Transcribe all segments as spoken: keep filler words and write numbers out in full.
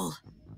unstoppable.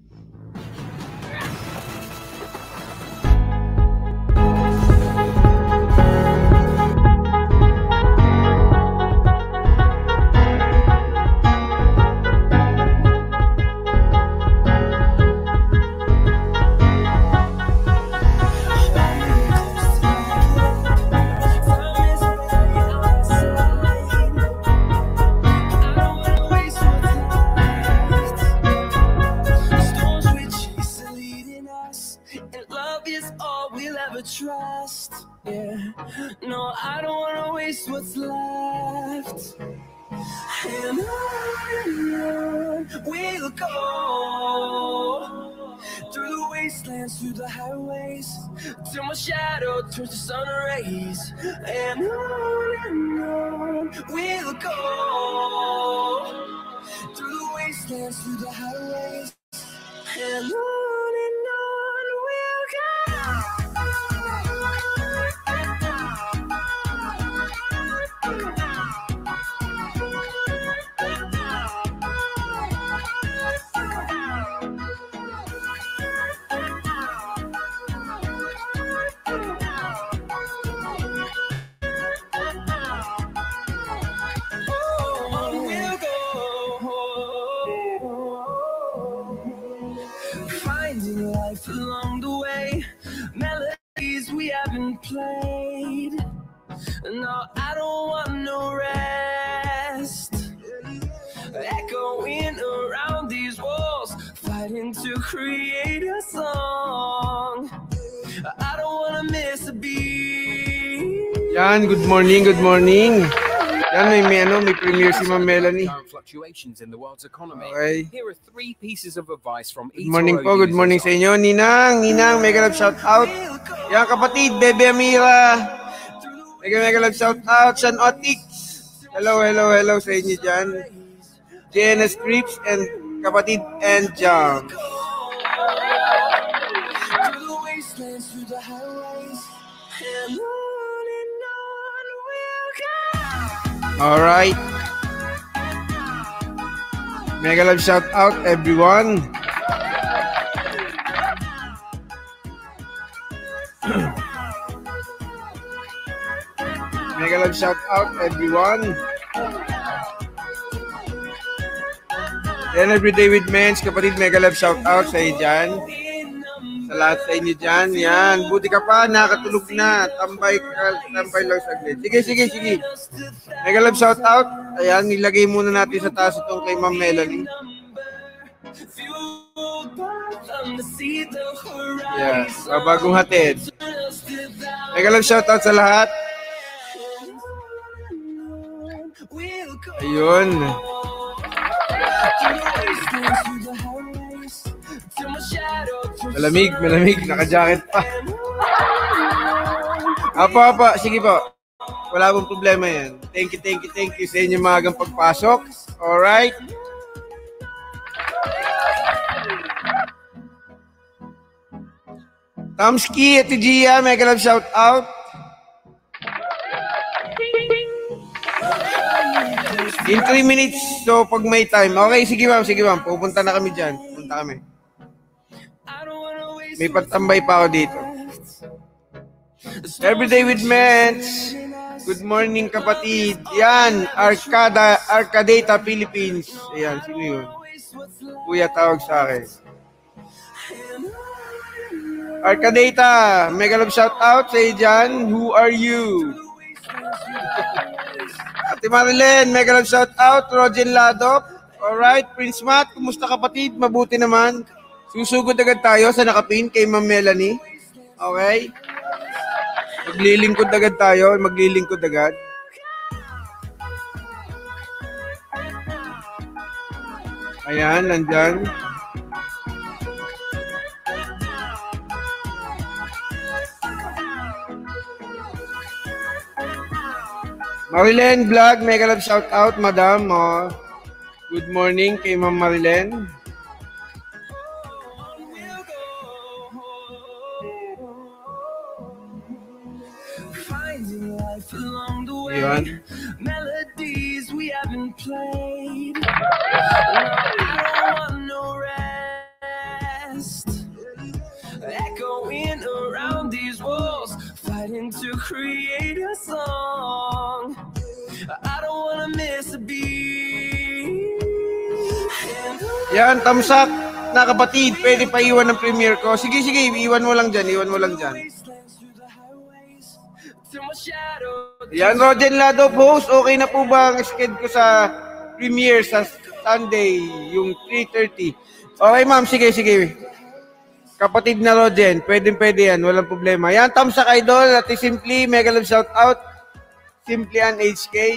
Trust, yeah. No, I don't wanna waste what's left. And on we'll go through the wastelands, through the highways, till my shadow turns to sun rays. And on and on we'll go through the wastelands, through the highways, and on and on we'll go. Finding life along the way, melodies we haven't played. No, I don't want no rest. Echoing around these walls, fighting to create a song. I don't wanna miss a beat. Yan, good morning, good morning. Yan, may, may, ano, may premiere si Ma'am Melanie. Okay. Here are three pieces of advice from Good morning po, good morning sa inyo. Ninang, Ninang, mega love shout out. Yan kapatid, Bebe Amira. Mega mega love shout out. Sean Otik. Hello, hello, hello sa inyo dyan. J N S Crips and kapatid and Jam. Alright. Mega love shout out everyone. Mega love shout out everyone. And everyday with Men's, kapatid, mega love shout out sa inyo dyan. Sa lahat sa inyo dyan. Yan. Buti ka pa, nakatulog na. Tambay ka, tambay lang saglit. Sige, sige, sige. Mega love shout out. Ayan, nilagay muna natin sa taas itong kay Ma'am Melanie. Yeah, bagong hatid. Mega love shout out sa lahat. Ayun. Malamig, malamig. Naka-jacket pa. Apa, apa. Sige po. Wala pong problema yan. Thank you, thank you, thank you sa inyo maagang pagpasok. Alright. Tamski, Ate Gia, mega love shout out. In three minutes, so pag may time. Okay, sige ma'am, sige ma'am. Pupunta na kami dyan. Pupunta kami. May patambay pa ako dito. Everyday with Mens. Good morning kapatid. Yan, Arcada, Arcadeta, Philippines. Ayan, sino yun? Kuya tawag sa akin. Arcadeta, mega love shout out sa iyo dyan. Who are you? Ate Marilyn, mega love shout out. Rogen Ladop. Alright, Prince Matt, kumusta kapatid? Mabuti naman. Susugod agad tayo sa nakapin kay Ma'am Melanie. Okay? Maglilingkod agad tayo. Maglilingkod agad. Ayan, nandyan. Marilyn Vlog, mega love shout out, madam. Oh. Good morning kay Ma'am Marilyn. Ayan. Melodies we haven't played. I don't want no rest. fighting to create a song. I don't wanna miss a beat. Yan, thumbs up na kapatid. Pwede pa iwan ng premiere ko. Sige, sige, iwan mo lang dyan, iwan mo lang dyan. Yan, Rogen Lado post. Okay na po ba ang sked ko sa premiere sa Sunday, yung three thirty? Okay, ma'am, sige, sige. Kapatid na Rogen, pwede pwede yan, walang problema. Yan, thumbs up idol, at Simply, mega love shout out. Simply and H K.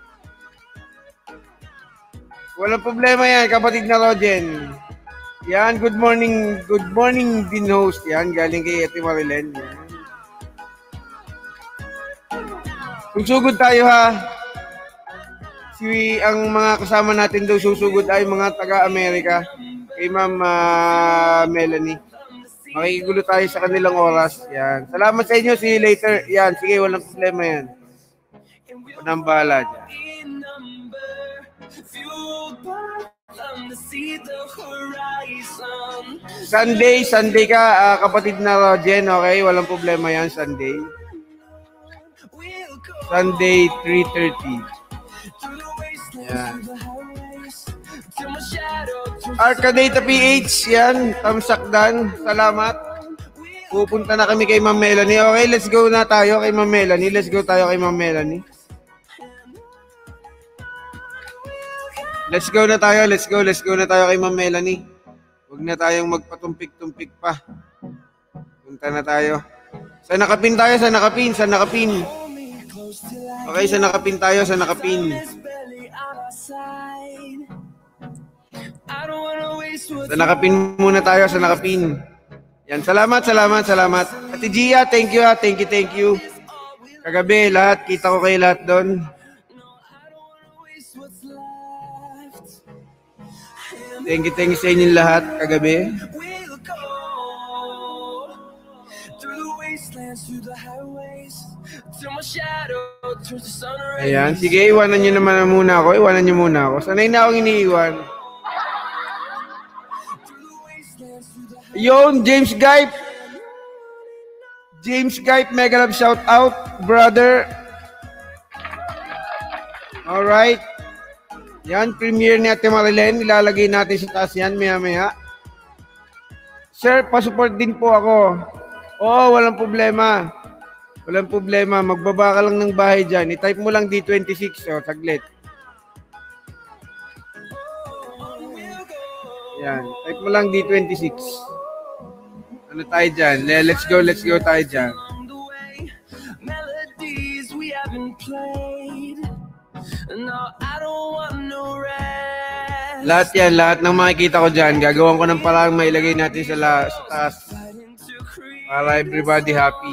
Walang problema yan, kapatid na Rogen. Yan, good morning, good morning din host. Yan, galing kay Ate Marilyn. Yan. Susugod tayo ha. Si ang mga kasama natin daw susugod ay mga taga-Amerika. Kay Ma'am uh, Melanie. Makikigulo tayo sa kanilang oras. Yan. Salamat sa inyo. See you later. Yan. Sige, walang problema yan. Walang bahala dyan. Sunday, Sunday ka, uh, kapatid na Rogen. Okay, walang problema yan. Sunday. Sunday, three thirty. Yan. Arcadata P H, yan. Tamsakdan. Salamat. Pupunta na kami kay Ma'am Melanie. Okay, let's go na tayo kay Ma'am Melanie. Let's go tayo kay Ma'am Melanie. Let's go na tayo. Let's go. Let's go na tayo kay Ma'am Melanie. Huwag na tayong magpatumpik-tumpik pa. Punta na tayo. Sa nakapin tayo, sa nakapin, sa nakapin. Okay, sa nakapin tayo, sa nakapin. Sa nakapin muna tayo, sa nakapin. Yan, salamat, salamat, salamat. Ate Gia, thank you ha, thank you, thank you. Kagabi, lahat, kita ko kayo lahat doon. Thank you, thank you sa inyo lahat, kagabi. Ayan, sige, iwanan nyo naman muna ako. Iwanan nyo muna ako. Sanay na akong iniiwan. Yon, James Gype. James Gype, mega love shout out, brother. Alright. Yan, premiere ni Ate Marilyn. Ilalagay natin sa taas yan, maya-maya. Sir, pasupport din po ako. Oo, walang problema. Walang problema. Magbaba ka lang ng bahay dyan. I-type mo lang D twenty-six. O, oh, saglit. Yan. Type mo lang D twenty-six. Ano tayo dyan? Let's go, let's go tayo dyan. Lahat yan, lahat ng makikita ko dyan. Gagawin ko ng parang mailagay natin sa, la, sa taas. Para everybody happy.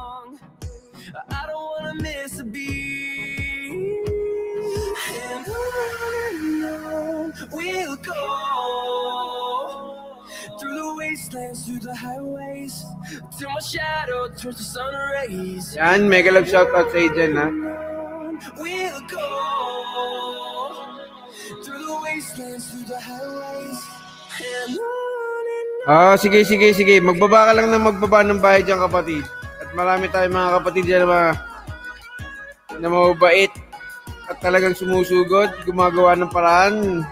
We'll go through the wastelands, through the highways, till my shadow turns to sun rays. Yan, mega love shout out sa Ajan, ha? We'll go through the wastelands, through the highways, and on and on. Ah, sige, sige, sige. Magbaba ka lang ng magbaba ng bahay dyan, kapatid. At marami tayong mga kapatid dyan na, mga, na mababait at talagang sumusugod, gumagawa ng paraan.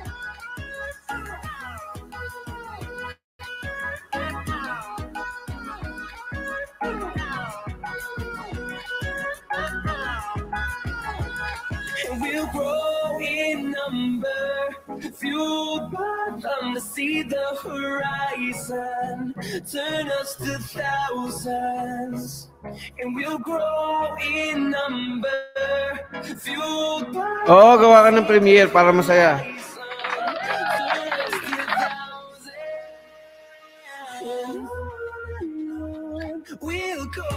We'll grow in number, fueled by them to see the horizon, turn us to thousands. And we'll grow in number, fueled by. Oo, gawa ka ng premiere para masaya. We'll go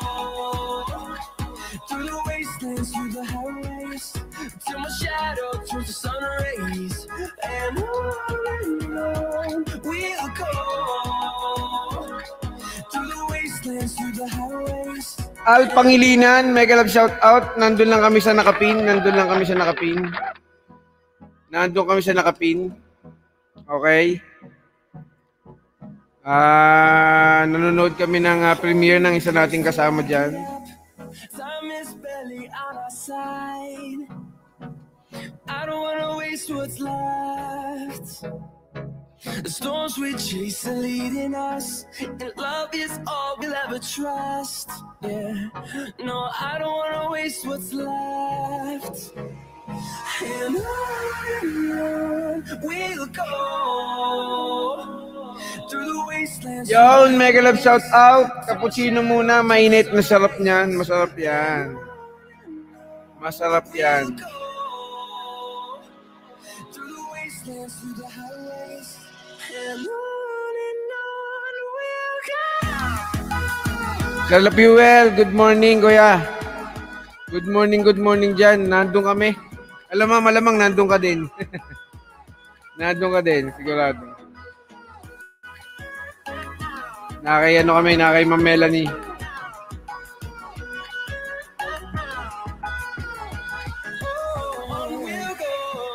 through the wastelands, through the highways, till my shadow turns to sun rays, and on and on. We'll go through the wastelands, through the highways. Al Pangilinan, mega love shout out. Nandun lang kami sa Nakapin, nandun lang kami sa Nakapin. Nandun kami sa Nakapin. Okay. Ah, uh, nanonood kami ng uh, premiere ng isa nating kasama diyan. side. I don't wanna waste what's left. The storms we chase are leading us, and love is all we'll ever trust. Yeah, no, I don't wanna waste what's left. And on and on we'll go through the wastelands. Yon, mega love shout out. Cappuccino muna, mainit, masarap niyan, masarap yan. Masarap yan. Through the wastelands, through the highways, and on and on we'll go. Sir Fuel, good morning, kuya. Good morning, good morning dyan. Nandun kami. Alam mo, malamang nandun ka din. Nandun ka din, sigurado. Nakay ano kami, nakay Ma'am Melanie. On we'll go.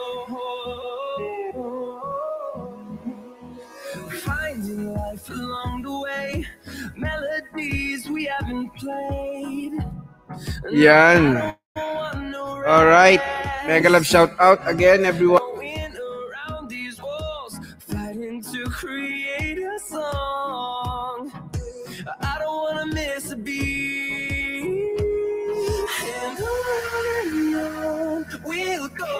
Finding life along the way, melodies we haven't played. Yan. Alright. Mega love shout out again, everyone. Going around these walls, fighting to create a song. I don't wanna miss a beat. And on and on we'll go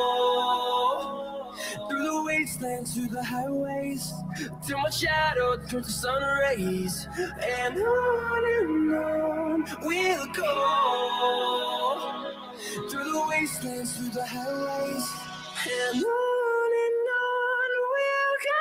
through the wastelands, through the highways, till my shadow turns to sun rays. And on and on we'll go through the wastelands, through the highways, and on and on we'll go.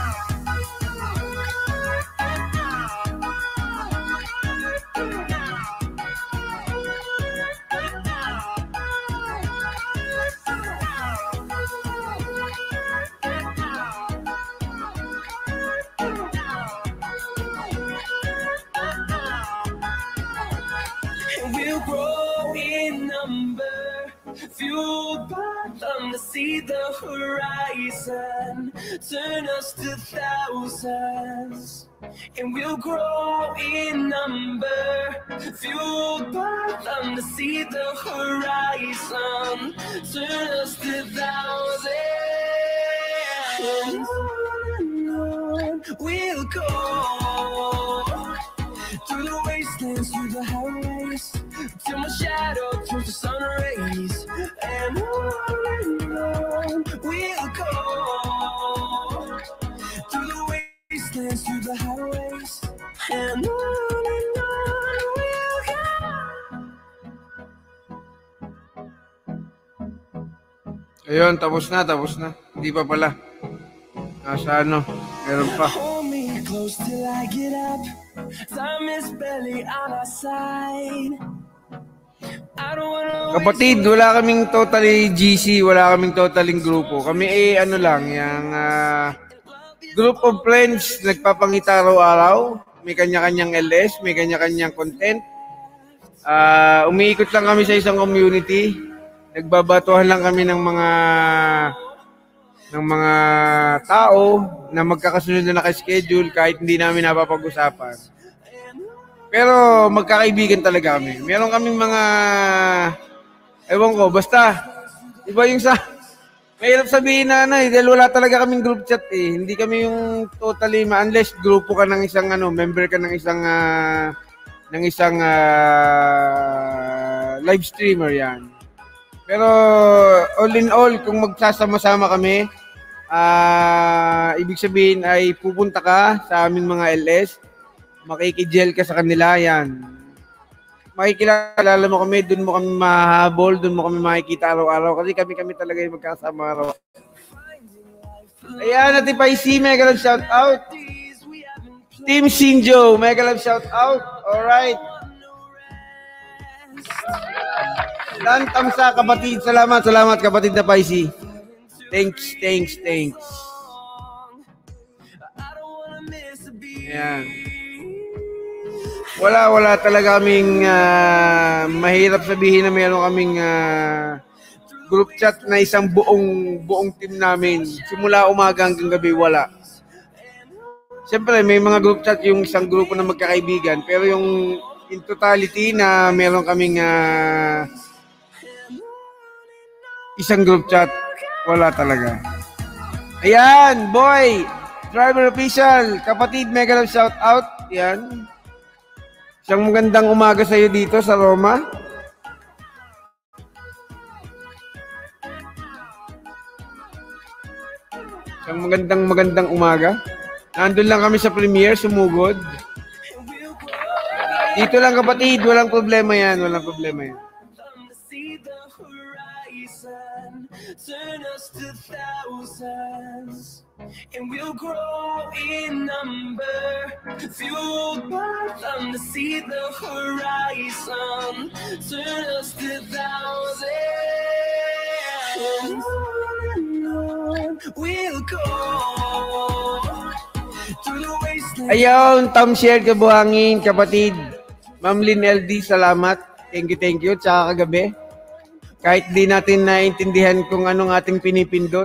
And we'll grow in number, fueled by them to see the horizon, turn us to thousands. And we'll grow in number, fueled by them to see the horizon, turn us to thousands. And on and on we'll go through the wastelands, through the highways, till my shadow turns to sun rays. And on and on we'll go through the wastelands, through the highways, and on and on we'll go. Ayun, tapos na, tapos na. Hindi pa pala. Nasa ano, meron pa. Hold me close till I get up. Time is barely on our side. I don't wanna Kapatid, wala kaming totally G C, wala kaming totaling grupo. Kami eh, ano lang, yung uh, group of friends, nagpapangita araw-araw. May kanya-kanyang L S, may kanya-kanyang content. Uh, umiikot lang kami sa isang community. Nagbabatuhan lang kami ng mga ng mga tao na magkakasunod na naka-schedule kahit hindi namin napapag-usapan. Pero magkakaibigan talaga kami. Meron kaming mga, ewan ko, basta, iba yung sa, mahirap sabihin na ano eh, dahil wala talaga kaming group chat eh. Hindi kami yung totally, unless grupo ka ng isang ano, member ka ng isang, uh, ng isang uh, live streamer yan. Pero all in all, kung magsasama-sama kami, uh, ibig sabihin ay pupunta ka sa aming mga L S, makikigel ka sa kanila, yan. Makikilala mo kami, dun mo kami mahabol, dun mo kami makikita araw-araw, kasi kami-kami talaga yung magkasama araw. Ayan, natin pa isi, mega love shout out. Team Sinjo, mega love shout out. Alright. Dan Tamsa, kapatid. Salamat, salamat kapatid na Paisi. Thanks, thanks, thanks. Ayan. Wala, wala talaga kaming uh, mahirap sabihin na meron kaming uh, group chat na isang buong buong team namin. Simula umaga hanggang gabi, wala. Siyempre, may mga group chat yung isang grupo na magkakaibigan. Pero yung in totality na meron kaming uh, Isang group chat. Wala talaga. Ayan, boy! Driver official, kapatid, mega love shout out. Yan. Isang magandang umaga sa iyo dito sa Roma. Isang magandang magandang umaga. Nandun lang kami sa premiere, sumugod. Dito lang kapatid, walang problema yan, walang problema yan. Turn us to thousands, and we'll grow in number, fueled by them to see the horizon. Turn us to thousands, and on and on we'll go through the wasteland. Ayun, Tom Share Kabuhangin, kapatid. Ma'am Lynn L D, salamat. Thank you, thank you. Tsaka kagabi. Kahit di natin naintindihan kung anong ating pinipindot.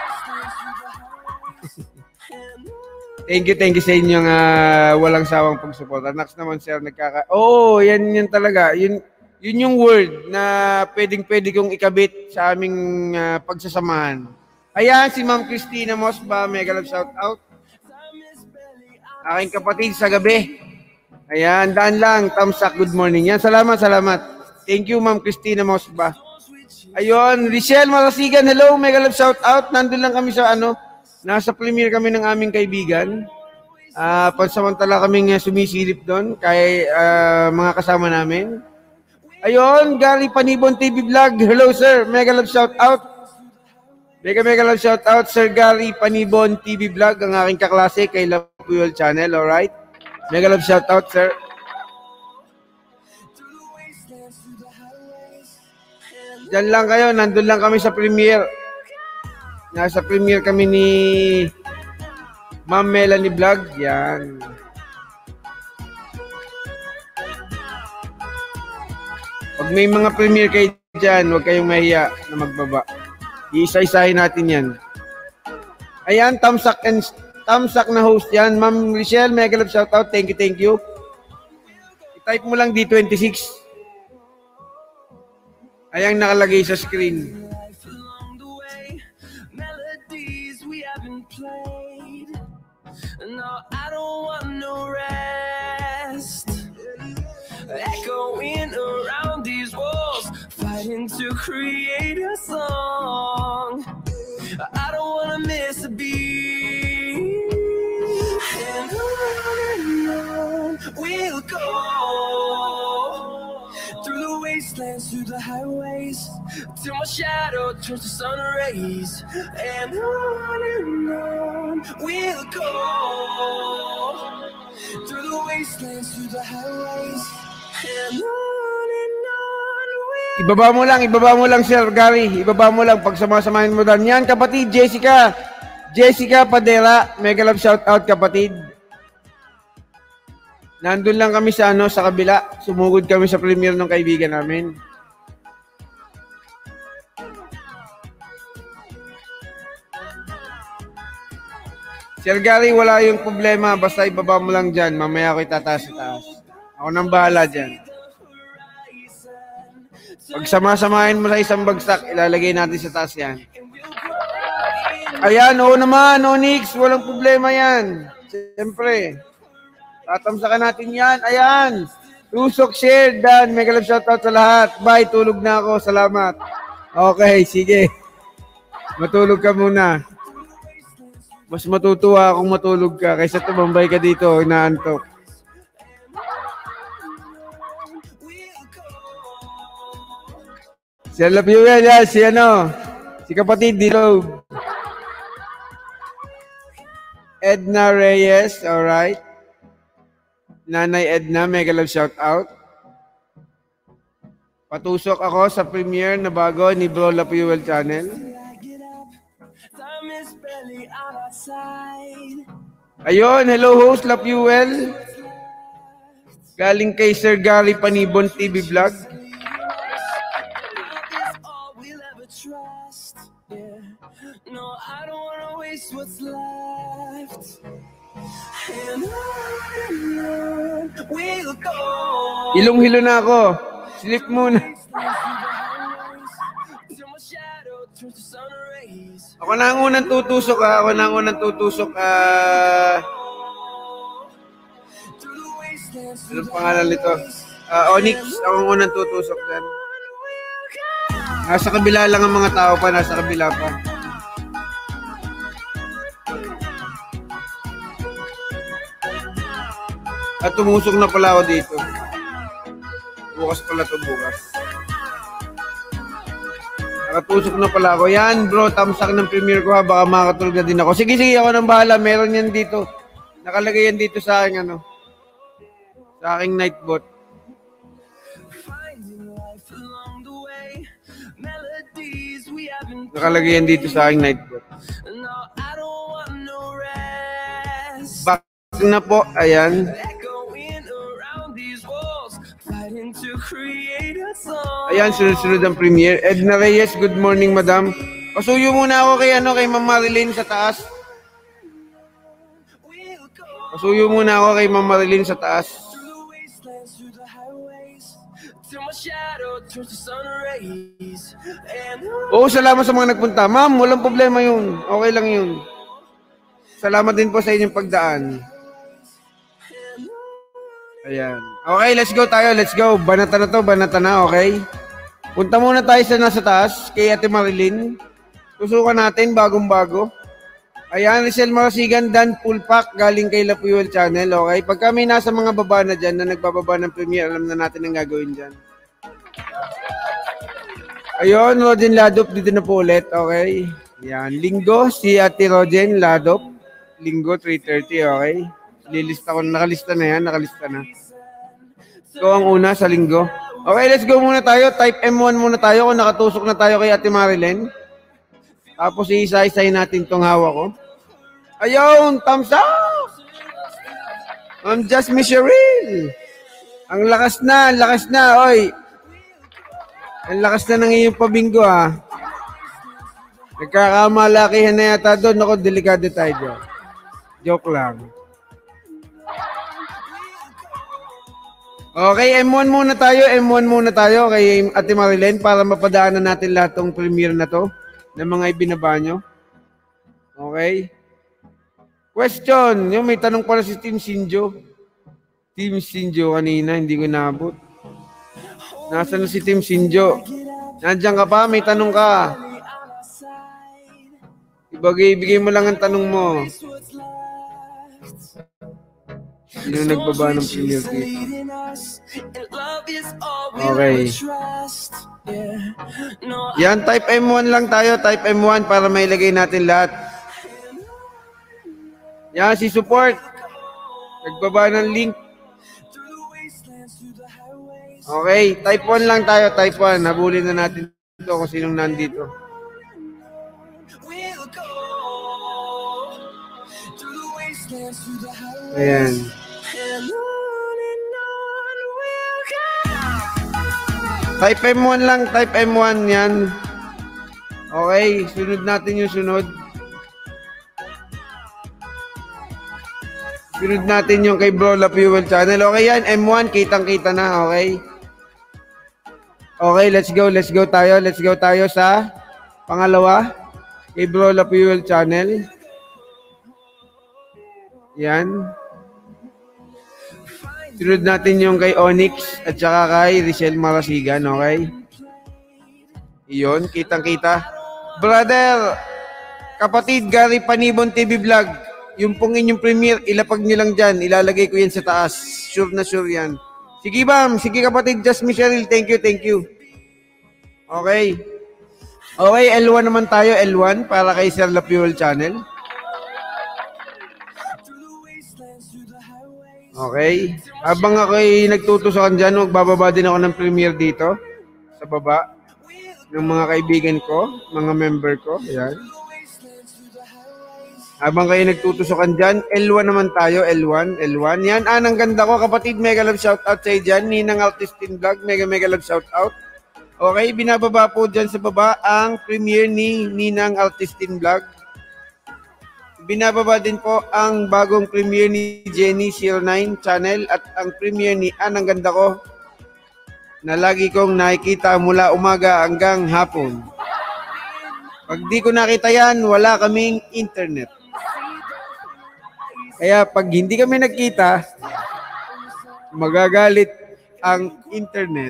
Thank you, thank you sa inyong uh, walang sawang pagsuporta. Next naman, sir, nagkaka... Oo, oh, yan, yan talaga. Yun, yun yung word na pwedeng-pwede kong ikabit sa aming uh, pagsasamahan. Ayan, si Ma'am Christina Mosba, mega love shout out. Aking kapatid sa gabi. Ayan, daan lang. Thumbs up, good morning. Yan, salamat, salamat. Thank you, Ma'am Christina Mosba. Ayun, Richelle Marasigan, hello, mega love shout out. Nandun lang kami sa ano, nasa premiere kami ng aming kaibigan. Uh, pansamantala kaming uh, sumisilip doon kay uh, mga kasama namin. Ayun, Gary Panibon T V Vlog, hello sir, mega love shout out. Mega mega love shout out, Sir Gary Panibon T V Vlog, ang aking kaklase kay Love Fuel Channel, alright? Mega love shout out, sir. Diyan lang kayo, nandun lang kami sa premiere. Nasa premiere kami ni Ma'am Melanie Vlog. Yan. Pag may mga premiere kayo dyan, huwag kayong mahiya na magbaba. Iisa-isahin natin yan. Ayan, Tamsak and Tamsak na host yan. Ma'am Richelle, mega love shoutout. Thank you, thank you. I-type mo lang D twenty-six. Ayan nakalagay sa screen. No, I don't want no rest. Echoing around these walls, fighting to create a song. I don't wanna miss a beat. And on and on we'll go. Through the wastelands, through the highways, till my shadow turns to sun rays. And on and on we'll go. Through the wastelands, through the highways, and on and on we'll Ibaba mo lang, ibaba mo lang, Sir Gary. Ibaba mo lang pag samasamahin mo dan. Yan, kapatid, Jessica. Jessica Padera, mega love shout out, kapatid. Nandun lang kami sa ano, sa kabila. Sumugod kami sa premiere ng kaibigan namin. Sir Gary, wala yung problema. Basta ibaba mo lang dyan. Mamaya ako itataas-taas. Ako nang bahala dyan. Pag sama-samahin mo sa isang bagsak, ilalagay natin sa taas yan. Ayan, oo naman, Onyx. Walang problema yan. Siyempre. Tatamsakan natin yan. Ayan. Tusok, share, Dan. Mega love shoutout sa lahat. Bye. Tulog na ako. Salamat. Okay, sige. Matulog ka muna. Mas matutuwa kung matulog ka kaysa tumambay ka dito. Inaantok. Si love you yan. Yan. Si ano. Si kapatid dito. Edna Reyes. Alright. Nanay Edna, mega love shout out. Patusok ako sa premiere na bago ni Bro La Fuel Channel. Ayun, hello host La Fuel. Galing kay Sir Gary Panibon T V Vlog. No, I don't wanna waste what's left. Hilong-hilo na ako. Sleep muna. Ako na ang unang tutusok ha. Ako na ang unang tutusok. Ah... Anong pangalan nito? Uh, Onyx. Ako ang unang tutusok yan. Nasa kabila lang ang mga tao pa. Nasa kabila pa. At tumusok na pala ako dito. Bukas pala to bukas. Nakatusok na pala ako. Yan bro, tamsak ng premiere ko ha. Baka makatulog na din ako. Sige, sige, ako nang bahala. Meron yan dito. Nakalagay yan dito sa aking ano. Sa aking nightbot. Nakalagay yan dito sa aking nightbot. Back na po. Ayan. Ayan, sunod-sunod ang premiere. Edna Reyes, good morning, madam. Pasuyo muna ako kay, ano, kay Ma'am Marilyn sa taas. Pasuyo muna ako kay Ma'am Marilyn sa taas. Oo, salamat sa mga nagpunta. Ma'am, walang problema yun. Okay lang yun. Salamat din po sa inyong pagdaan. Ayan. Okay, let's go tayo. Let's go. Banata na to. Banata na, okay? Punta muna tayo sa nasa taas kay Ate Marilyn. Tusukan natin bagong-bago. Ayan, Rizal Marasigan, Dan Pulpak, galing kay La Fuel Channel, okay? Pag kami nasa mga baba na dyan, na nagbababa ng premiere, alam na natin ang gagawin dyan. Ayun, Rogen Ladop, dito na po ulit, okay? Ayan, Linggo, si Ate Rogen Ladop. Linggo, three thirty, okay? Lilista ko, nakalista na yan, nakalista na. So, ang una sa Linggo. Okay, let's go muna tayo. Type M one muna tayo kung nakatusok na tayo kay Ate Marilyn. Tapos iisa-isay natin itong hawak ko. Ayun, thumbs up! I'm just Cheryl. Ang lakas na, ang lakas na, oy. Ang lakas na ng iyong pabinggo, ha. Nagkakamalakihan na yata doon. Ako, delikado tayo dyan. Joke lang. Okay, M one muna tayo. M one muna tayo kay Ate Marilyn para mapadaanan natin lahat ng premiere na to ng mga ibinaba nyo. Okay? Question. Yung may tanong pala si Team Sinjo. Team Sinjo kanina, hindi ko naabot. Nasaan na si Team Sinjo? Nandiyan ka pa? May tanong ka. Ibagay, ibigay mo lang ang tanong mo. Sino nagbaba ng premiere dito? Okay. Yan, type M one lang tayo. Type M one para mailagay natin lahat. Yan, si support. Nagbaba ng link. Okay, type one lang tayo. Type one. Nabulin na natin ito kung sinong nandito. Ayan. Type M one lang, type M one yan. Okay, sunod natin yung sunod. Sunod natin yung kay Bro La Fuel Channel. Okay yan, M one, kitang-kita na, okay? Okay, let's go, let's go tayo. Let's go tayo sa pangalawa. Kay Bro La Fuel Channel. Yan. Sunod natin yung kay Onyx at saka kay Rizal Marasigan, okay? Iyon, kitang-kita. Brother, kapatid, Gary Panibon T V Vlog, yung pong inyong premiere, ilapag nyo lang dyan. Ilalagay ko yan sa taas. Sure na sure yan. Sige, bam. Sige, kapatid, Just Cheryl. Thank you, thank you. Okay. Okay, L one naman tayo. L one para kay Sir La Fuel Channel. Okay. Habang ako'y nagtutusokan dyan, magbababa din ako ng premiere dito. Sa baba. Ng mga kaibigan ko. Mga member ko. Ayan. Habang kayo nagtutusokan dyan, L one naman tayo. L one. L one. Yan. Ah, ang ganda ko. Kapatid, mega love shoutout sa'yo dyan. Ninang Artistin Vlog. Mega mega love shoutout. Okay. Binababa po dyan sa baba ang premiere ni Ninang Artistin Vlog. Binababa din po ang bagong premiere ni Jenny zero nine Channel at ang premiere ni Anang Ganda Ko na lagi kong nakikita mula umaga hanggang hapon. Pag di ko nakita yan, wala kaming internet. Kaya pag hindi kami nagkita, magagalit ang internet.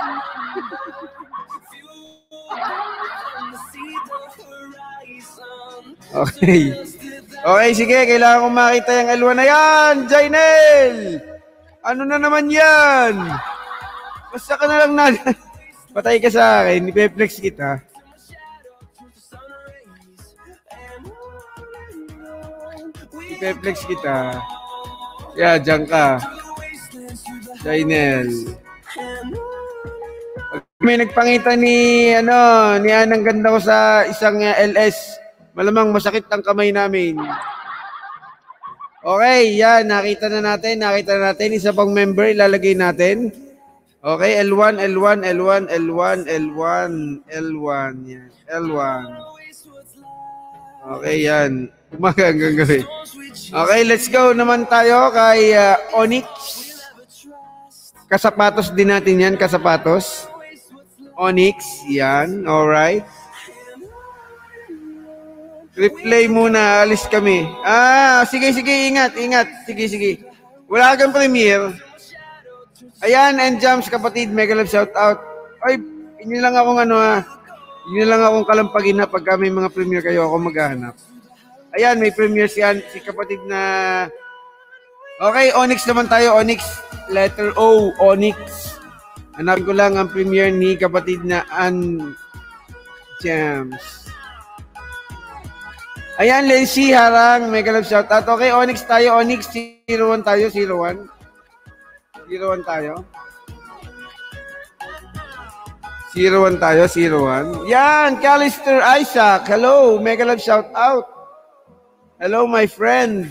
Okay. Okay, sige. Kailangan kong makita yung L one na yan. Jainel! Ano na naman yan? Basta ka na lang na. Patay ka sa akin. Ipeflex kita. Ipeflex kita. Yeah, dyan ka. Jainel. Pag may nagpangita ni, ano, ni Anang ganda ko sa isang uh, L S, malamang masakit ang kamay namin. Okay, yan. Nakita na natin. Nakita na natin. Isa pang member, ilalagay natin. Okay, L one, L one, L one, L one, L one, L one. Yan. L one. Okay, yan. Umaga hanggang gabi. Okay, let's go naman tayo kay uh, Onyx. Kasapatos din natin yan, kasapatos. Onyx, yan. Alright. Replay muna, alis kami. Ah, sige, sige, ingat, ingat. Sige, sige. Wala kang premiere. Ayan, and jumps, kapatid, mega love shout out. Ay, inyo lang akong ano ha. Inyo lang akong kalampagin na pagka may mga premiere kayo ako maghahanap. Ayan, may premiere siyan, si kapatid na... Okay, Onyx naman tayo, Onyx. Letter O, Onyx. Hanapin ko lang ang premiere ni kapatid na An Jams. Ayan, Lency Harang, mega love shout out. Okay, Onyx tayo, Onyx, zero one tayo, zero one. zero one tayo. zero one tayo, zero one. Yan, Callister Isaac, hello, mega love shout out. Hello, my friend.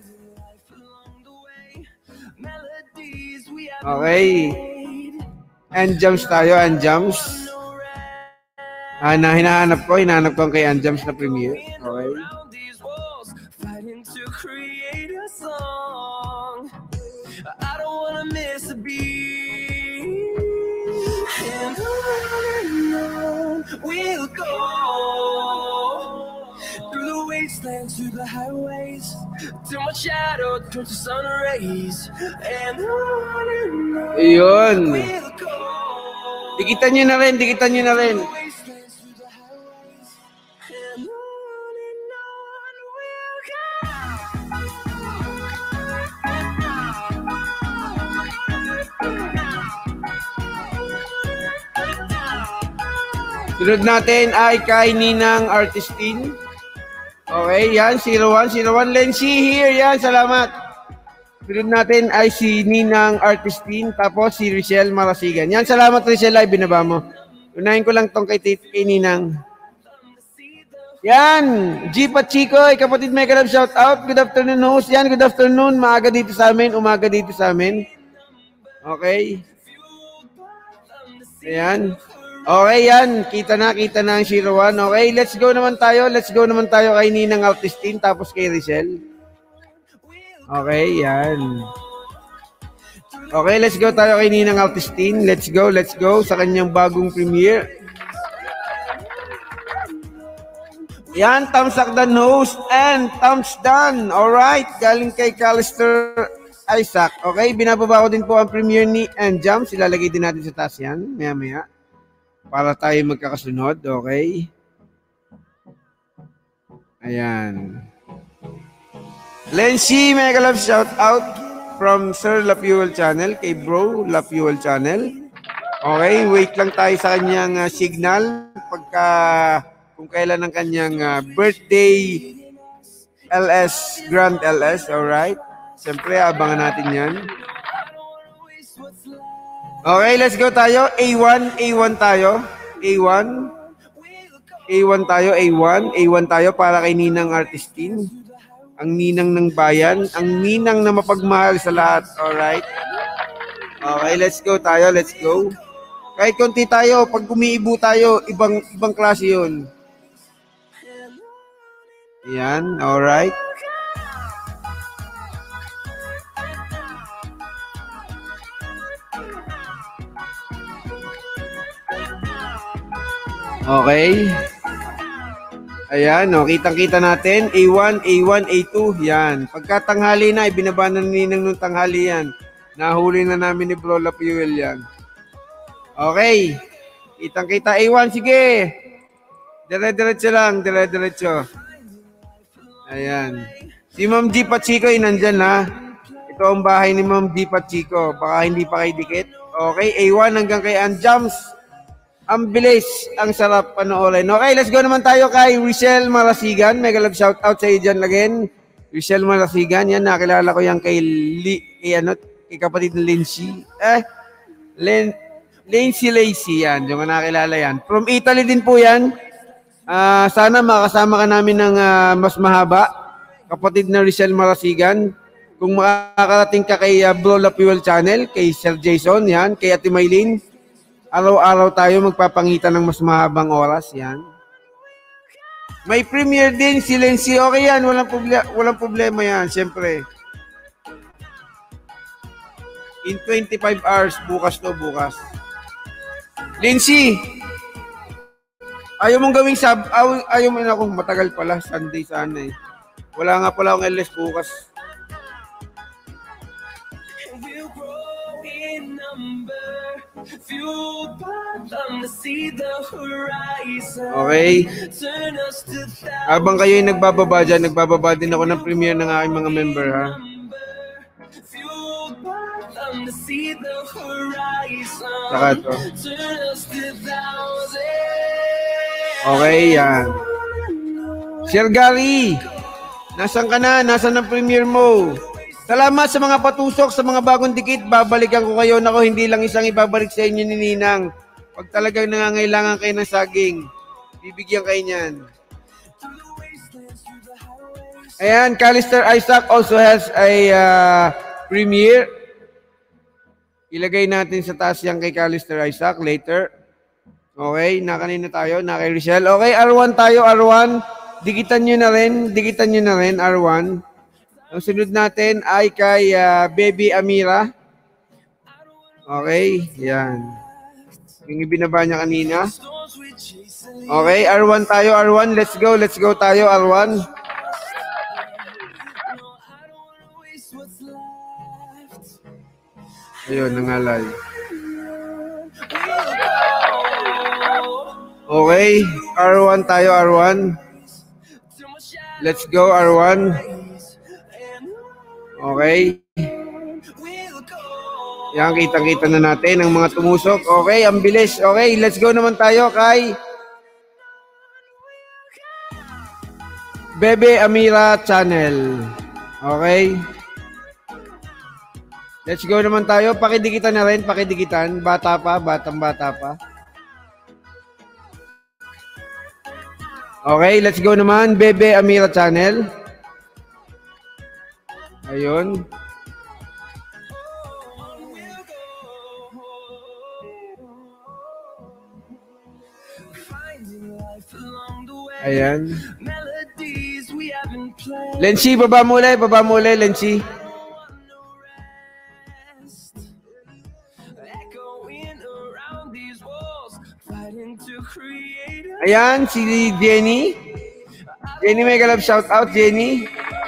Okay. Anjams tayo, Anjams. Ah, na hinahanap ko, hinahanap ko kay Anjams na premiere. Okay. I don't wanna miss a beat. And on we'll go through the wastelands, through the highways, till my shadow turns to sun rays. And on and on Ayun. we'll go. Dikitan nyo na rin, dikitan nyo na rin. Sunod natin ay kay Ninang Artistin. Okay, yan, zero one, zero one. Lency here, yan, salamat. Sunod natin ay si Ninang Artistin, tapos si Richelle Marasigan. Yan, salamat Richelle, ay binaba mo. Unahin ko lang tong kay, kay Ninang. Yan, G. Pachicoy, kapatid mega love shout out. Good afternoon host. Yan, good afternoon. Maaga dito sa amin, umaga dito sa amin. Okay. Ayan. Okay, yan. Kita na, kita na ang zero one. Okay, let's go naman tayo. Let's go naman tayo kay Ninang Artistin, tapos kay Richelle. Okay, yan. Okay, let's go tayo kay Ninang Artistin. Let's go, let's go sa kanyang bagong premiere. Yan, thumbs up the host and thumbs down. Alright, galing kay Callister Isaac. Okay, binababa ko din po ang premiere ni Anjams. Ilalagay din natin sa taas yan, maya-maya. Para tayo magkakasunod, okay? Ayan. Lency, mega love shout out from Sir Lapuel Channel, kay Bro Lapuel Channel. Okay, wait lang tayo sa kanyang uh, signal pagka kung kailan ang kanyang uh, birthday L S, Grand L S, alright? Siyempre, abangan natin yan. Okay, let's go tayo. A one, A one tayo. A one. A one tayo, A one. A one tayo para kay Ninang Artistin. Ang ninang ng bayan. Ang ninang na mapagmahal sa lahat. Alright? Okay, let's go tayo. Let's go. Kahit konti tayo, pag umiibo tayo, ibang ibang klase yun. Yan, alright. Okay. Ayan, o, kitang-kita natin. A one, A one, A two. Yan. Pagkatanghali na, ibinaba na ni Ninang nung tanghali yan. Nahuli na namin ni Bro La Fuel yan. Okay. Kitang-kita. A one, sige. Dire-diretso lang. Dire-diretso. Ayan. Si Ma'am G. Pachico ay nandyan ha. Ito ang bahay ni Ma'am G. Pachico. Baka hindi pa kayo dikit. Okay. A one hanggang kay Anjams. Ang bilis, ang sarap panoorin. Okay, let's go naman tayo kay Richelle Marasigan. Mega love shout out sa iyo dyan again. Richelle Marasigan, yan, nakilala ko yan kay, Li, kay, ano, kay kapatid na Lindsay. Eh, Len, Lindsay Lacey, yan, yung nakilala yan. From Italy din po yan. Uh, sana makasama ka namin ng uh, mas mahaba. Kapatid na Richelle Marasigan. Kung makakarating ka kay uh, Bro La Fuel Channel, kay Sir Jason, yan, kay Ate Maylin. Araw-araw tayo magpapangitan ng mas mahabang oras. Yan. May premiere din si Lindsay. Okay yan. Walang, proble walang problema yan. Siyempre. In twenty-five hours. Bukas to bukas. Lindsay. Ayaw mong gawing sab... Ayaw, ayaw mo na kung matagal pala. Sunday sana eh. Wala nga pala akong L S bukas. Okay. Habang kayo ay nagbababa dyan, nagbababa din ako ng premiere ng aking mga member, ha? Saka to. Okay, yan. Sir Gary, nasan ka na? Nasan ang premiere mo? Salamat sa mga patusok, sa mga bagong dikit. Babalikan ko kayo. Nako, hindi lang isang ibabalik sa inyo ni Ninang. Pag talagang nangangailangan kayo ng saging, bibigyan kayo niyan. Ayan, Callister Isaac also has a uh, premiere. Ilagay natin sa taas yan kay Callister Isaac later. Okay, na kanina tayo, na kay Richelle. Okay, R one tayo, R one. Dikitan nyo na rin, dikitan nyo na rin, R one. Ang sunod natin ay kay uh, Baby Amira. Okay, yan. Yung ibinaba niya kanina. Okay, R one tayo, R one. Let's go, let's go tayo, R one. Ayun, nangalay. Okay, R one tayo, R one. Let's go, R one. Okay. Yan, kitang-kita na natin ang mga tumusok. Okay, ang bilis. Okay, let's go naman tayo kay Bebe Amira Channel. Okay. Let's go naman tayo. Pakidikitan na rin, pakidikitan. Bata pa, batang bata pa. Okay, let's go naman. Bebe Amira Channel. Ayun. Ayan. Lensi, baba mo ulit, baba mo ulit, Lensi. Ayan, si Jenny. Jenny, mega love shout out, Jenny.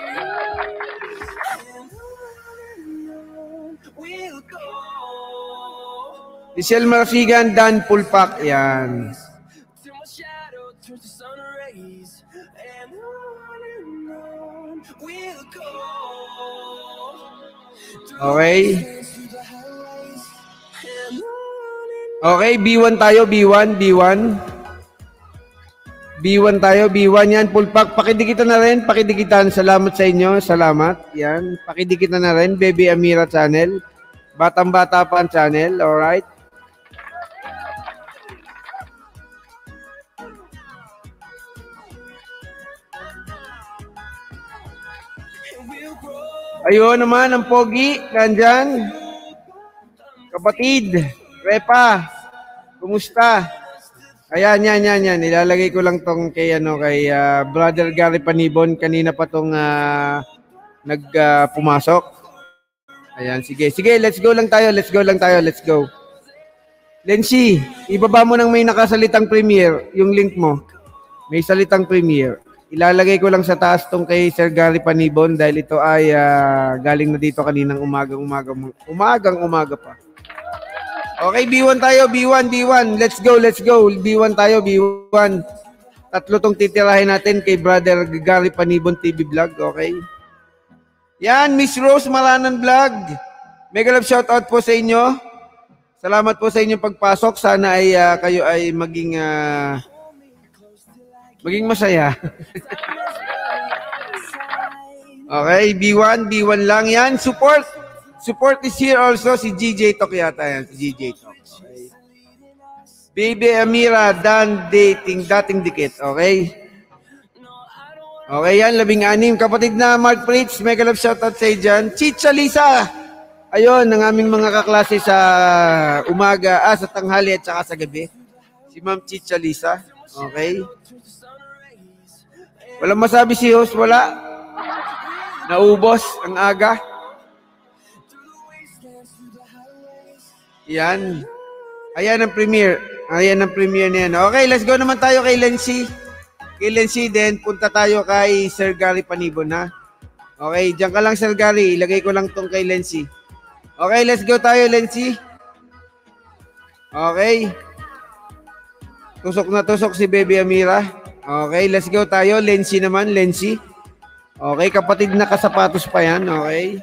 Richelle Marasigan, Dan Pulpak. Yan. Okay. Okay, B one tayo, B one, B one. B one tayo, B one yan. Pulpak, pakidikitan na rin, pakidikitan. Salamat sa inyo, salamat. Yan, pakidikitan na rin. Baby Amira Channel. Batang-bata pa ang channel, alright? Ayun naman, ang pogi, nandyan. Kapatid, Repa, kumusta? Ayan, yan, yan, yan. Ilalagay ko lang tong kay, ano, kay uh, Brother Gary Panibon. Kanina pa tong uh, nag-pumasok. Uh, Ayan, sige. Sige, let's go lang tayo, let's go lang tayo, let's go. Lensi, ibaba mo nang may nakasalitang premiere, yung link mo. May salitang premiere. Ilalagay ko lang sa taas tong kay Sir Gary Panibon dahil ito ay uh, galing na dito kaninang umagang umaga umagang umaga pa. Okay, B one tayo, B one, B one. Let's go, let's go. B one tayo, B one. Tatlo tong titirahin natin kay Brother Gary Panibon T V Vlog, okay? Yan, Miss Rose Maranan Vlog. Mega love shoutout po sa inyo. Salamat po sa inyong pagpasok. Sana ay uh, kayo ay maging uh, maging masaya. Okay, B one, B one lang yan. Support. Support is here also. Si G J Tok yata yan. Si G J Tok. Okay. Baby Amira, Dan dating, dating dikit. Okay. Okay yan, labing anim. Kapatid na Mark Fritz, mega love shoutout sa iyo dyan. Chicha Lisa. Ayun, ang aming mga kaklase sa umaga, ah, sa tanghali at saka sa gabi. Si Ma'am Chicha Lisa. Okay. Walang masabi si host, wala. Naubos ang aga. Yan. Ayan ang premiere. Ayan ang premiere na yan. Okay, let's go naman tayo kay Lency. Kay Lency, then punta tayo kay Sir Gary Panibon, ha? Okay, dyan ka lang, Sir Gary. Ilagay ko lang tong kay Lency. Okay, let's go tayo, Lency. Okay. Tusok na tusok si Baby Amira. Okay, let's go tayo. Lency naman, Lency. Okay, kapatid na kasapatos pa yan. Okay.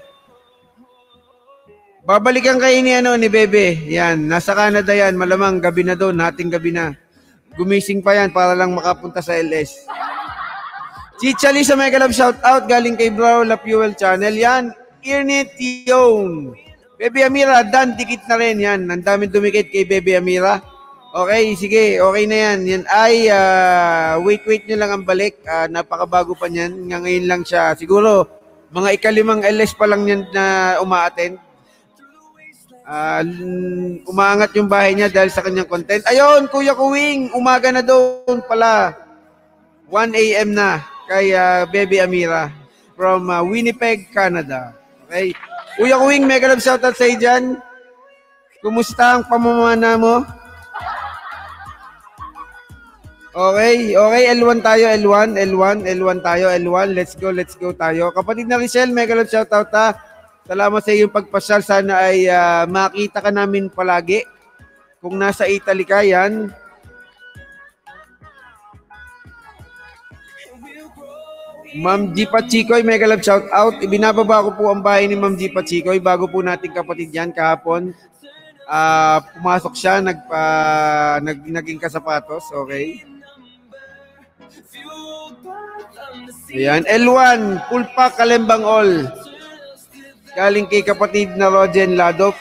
Babalikan kayo ni, ano, ni Bebe. Yan, nasa Canada yan. Malamang gabi na doon, nating gabi na. Gumising pa yan para lang makapunta sa L S. Chicha Lisa, mega love shout out. Galing kay Bro La Fuel Channel. Yan, Earnet Yon. Baby Amira, Dan, dikit na rin yan. Ang daming dumikit kay Baby Amira. Okay, sige, okay na yan. Yan ay, uh, wait, wait nyo lang ang balik. Uh, napakabago pa niyan. Nga ngayon lang siya. Siguro, mga ikalimang L S pa lang yan na uma-attend. Uh, umaangat yung bahay niya dahil sa kanyang content. Ayun, Kuya Kuwing, umaga na doon pala. one A M na kay uh, Baby Amira from uh, Winnipeg, Canada. Okay. Kuya Kuwing, mega love shoutout sa iyo dyan. Kumusta ang pamamana mo? Okay, okay, L one tayo, L one, L one, L one tayo, L one. Let's go, let's go tayo. Kapatid na Richelle, mega love shoutout ha. Salamat sa iyong pagpasyal. Sana ay uh, makita ka namin palagi. Kung nasa Italy ka, yan. Ma'am G. Pachikoy, mega love shout out. Ibinababa ko po ang bahay ni Ma'am G. Pachikoy bago po nating kapatid yan kahapon. Uh, pumasok siya, nagpa, nag, naging kasapatos. Okay. Ayan. L one, Pulpa Kalembang All. Galing kay kapatid na Rogen Ladop.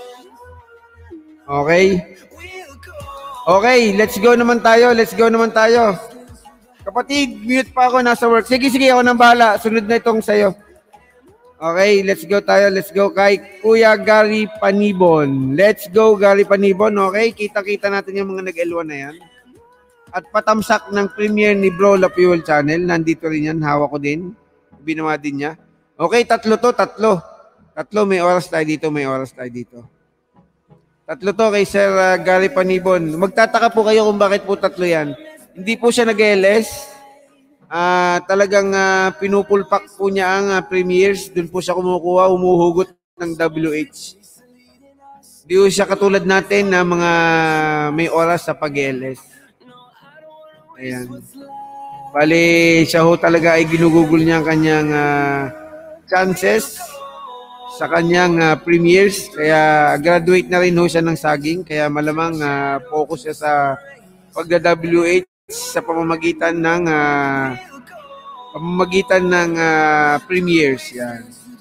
Okay. Okay, let's go naman tayo. Let's go naman tayo. Kapatid, mute pa ako, nasa work. Sige, sige, ako nang bahala. Sunod na itong sa'yo. Okay, let's go tayo. Let's go kay Kuya Gary Panibon. Let's go, Gary Panibon. Okay, kita-kita natin yung mga nag-L one na yan. At patamsak ng premiere ni Bro La Fuel Channel. Nandito rin yan, hawak ko din. Binawa din niya. Okay, tatlo to, tatlo. Tatlo, may oras tayo dito, may oras tayo dito. Tatlo to kay Sir uh, Gary Panibon. Magtataka po kayo kung bakit po tatlo yan. Hindi po siya nag-L S. Uh, talagang uh, pinupulpak po niya ang uh, premieres. Doon po siya kumukuha, umuhugot ng W H. Hindi po siya katulad natin na mga may oras sa pag-L S. Ayan. Bali, siya ho talaga ay ginugugol niya ang kanyang uh, chances sa kanyang uh, premieres. Kaya graduate na rin ho siya ng saging. Kaya malamang uh, focus siya sa pagda-W H sa pamamagitan ng uh, pamamagitan ng uh, premieres yan.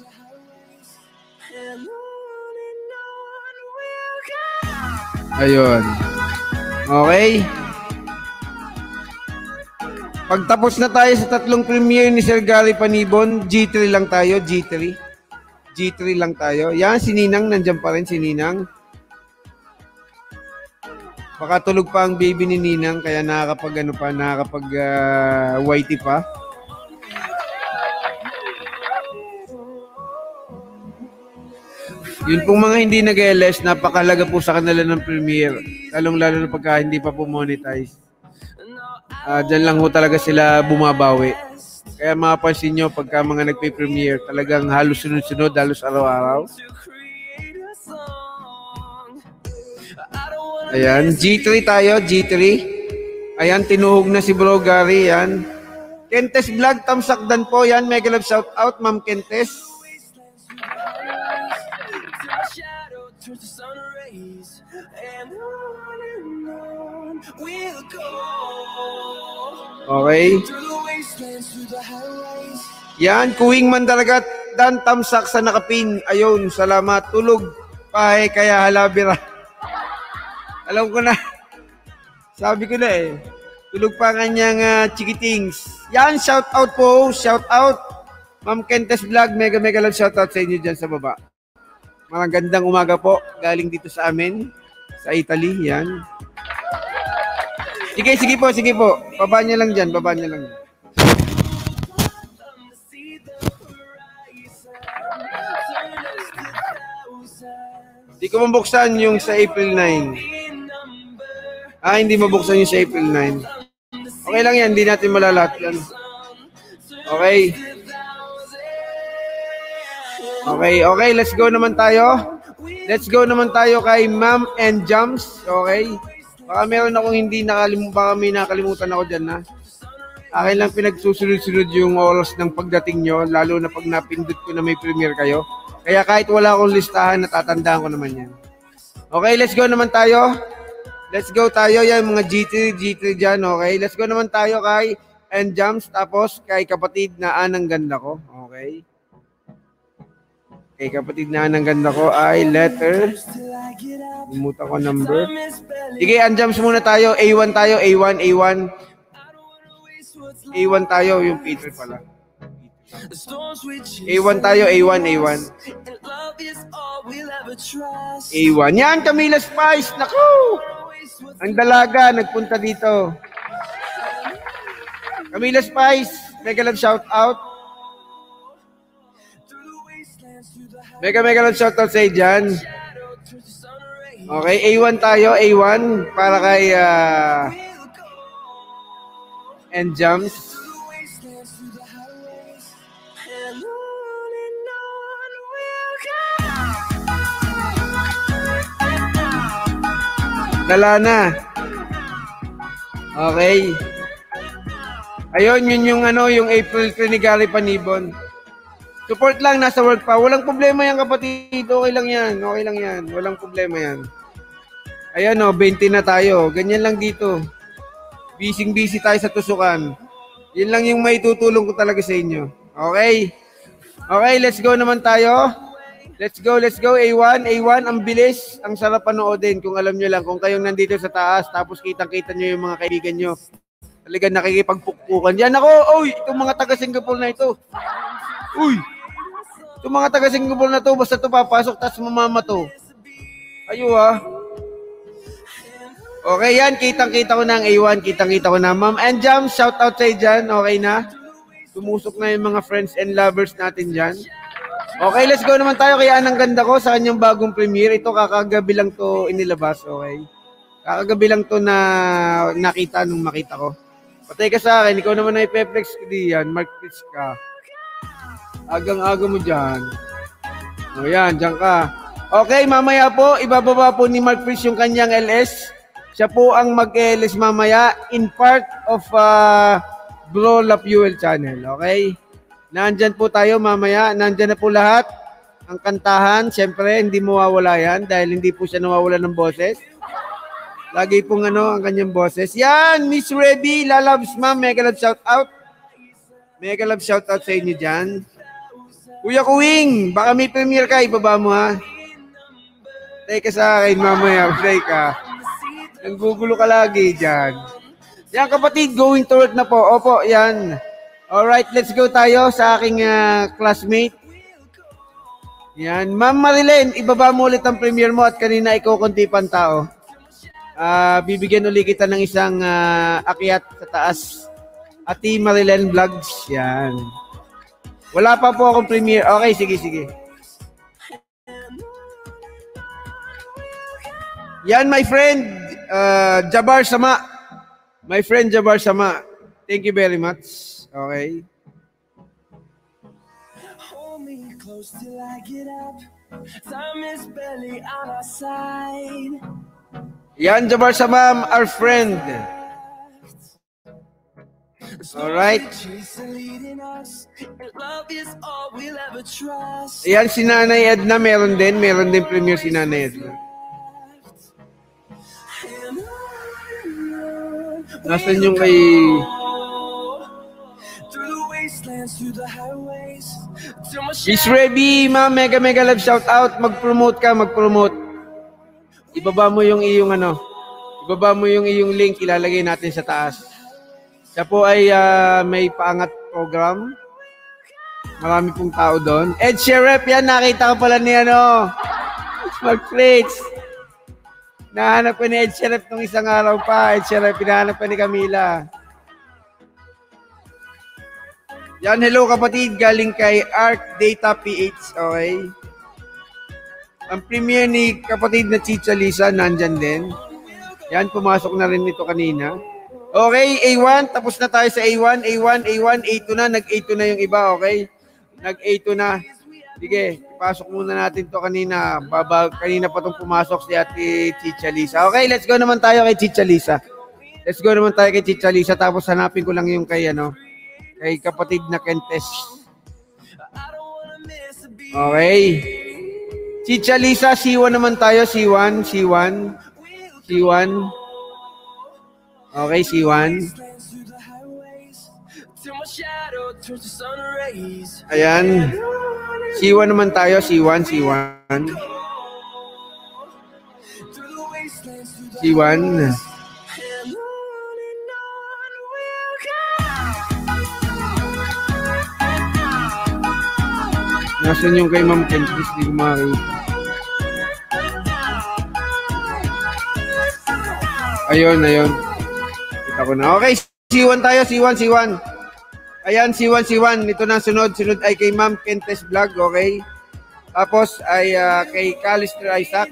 Ayun. Okay. Pagtapos na tayo sa tatlong premiere ni Sir Gary Panibon, G three lang tayo, G three. G three lang tayo. Yan, si Ninang, nandiyan pa rin si Ninang. Baka tulog pa ang baby ni Ninang, kaya nakakapag ano pa, nakakapag uh, whitey pa. Yun pong mga hindi nag-L S, napakalaga po sa kanila ng premiere. Lalong-lalo na pagka hindi pa po monetize. Uh, dyan lang ho talaga sila bumabawi. Kaya mapapansin nyo pagka mga nagpe-premiere, talagang halos sunod-sunod, halos araw-araw. Ayan, G three tayo, G three. Ayan, tinuhog na si Bro Gary, yan. Kentes Vlog, tamsakdan po, yan. Mega love shout out, Ma'am Kentes. Okay. Yan, Kuwing Mandalagat, Dan Tamsak sa nakapin. Ayun, salamat. Tulog pahe kaya halabira. Alam ko na. Sabi ko na eh. Tulog pa kanyang uh, chikitings. Yan, shout out po. Shout out. Ma'am Kentes Vlog, mega mega love shout out sa inyo dyan sa baba. Magandang umaga po. Galing dito sa amin. Sa Italy. Yan. Sige, sige po, sige po. Baba niya lang dyan, baba niya lang. Hindi ko mabuksan yung sa April nine. Ah, hindi mabuksan yung sa April nine. Okay lang yan, hindi natin malalat yan. Okay. Okay, okay, let's go naman tayo. Let's go naman tayo kay Ma'am and Jams. Okay. Baka meron akong hindi nakalimutan, baka may nakalimutan ako dyan na. Akin lang pinagsusunod-sunod yung oras ng pagdating nyo, lalo na pag napindot ko na may premiere kayo. Kaya kahit wala akong listahan, natatandaan ko naman yan. Okay, let's go naman tayo. Let's go tayo yan, mga G three, G three dyan, okay? Let's go naman tayo kay and Jams, tapos kay kapatid na Anang Ganda Ko, okay? Kay kapatid na Anang Ganda Ko ay letter. Bumuta ko number. Sige, and Jams muna tayo. A one tayo, A one, A one. A one tayo, yung Peter pala. A one tayo, A one, A one. A one. Yan, Camila Spice. Naku! Ang dalaga, nagpunta dito. Camila Spice, mega love shout out. Mega mega love shout out sa dyan. Okay, A one tayo, A one para kay uh, and Jams. Dala na. Okay. Ayun, yun yung ano, yung April three ni Gary Panibon. Support lang, nasa work pa. Walang problema yan, kapatid. Okay lang yan. Okay lang yan. Walang problema yan. Ayan o, twenty na tayo. Ganyan lang dito. Busy-busy tayo sa tusukan. Yun lang yung may tutulong ko talaga sa inyo. Okay? Okay, let's go naman tayo. Let's go, let's go. A one, A one, ang bilis. Ang sarap panoodin kung alam nyo lang. Kung kayong nandito sa taas, tapos kitang-kita nyo yung mga kaibigan nyo. Talagang nakikipagpukpukan. Yan ako, oy, itong mga taga-Singapore na ito. Uy, itong mga taga-Singapore na to, basta ito papasok, tapos mamama to. Ayo ha. Okay yan, kitang-kita ko na ang A one, kitang-kita ko na. Ma'am and Jam, shout out sa dyan, okay na? Tumusok na yung mga friends and lovers natin dyan. Okay, let's go naman tayo kay Anang Ganda Ko sa kanyang bagong premiere. Ito kakagabi lang to inilabas, okay? Kakagabi lang to na nakita nung makita ko. Patay ka sa akin, ikaw naman na ipeplex ko diyan, Mark Pitch ka. Agang-aga mo dyan. O yan, dyan ka. Okay, mamaya po, ibababa po ni Mark Pitch yung kanyang L S. Siya po ang mag-L S mamaya in part of uh, Bro La Fuel channel, okay? Nandyan po tayo mamaya. Nandyan na po lahat. Ang kantahan, syempre, hindi mawawala yan dahil hindi po siya nawawala ng boses. Lagi pong ano, ang kanyang boses. Yan, Miss Reby, lalabs ma'am, mega love shout out. Mega love shout out sa inyo dyan. Kuya Kuwing, baka may premiere ka, ibaba mo ha. Teka sa akin mamaya, play ka. Nanggugulo ka lagi dyan. Yan kapatid, going to work na po. Opo, yan. Alright, let's go tayo sa aking uh, classmate. Yan. Ma'am Marilyn, ibaba mo ulit ang premiere mo at kanina ikaw kunti pang tao. Uh, bibigyan ulit kita ng isang uh, akyat sa taas. Ati Marilyn Vlogs. Yan. Wala pa po akong premiere. Okay, sige, sige. Yan, my friend. Uh, Jabar Sama. My friend Jabar Sama. Thank you very much. Okay. Hold me close till I get up. Time is barely on our side. Yan, Jabar Sama, our friend. Alright. Yan, si Nanay Edna, meron din. Meron din premiere si Nanay Edna. Nasaan yung kay... Miss Reby, ma'am, mega mega love shout out. Mag-promote ka, mag-promote. Ibaba mo yung iyong ano. Ibaba mo yung iyong link, ilalagay natin sa taas. Siya po ay uh, may paangat program. Marami pong tao doon. Ed Sheriff, yan, nakita ko pala ni ano. Mag-plates. Nahanap ko ni Ed Sheriff nung isang araw pa. Ed Sheriff, pinahanap ko ni Camila. Yan, hello kapatid. Galing kay Arc Data P H. Okay. Ang premiere ni kapatid na Chicha Lisa, nandyan din. Yan, pumasok na rin ito kanina. Okay, A one. Tapos na tayo sa A one. A one, A one, A two na. Nag-A two na yung iba, okay? Nag-A two na. Sige, ipasok muna natin to kanina. Baba, kanina pa itong pumasok si Ate Chicha Lisa. Okay, let's go naman tayo kay Chicha Lisa. Let's go naman tayo kay Chicha Lisa. Tapos hanapin ko lang yung kay, ano, kay kapatid na Kentes. Okay. Chicha Lisa, C one naman tayo. C one, C one. C one. Okay, C one. Ayan. C one naman tayo. C one, C one. C one. Nasaan yung kay Ma'am Ken? Please, di ko makakita. Ayun, ayun. Kita ko na. Okay, C one tayo. C one, C one. Ayan, C one, C one. Ito na sunod. Sunod ay kay Ma'am Kentes Vlog. Okay. Tapos ay uh, kay Calister Isaac.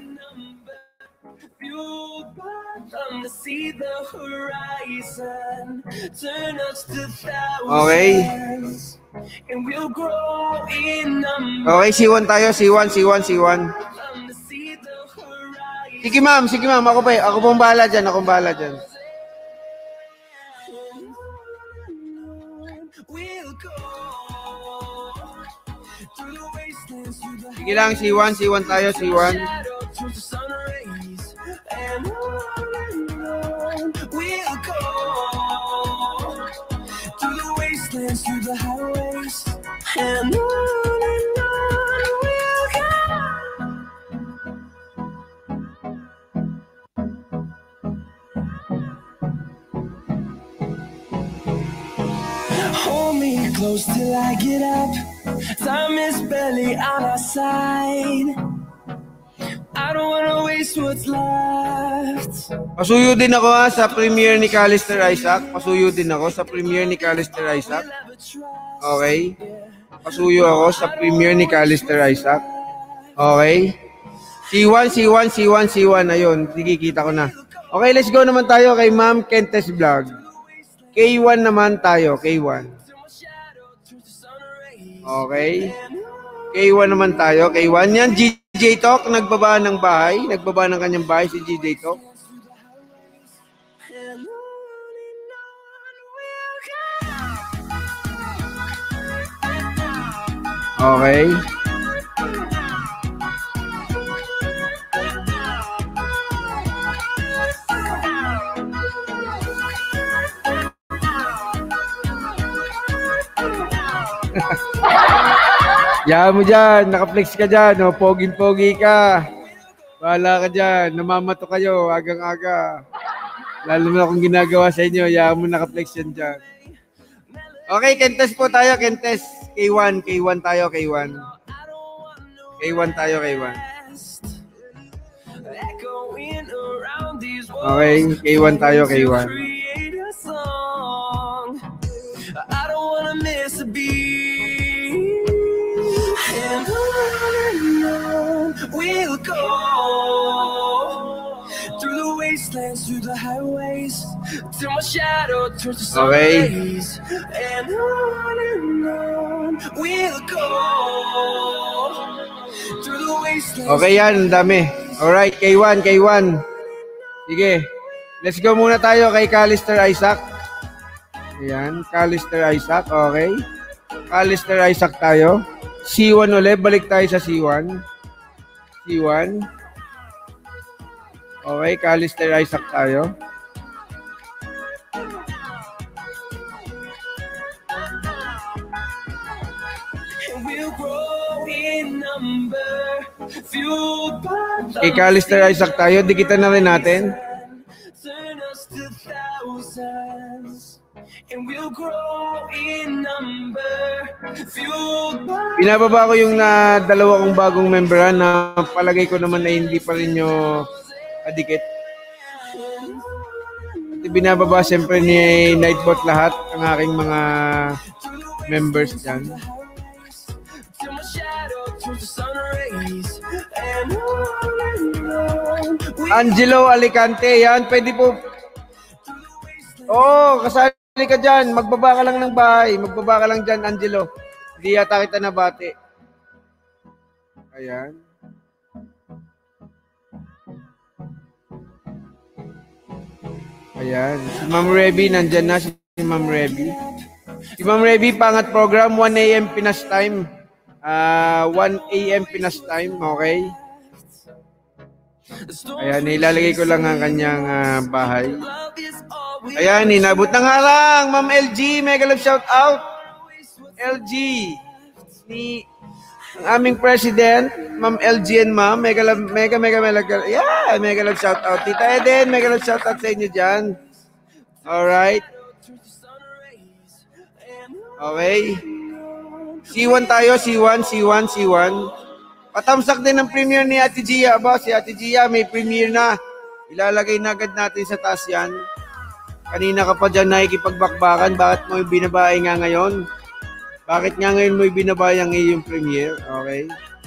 Okay. Okay, C one tayo. C one, C one, C one. Sige ma'am, sige ma'am. Ako pa, ako pong bahala dyan. Ako pong bahala dyan. Sige lang, C one, C one tayo, C one. Hold me close till I get up. Time is barely on our side. I don't wanna waste what's left. Pasuyo din ako ha, sa premiere ni Calister Isaac. Pasuyo din ako sa premiere ni Calister Isaac. Okay. Pasuyo ako sa premiere ni Calister Isaac. Okay. C one, C one, C one, C one. Ayun, nakikita ko na. Okay, let's go naman tayo kay Ma'am Kentes Vlog. K one naman tayo, K one. Okay. K one naman tayo, K one. Yan, G J Talk, nagbaba ng bahay. Nagbaba ng kanyang bahay si G J Talk. Okay. Yaman mo dyan, nakaplex ka dyan, no? Poging-pogi ka. Bahala ka dyan, namamato kayo, agang-aga. Lalo na kung ginagawa sa inyo, yaman mo nakaplex yan dyan. Okay, Kentes po tayo, Kentes. K one, K one tayo, K one. K one tayo, K one. Okay, K one tayo, K one. I don't wanna miss a beat. And on we'll go through the wastelands, through the highways, till my shadow turns to sun Okay. rays. And on and on we'll go through the wastelands. Okay yan, ang dami. Alright, K one, K one. Sige. Let's go muna tayo kay Callister Isaac. Ayan, Callister Isaac. Okay. Callister Isaac tayo. C one ulit. Balik tayo sa C one. C one. Okay, Callister Isaac tayo. We'll grow in number, fueled by Kay Callister Isaac tayo. Dikitan na rin natin. turn us to thousands, and we'll grow in number, fueled by Pinababa ko yung na dalawa kong bagong member na palagay ko naman na hindi pa rin nyo adikit. At binababa siyempre ni Nightbot lahat ang aking mga members dyan. till my shadow turns to sun rays. And on and on we Angelo Alicante, yan. Pwede po. Oh, kasali ka dyan. Magbaba ka lang ng bahay. Magbaba ka lang dyan, Angelo. Hindi yata kita nabati. Ayan. Ayan. Si Ma'am Reby, nandyan na si Ma'am Reby. Si Ma'am Reby, pangat program, one A M Pinas time. Ah, one A M Pinas time, okay? Ayan, ilalagay ko lang ang kanyang ah, bahay. love is all we Ayan, inabot ng harang, Ma'am L G, mega love shout out. L G, ni ang aming president, Ma'am L G and Ma'am, mega love, mega, mega, mega, yeah, mega love shout out. Tita Eden, mega love shout out sa inyo dyan. Alright. Okay. C one tayo, C one, C one, C one. Patamsak din ang premiere ni Ate Gia. Ba, si Ate Gia may premiere na. Ilalagay na agad natin sa taas yan. Kanina ka pa dyan nakikipagbakbakan. Bakit mo yung binabae nga ngayon? Bakit nga ngayon mo yung binabae ang iyong premiere? Okay.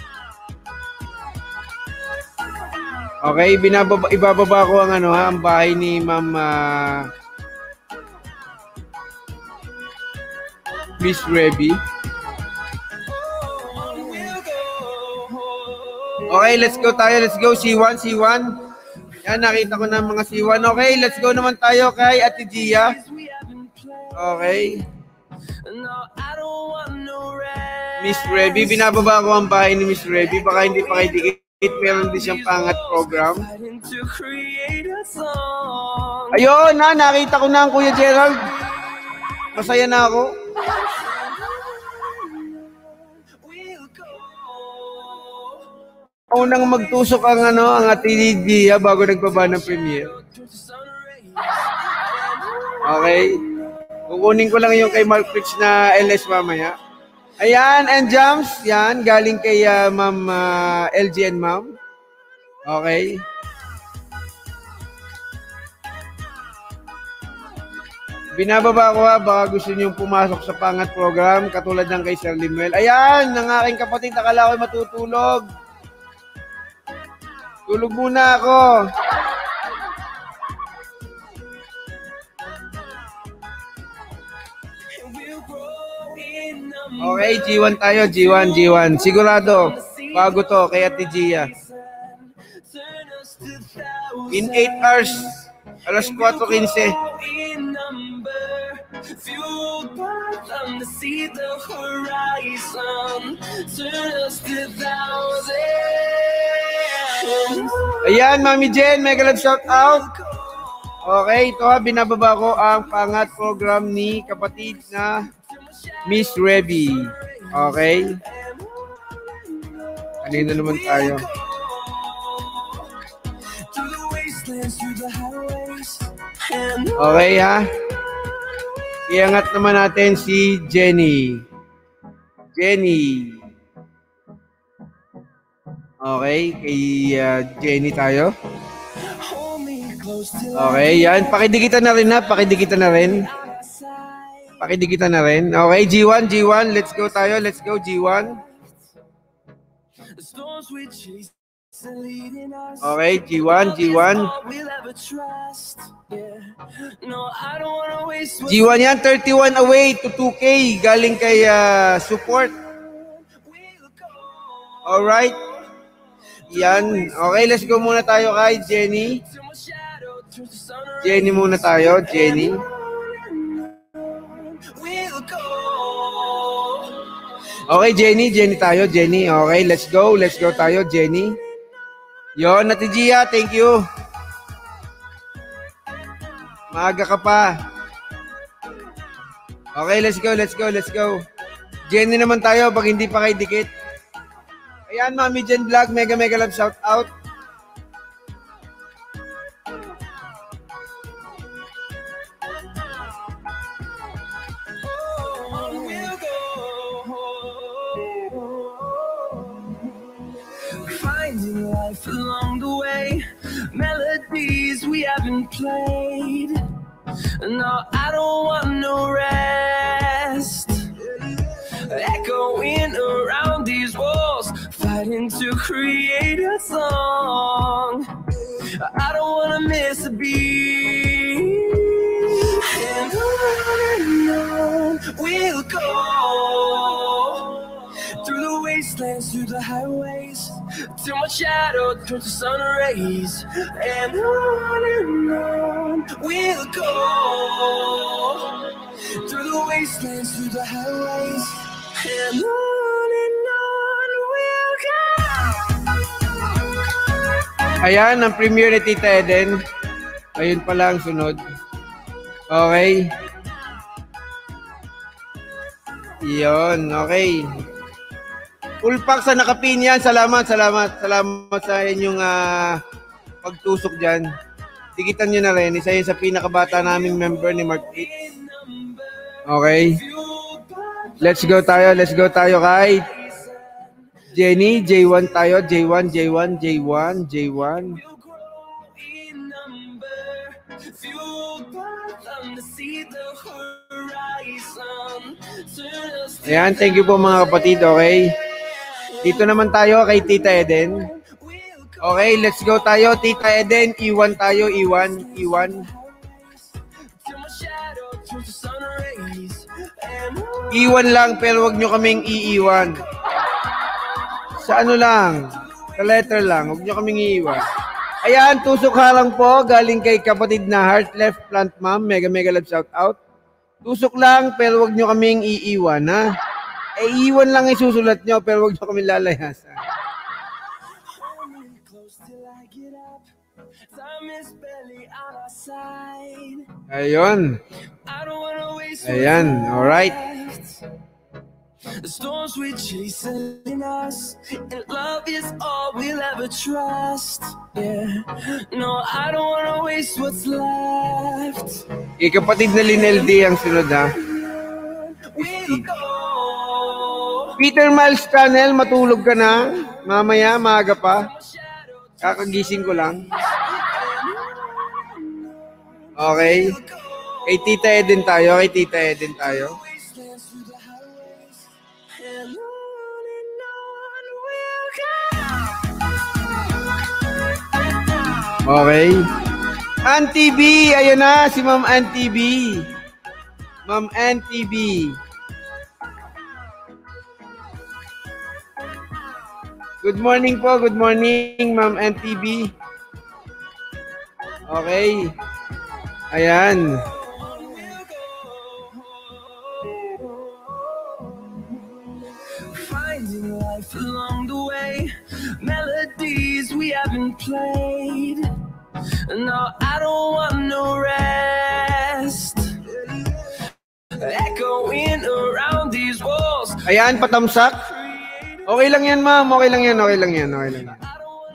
Okay, binababa, ibababa ko ang ano ha, ang bahay ni Ma'am uh, Miss Reby. Okay, let's go tayo. Let's go. C one, C one. Yan, nakita ko na mga C one. Okay, let's go naman tayo kay Ate Gia. Okay. Miss Reby. Binababa ko ang bahay ni Miss Reby. Baka hindi pa kayo dikit. Meron din siyang pangat program. Ayun na, nakita ko na ang Kuya Gerald. Masaya na ako. Unang magtusok ang ano, ang Ate Gia bago nagbaba ng premiere. Okay. Kukunin ko lang yung kay Mark Fritz na L S mamaya. Ayan, and jumps. Yan, galing kay uh, Ma'am uh, L G and Ma'am. Okay. Binababa ko ha, baka gusto niyong pumasok sa pangat program, katulad ng kay Sir Limuel. Ayan, ng aking kapatid, akala ko'y matutulog. Tulog muna ako. Okay, G one tayo, G one, G one. Sigurado, bago to kay Ate Gia. In eight hours, alas four fifteen. Fueled by them to see the horizon, turn us to thousands. Ayan, Mami Jen, mega love shout out. Okay, ito ha, binababa ko ang pangat program ni kapatid na Miss Reby. Okay. Kanina naman tayo. Okay ha. Iangat naman natin si Jenny. Jenny. Okay, kay uh, Jenny tayo. Okay, yan. Pakidikitan na rin ha. Pakidikitan na rin. Pakidikitan na rin. Okay, G one, G one. Let's go tayo. Let's go, G one. Okay, G one, G one. G one yan, thirty-one away to two K. Galing kay uh, support. Alright. Yan. Okay, let's go muna tayo kay Jenny. Jenny muna tayo, Jenny. Okay, Jenny, Jenny tayo, Jenny. Okay, let's go, let's go tayo, Jenny. Yon, Ate Gia, thank you. Maaga ka pa. Okay, let's go, let's go, let's go. Jenny naman tayo pag hindi pa kayo dikit. Ayan, Mami Jen Vlog, mega mega love shout out. Finding life along the way, melodies we haven't played. No, I don't want no rest. Echoing around these walls, fighting to create a song. I don't wanna miss a beat. And on and on we'll go, through the wastelands, through the highways, till my shadow turns to sun rays. And on and on we'll go, through the wastelands, through the highways, and on and on we'll go. Ayan, ang premiere ni Tita Eden. Ayun pala ang sunod. Okay. Yun, okay. Full pack sa nakapin yan. Salamat, salamat. Salamat sa inyong uh, pagtusok dyan. Tikitan nyo na rin. Isa yun sa pinakabata naming member ni Mark Pitt. Okay. Let's go tayo. Let's go tayo kay Jenny. J one tayo. J one, J one, J one, J one. Ayan, thank you po mga kapatid. Okay. Dito naman tayo kay Tita Eden. Okay, let's go tayo. Tita Eden, E one tayo. E one, E one. E one lang, pero wag nyo kaming iiwan. Sa ano lang, sa letter lang, wag nyo kaming iiwan. Ayan, tusok harang po, galing kay kapatid na Heart Left Plant Ma'am. Mega mega love shout out. Tusok lang, pero wag nyo kaming iiwan, ha? Eh, iwan lang isusulat nyo, pero wag nyo kaming lalayasan. Ayun. Ayan, alright. The storms we chase in us, and love is all we'll ever trust. Yeah, no, I don't wanna waste what's left. Eh, kapatid na Lineldi ang sunod, ha? Peter Miles Channel, matulog ka na. Mamaya, maaga pa. Kakagising ko lang. Okay. Kay Tita Eden tayo, kay Tita Eden tayo. Okay. Auntie B, ayun na, si Ma'am Auntie B. Ma'am Auntie B. Good morning po, good morning, Ma'am Auntie B. Okay. Ayan. Finding life along the way, melodies we haven't played. No, I don't want no rest. Echoing around these walls. Ayan, patamsak. Okay lang yan, ma'am. Okay lang yan, okay lang yan, okay lang yan.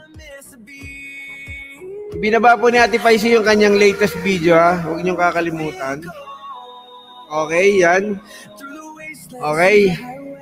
Binaba po ni Ate Paisi yung kanyang latest video, ha. Huwag niyong kakalimutan. Okay, yan. Okay.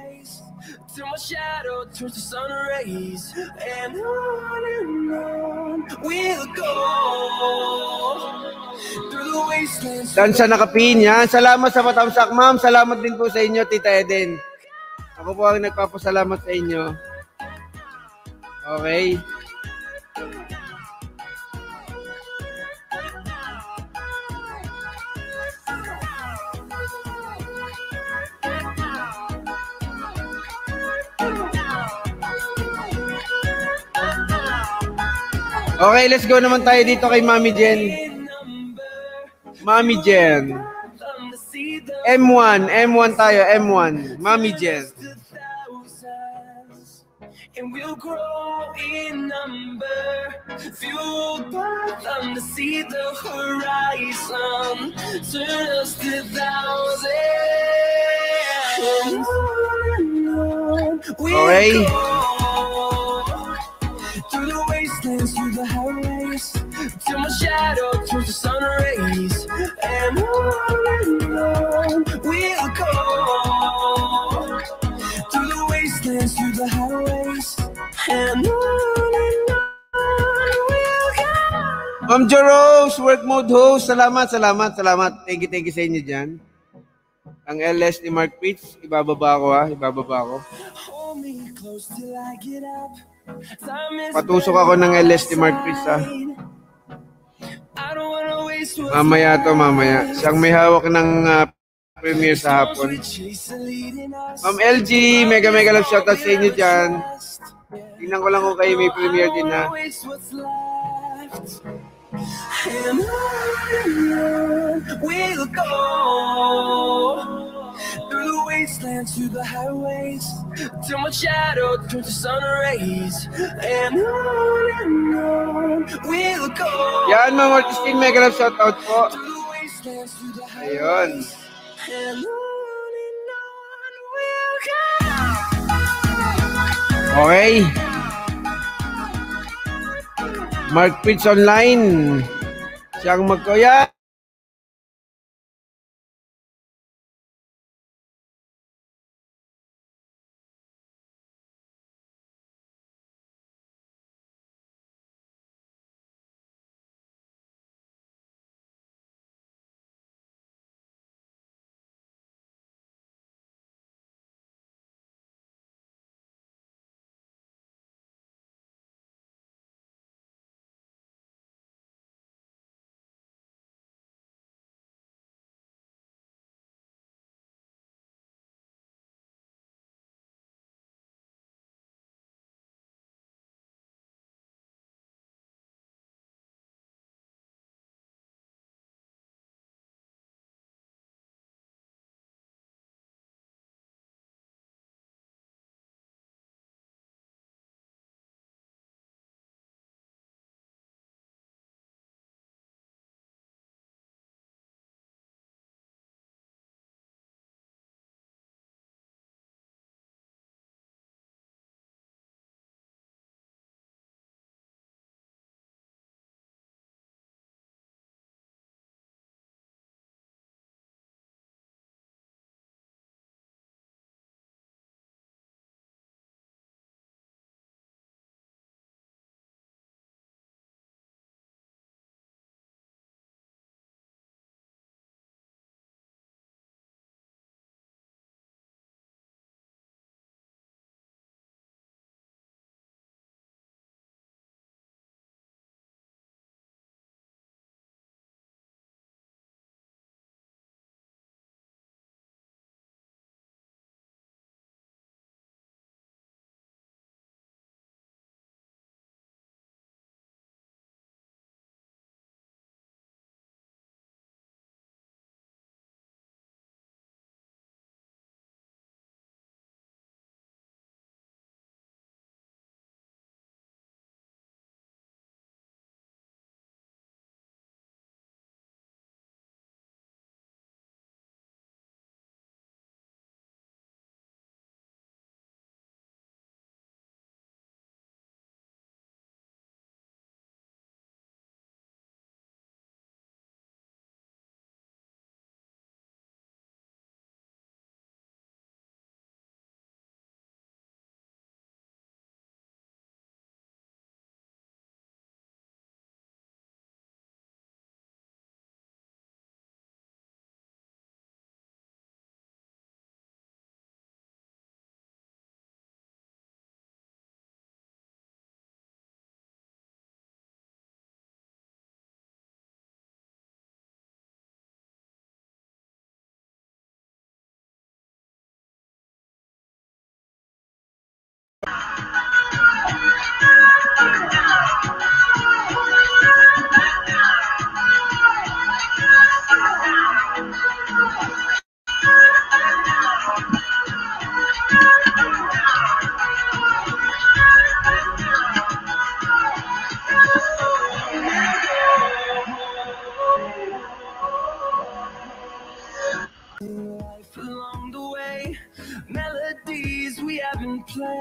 Dan sa nakapin, yan. Salamat sa patamsak, ma'am. Salamat din po sa inyo, Tita Eden. Ako po ang nagpapasalamat sa inyo. Okay. Okay, let's go naman tayo dito kay Mami Jen. Mami Jen. M one, M one tayo, M one. Mami Jen. And we'll grow in number, fueled by them to see the horizon, turn us to thousands. And on and on we'll Okay. go, through the wastelands, through the highways, till my shadow turns to sun rays. And on and on we'll go, through the wastelands, through the highways, and on and on we'll go. Ma'am Joros, work mode host. Salamat, salamat, salamat. Thank you, thank you sa inyo dyan. Ang L S ni Mark Pitts, ibababa ko ha, ibababa ko. Hold me close till I get up. Time is Patusok ako ng L S ni Mark Pitts ha. I don't wanna waste what's Mamaya to, mamaya. left. Siyang may hawak ng uh, premiere sa hapon. Ma'am L G, mega mega love shoutout sa inyo dyan. Tingnan ko lang kung kayo may premiere din ha. And on and on we'll go, through the wastelands, through the highways, till my shadow turns to sun rays. And on and on we'll go, Yan, Ma'am Artistin, mega love shoutout po. through the wastelands, through the Ayun. highways. And on and on we'll go. Okay. Mark Pitts online. Siyang magkuya.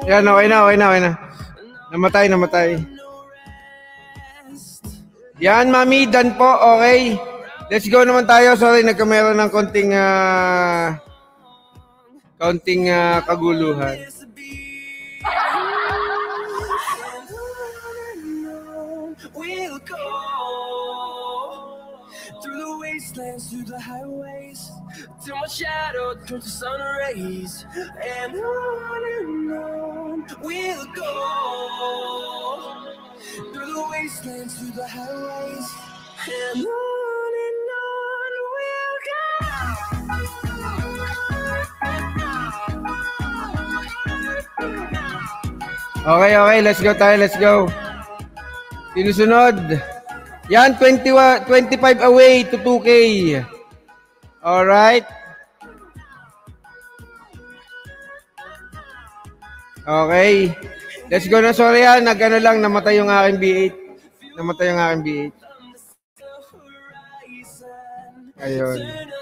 Yan, okay na, okay na, okay na. Namatay, namatay. Yan, mami, done po, okay. Let's go naman tayo. Sorry, nagkameron ng konting, ah, konting ah, kaguluhan. We'll go through the wastelands, through the highways, till my shadow turns to sun rays, and on and on we'll go through the wastelands, through the highways, and on and on we'll go. Okay, okay, let's go tayo, let's go. Sinusunod. Yan, twenty, twenty-five away to two K. Alright. Okay. Let's go na. Sorry yan, nag-ano lang, namatay yung aking B eight. Namatay yung aking B eight. Ayun.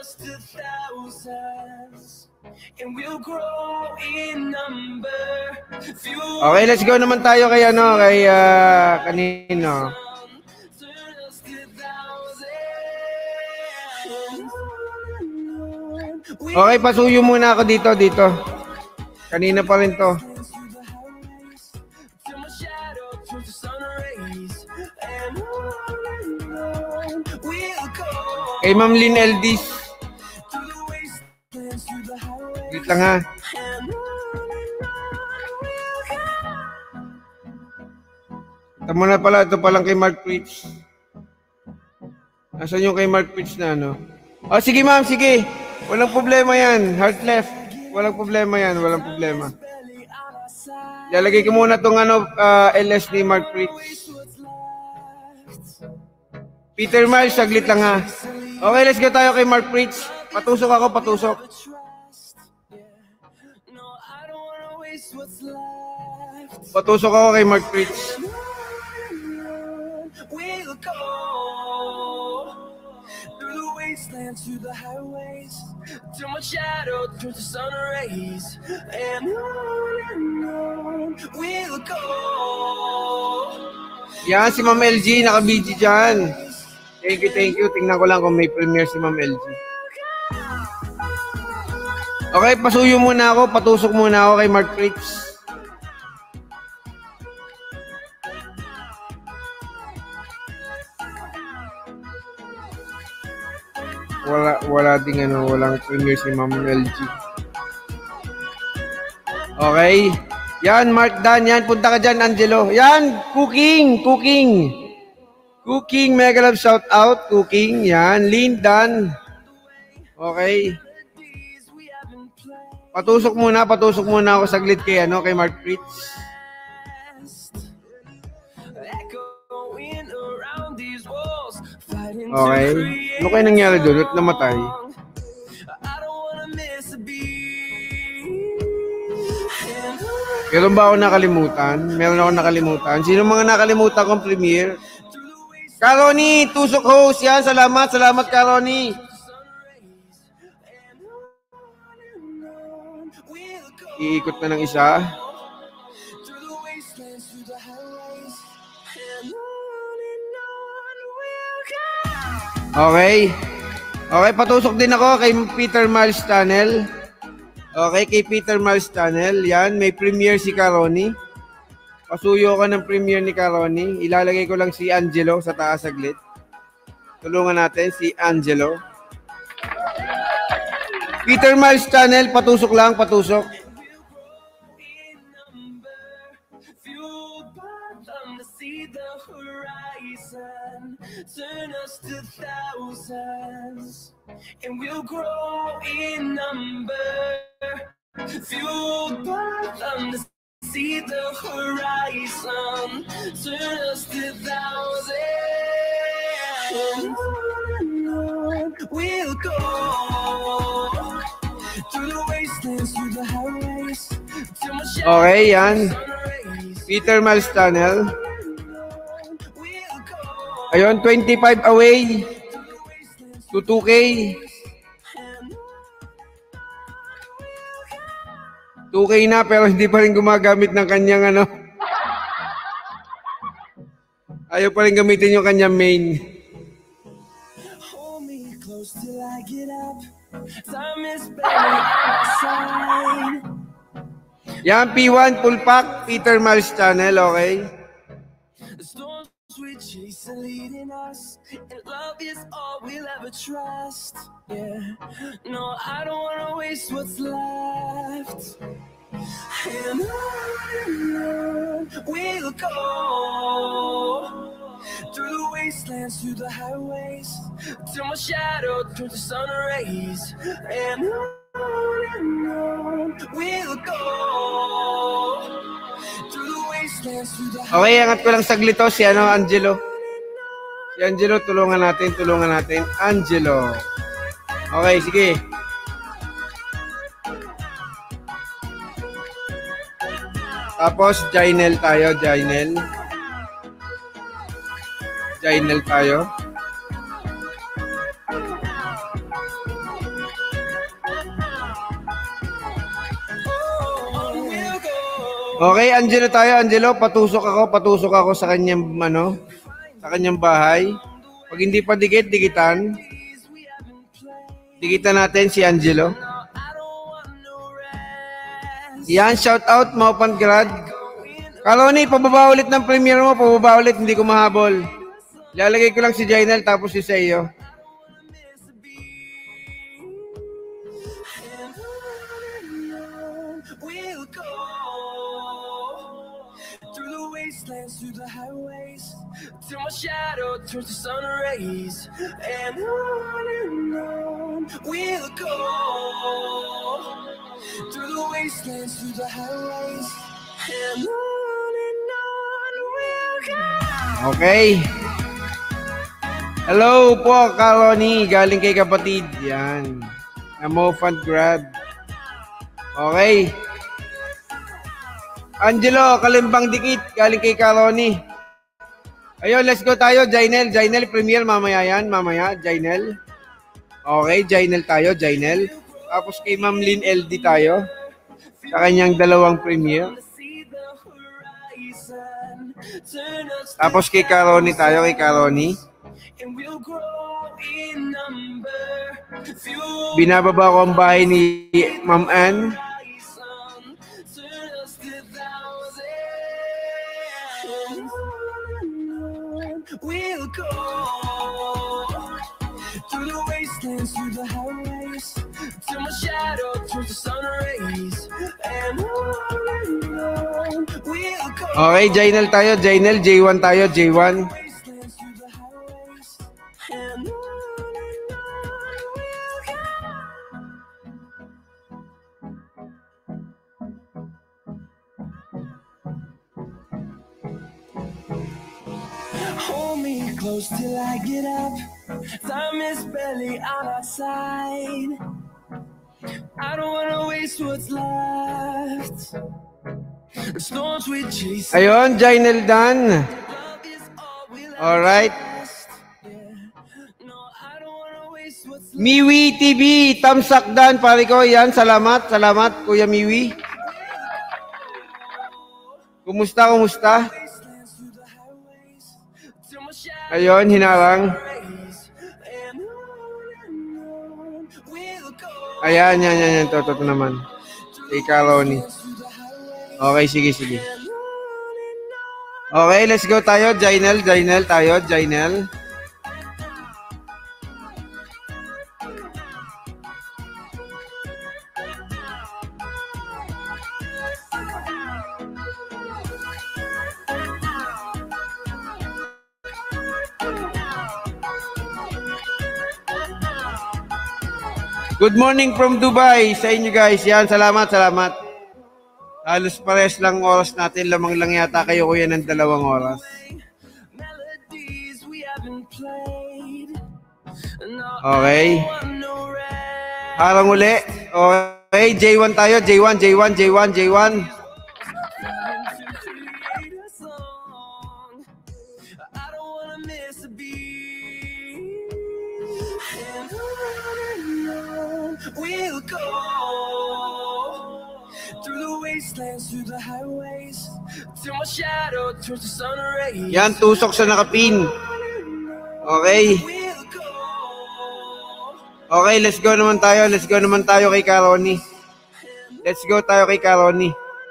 Okay, let's go naman tayo kay ano, kay uh, kanino. Okay, pasuyo muna ako dito, dito. Kanina pa rin to. Kay Ma'am Lynn Eldis. Dito lang ha. Tama na pala, ito palang kay Mark Pritch. Nasaan yung kay Mark Pritch na ano? Oh, sige ma'am, sige. Walang problema yan. Heart left. Walang problema yan. Walang problema. Lalagay ko muna itong ano, uh, L S ni Mark Pritch. Peter Miles, saglit lang ha. Okay, let's go tayo kay Mark Pritch. Patusok ako, patusok. Patusok ako kay Mark Pritch. We'll go through the wastelands, through the highways, till my shadow turns to sun rays, and on and on we'll go. Yan, si Ma'am L G, naka-B G dyan. Thank you, thank you. Tingnan ko lang kung may premiere si Ma'am L G. Okay, pasuyo muna ako, patusok muna ako kay Mark Pritch. Wala, wala ding ano, walang premiere si Ma'am L G. Okay. Yan, Mark Dan, yan. Punta ka dyan, Angelo. Yan, cooking, cooking. Cooking, mega love shout out, cooking. Yan, Lynn Dan. Okay. Patusok muna, patusok muna ako saglit kay, ano, kay Mark Pritch. Okay. Ano kayo nangyari doon? At namatay? Meron ba ako nakalimutan? Meron ako nakalimutan. Sino mga nakalimutan kong premiere? Karoni, tusok host. Yan, salamat, salamat Karoni. Iikot na ng isa. Okay. Okay, patusok din ako kay Peter Miles Tunnel. Okay, kay Peter Miles Tunnel. Yan, may premiere si Karoni. Pasuyo ka ng premiere ni Karoni. Ilalagay ko lang si Angelo sa taas saglit. Tulungan natin si Angelo. Peter Miles Tunnel, patusok lang, patusok. Turn us to thousands, and we'll grow in number, fueled by them to see the horizon. Turn us to thousands, and on and on we'll go through the wastelands, through the highways, till my shadow. Okay, yan. Peter Miles Tunnel. Ayun, twenty-five away to two K. two K na pero hindi pa rin gumagamit ng kanyang ano. Ayaw pa rin gamitin yung kanyang main. Hold me close till I get up. Time is barely on our side. Yan, P one, full pack, Peter Miles channel, okay? The storms we chase are leading us, and love is all we'll ever trust. Yeah, no, I don't wanna waste what's left. And on and on we'll go, through the wastelands, through the highways, till my shadow turns to sun rays. And on and on we'll go, through the wastelands, through the Okay, angat ko lang saglit to si ano, Angelo. Si Angelo, tulungan natin, tulungan natin. Angelo. Okay, sige. Tapos, Jainel tayo, Jainel. Jainel tayo. Okay, Angelo tayo, Angelo. Patusok ako, patusok ako sa kanyang, ano, sa kanyang bahay. Pag hindi pa dikit, dikitan. Dikitan natin si Angelo. Yan, shout out, Maupan Grad. Kaloni, pababa ulit ng premiere mo, pababa ulit, hindi ko mahabol. Lalagay ko lang si Jainel, tapos si Seyo. Through the highways, till my shadow turns to sun rays. And on and on we'll go, through the wastelands, through the highways, and on and on we'll go. Okay. Hello po, Kaloni, galing kay kapatid. Yan. Amo fan grab. Okay. Angelo, kalimbang dikit, galing kay Kaloni. Ayun, let's go tayo, Jainel. Jainel, premiere mamaya yan, mamaya, Jainel. Okay, Jainel tayo, Jainel. Tapos kay Ma'am Lynn L D tayo. Sa kanyang dalawang premiere. Tapos kay Kaloni tayo, kay Kaloni. Binababa ko ang bahay ni Ma'am Ann. We'll go through the wastelands, through the highways, till my shadow turns to sun rays. And on and on we'll go. Okay, Jainel tayo, Jainel, J one tayo, J one. Wastelands, through the highways, and on and on we'll go. Hold me close till I get up. Time is barely on our side. I don't wanna waste what's left. The storms we chase. Ayun, Jainel Dan. Alright. Miwi T V, tamsak Dan, pare ko. Yan, salamat, salamat, Kuya Miwi. Kumusta, kumusta? Ayun, hinarang. Ayan, yan, yan, yan. Toto naman. Kay Kaloni. Okay, sige, sige. Okay, let's go tayo. Jainel, Jainel tayo. Jainel. Good morning from Dubai sa inyo guys. Yan, salamat, salamat. Halos pares lang oras natin. Lamang lang yata kayo kuya ng dalawang oras. Okay. Harang uli. Okay, J one tayo. J one, J one, J one, J one. We'll go through Through the wastelands, through the highways, till my shadow turns to sun rays. Yan, tusok sa nakapin. Okay. We'll go. Okay, let's go naman tayo. Let's go naman tayo kay Karoni. Let's go tayo kay Karoni.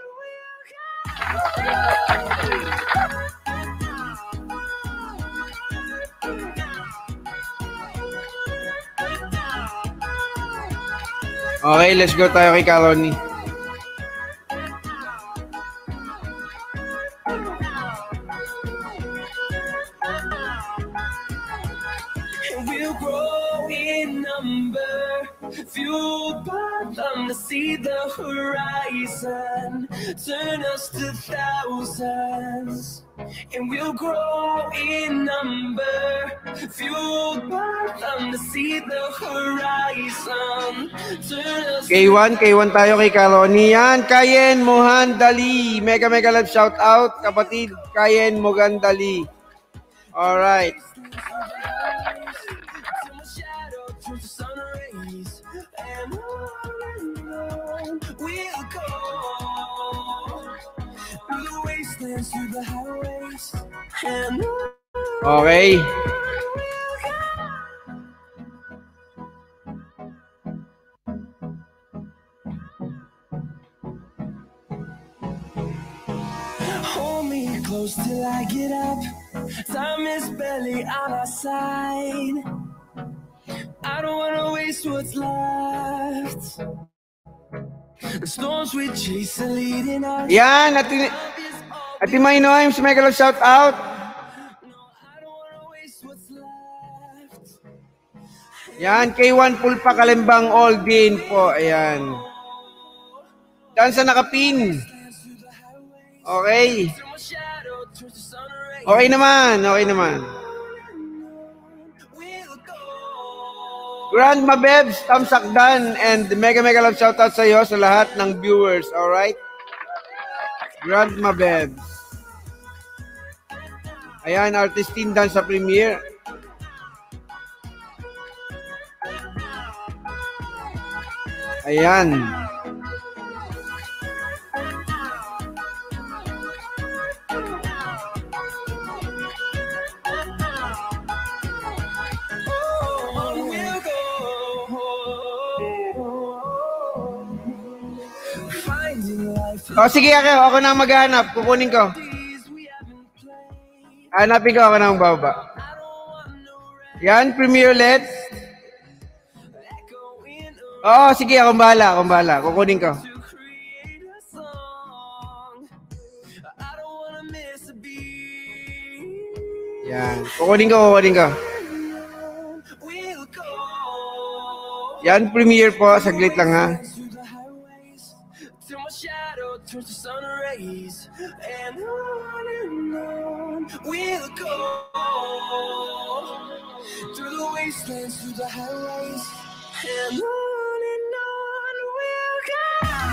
Okay, let's go tayo kay Karoni. And we'll grow in number, fueled by them to see the horizon, turn us to thousands. And we'll grow in number, fueled by them to see the horizon, turn us K one, K one tayo kay Karoni. Yan, Kayen Mohandali. Mega mega love shout out, kapatid Kayen Mogandali. Alright. till my shadow turns to sun rays. And on and on we'll go, through the wastelands, through the highways, and on. Okay. Hold me close till I get up. Time is barely on our side. I don't wanna waste what's left. The storms we chase are leading us. Yan, Ati, Ati May Noims, mega love shout out. No, I don't wanna waste what's left. Yan, K one Pulpa Kalembang all din po. Ayan. Dan sa nakapin. Okay. Till my shadow turns to sun rays. Okay naman, okay naman. We'll go. Grandma Bebs, Tamsakdan, and mega mega love shout out sa iyo sa lahat ng viewers, alright? Grandma Bebs. Ayan, Artistine Dan sa premiere. Ayan. On we'll go. Finding life O sige, ako, ako na ang maghanap. Kukunin ko. these we haven't played. Hanapin ko ako ng baba. I don't want no Yan, premiere ulit. echoing Oo, sige, akong bahala, akong bahala. Kukunin ko. to create a song. I don't wanna miss a beat. Yan. Kukunin ko, kukunin ko. We'll go. Yan, premiere po. Saglit lang ha. Through the highways, till my shadow turns to sun rays. And on and on we'll go. Through the wastelands, through the highways. And on and on we'll go.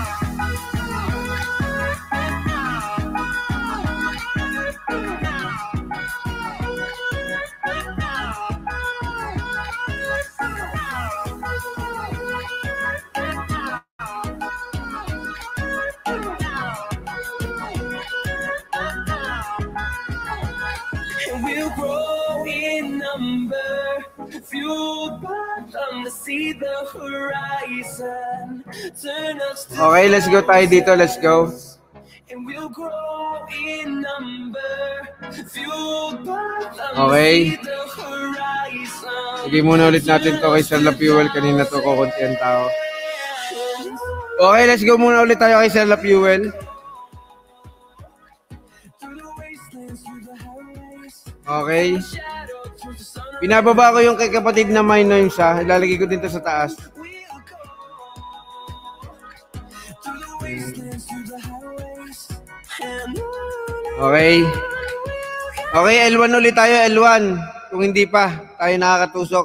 And we'll grow in number, fueled by them to see the horizon, turn us to Okay, let's go tayo dito. Let's go. and we'll grow in number, fueled by them Okay. to see the horizon. Sige muna ulit natin to kay Sir La Fuel. Kanina to kukunti ang tao. Okay, let's go muna ulit tayo kay Sir La Fuel. Through the wastelands, through the highways, Okay. shadow turns to sun. Pinababa ko yung kay kapatid na may Noims ha. Ilalagay ko dito sa taas. We'll go through the wastelands, through the highways, and on. Okay. Okay, L one ulit tayo, L one. Kung hindi pa, tayo nakakatusok.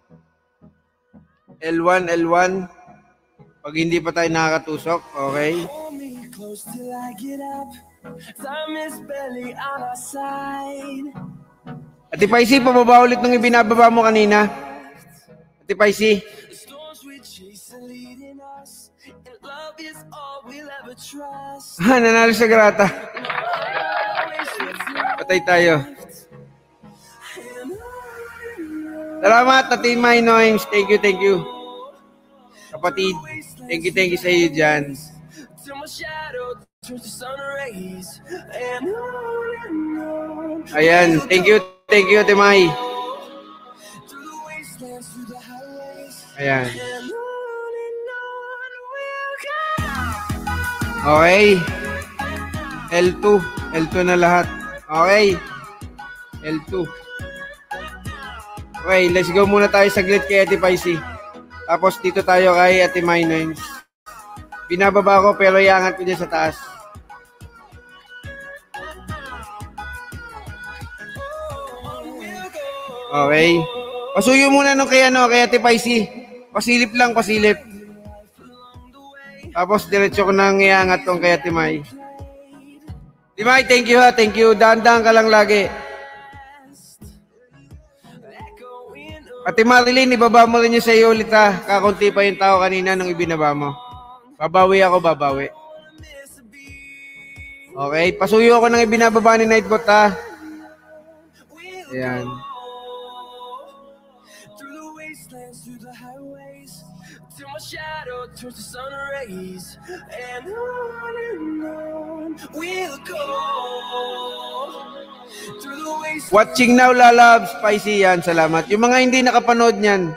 L one, L one. Pag hindi pa tayo nakakatusok, okay. Hold me close till I get up. Time is barely on our side. Ate Paisi, pababa ulit nung ibinababa mo kanina. Ate Paisi. The storms we chase are leading us, and love is all we'll ever trust. Ha, nanalo sa grata. Patay tayo. Salamat, Ate May Noings. Thank you, thank you. Kapatid, thank you, thank you sa iyo dyan. Till my shadow turns to sun rays. And on and on. Ayan, thank you, thank you, Ate May. Through the wastelands, through the highways. Ayan. And on and on we'll go. Okay. L two. L two na lahat. Okay. L two. Okay, let's go muna tayo saglit kay Ate Paisy. Tapos dito tayo kay Ate Minings. Binababa ko pero iangat ko dyan sa taas. Okay. Pasuyo muna nung kay ano, kay Ate Paisy. Pasilip lang, pasilip. Tapos diretso ko nang iangat tong kay Ate May. Ate May, thank you ha, thank you. Dahan-dahan ka lang lagi. Ate Marilyn, ibaba mo rin yung sa iyo ulit ha. Kakunti pa yung tao kanina nung ibinaba mo. Babawi ako, babawi. Okay, pasuyo ako nang ibinababa ni Nightbot ha. Ayan. Watching now, lalabs, Spicy yan, salamat. Yung mga hindi nakapanood niyan,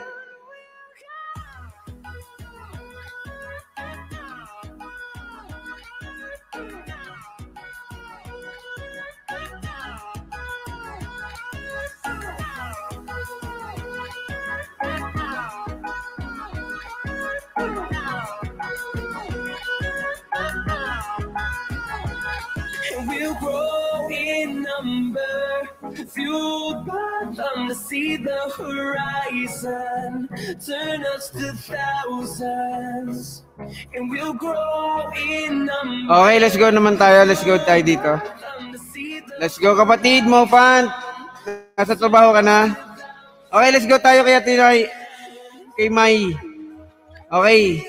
we'll grow in number, fueled by them to see the horizon, turn us to thousands, and we'll grow in number. okay, let's go naman tayo. Let's go tayo dito. Let's go, kapatid mo, fan. Nasa trabaho ka na? Okay, let's go tayo kay Ate May. Kay May. Okay.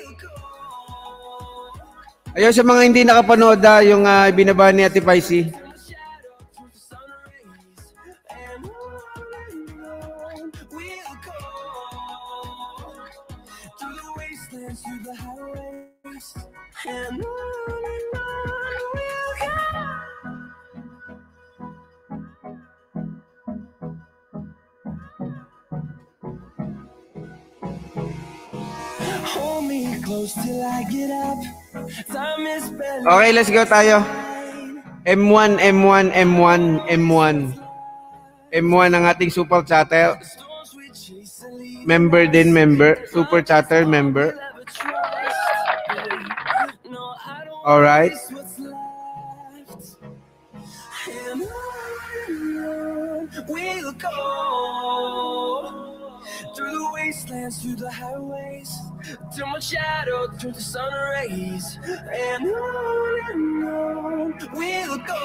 Ayun sa mga hindi nakapanood ha, yung uh, binaba ni Ate Paisy. Hold me close till I get up. Time is barely. Okay, let's go tayo. M one, M one, M one, M one. M one ang ating super chatter. Member din, member. Super chatter, member. Alright. We'll go through the wastelands, through the highways, till my shadow turns to sun rays, and on and on we'll go.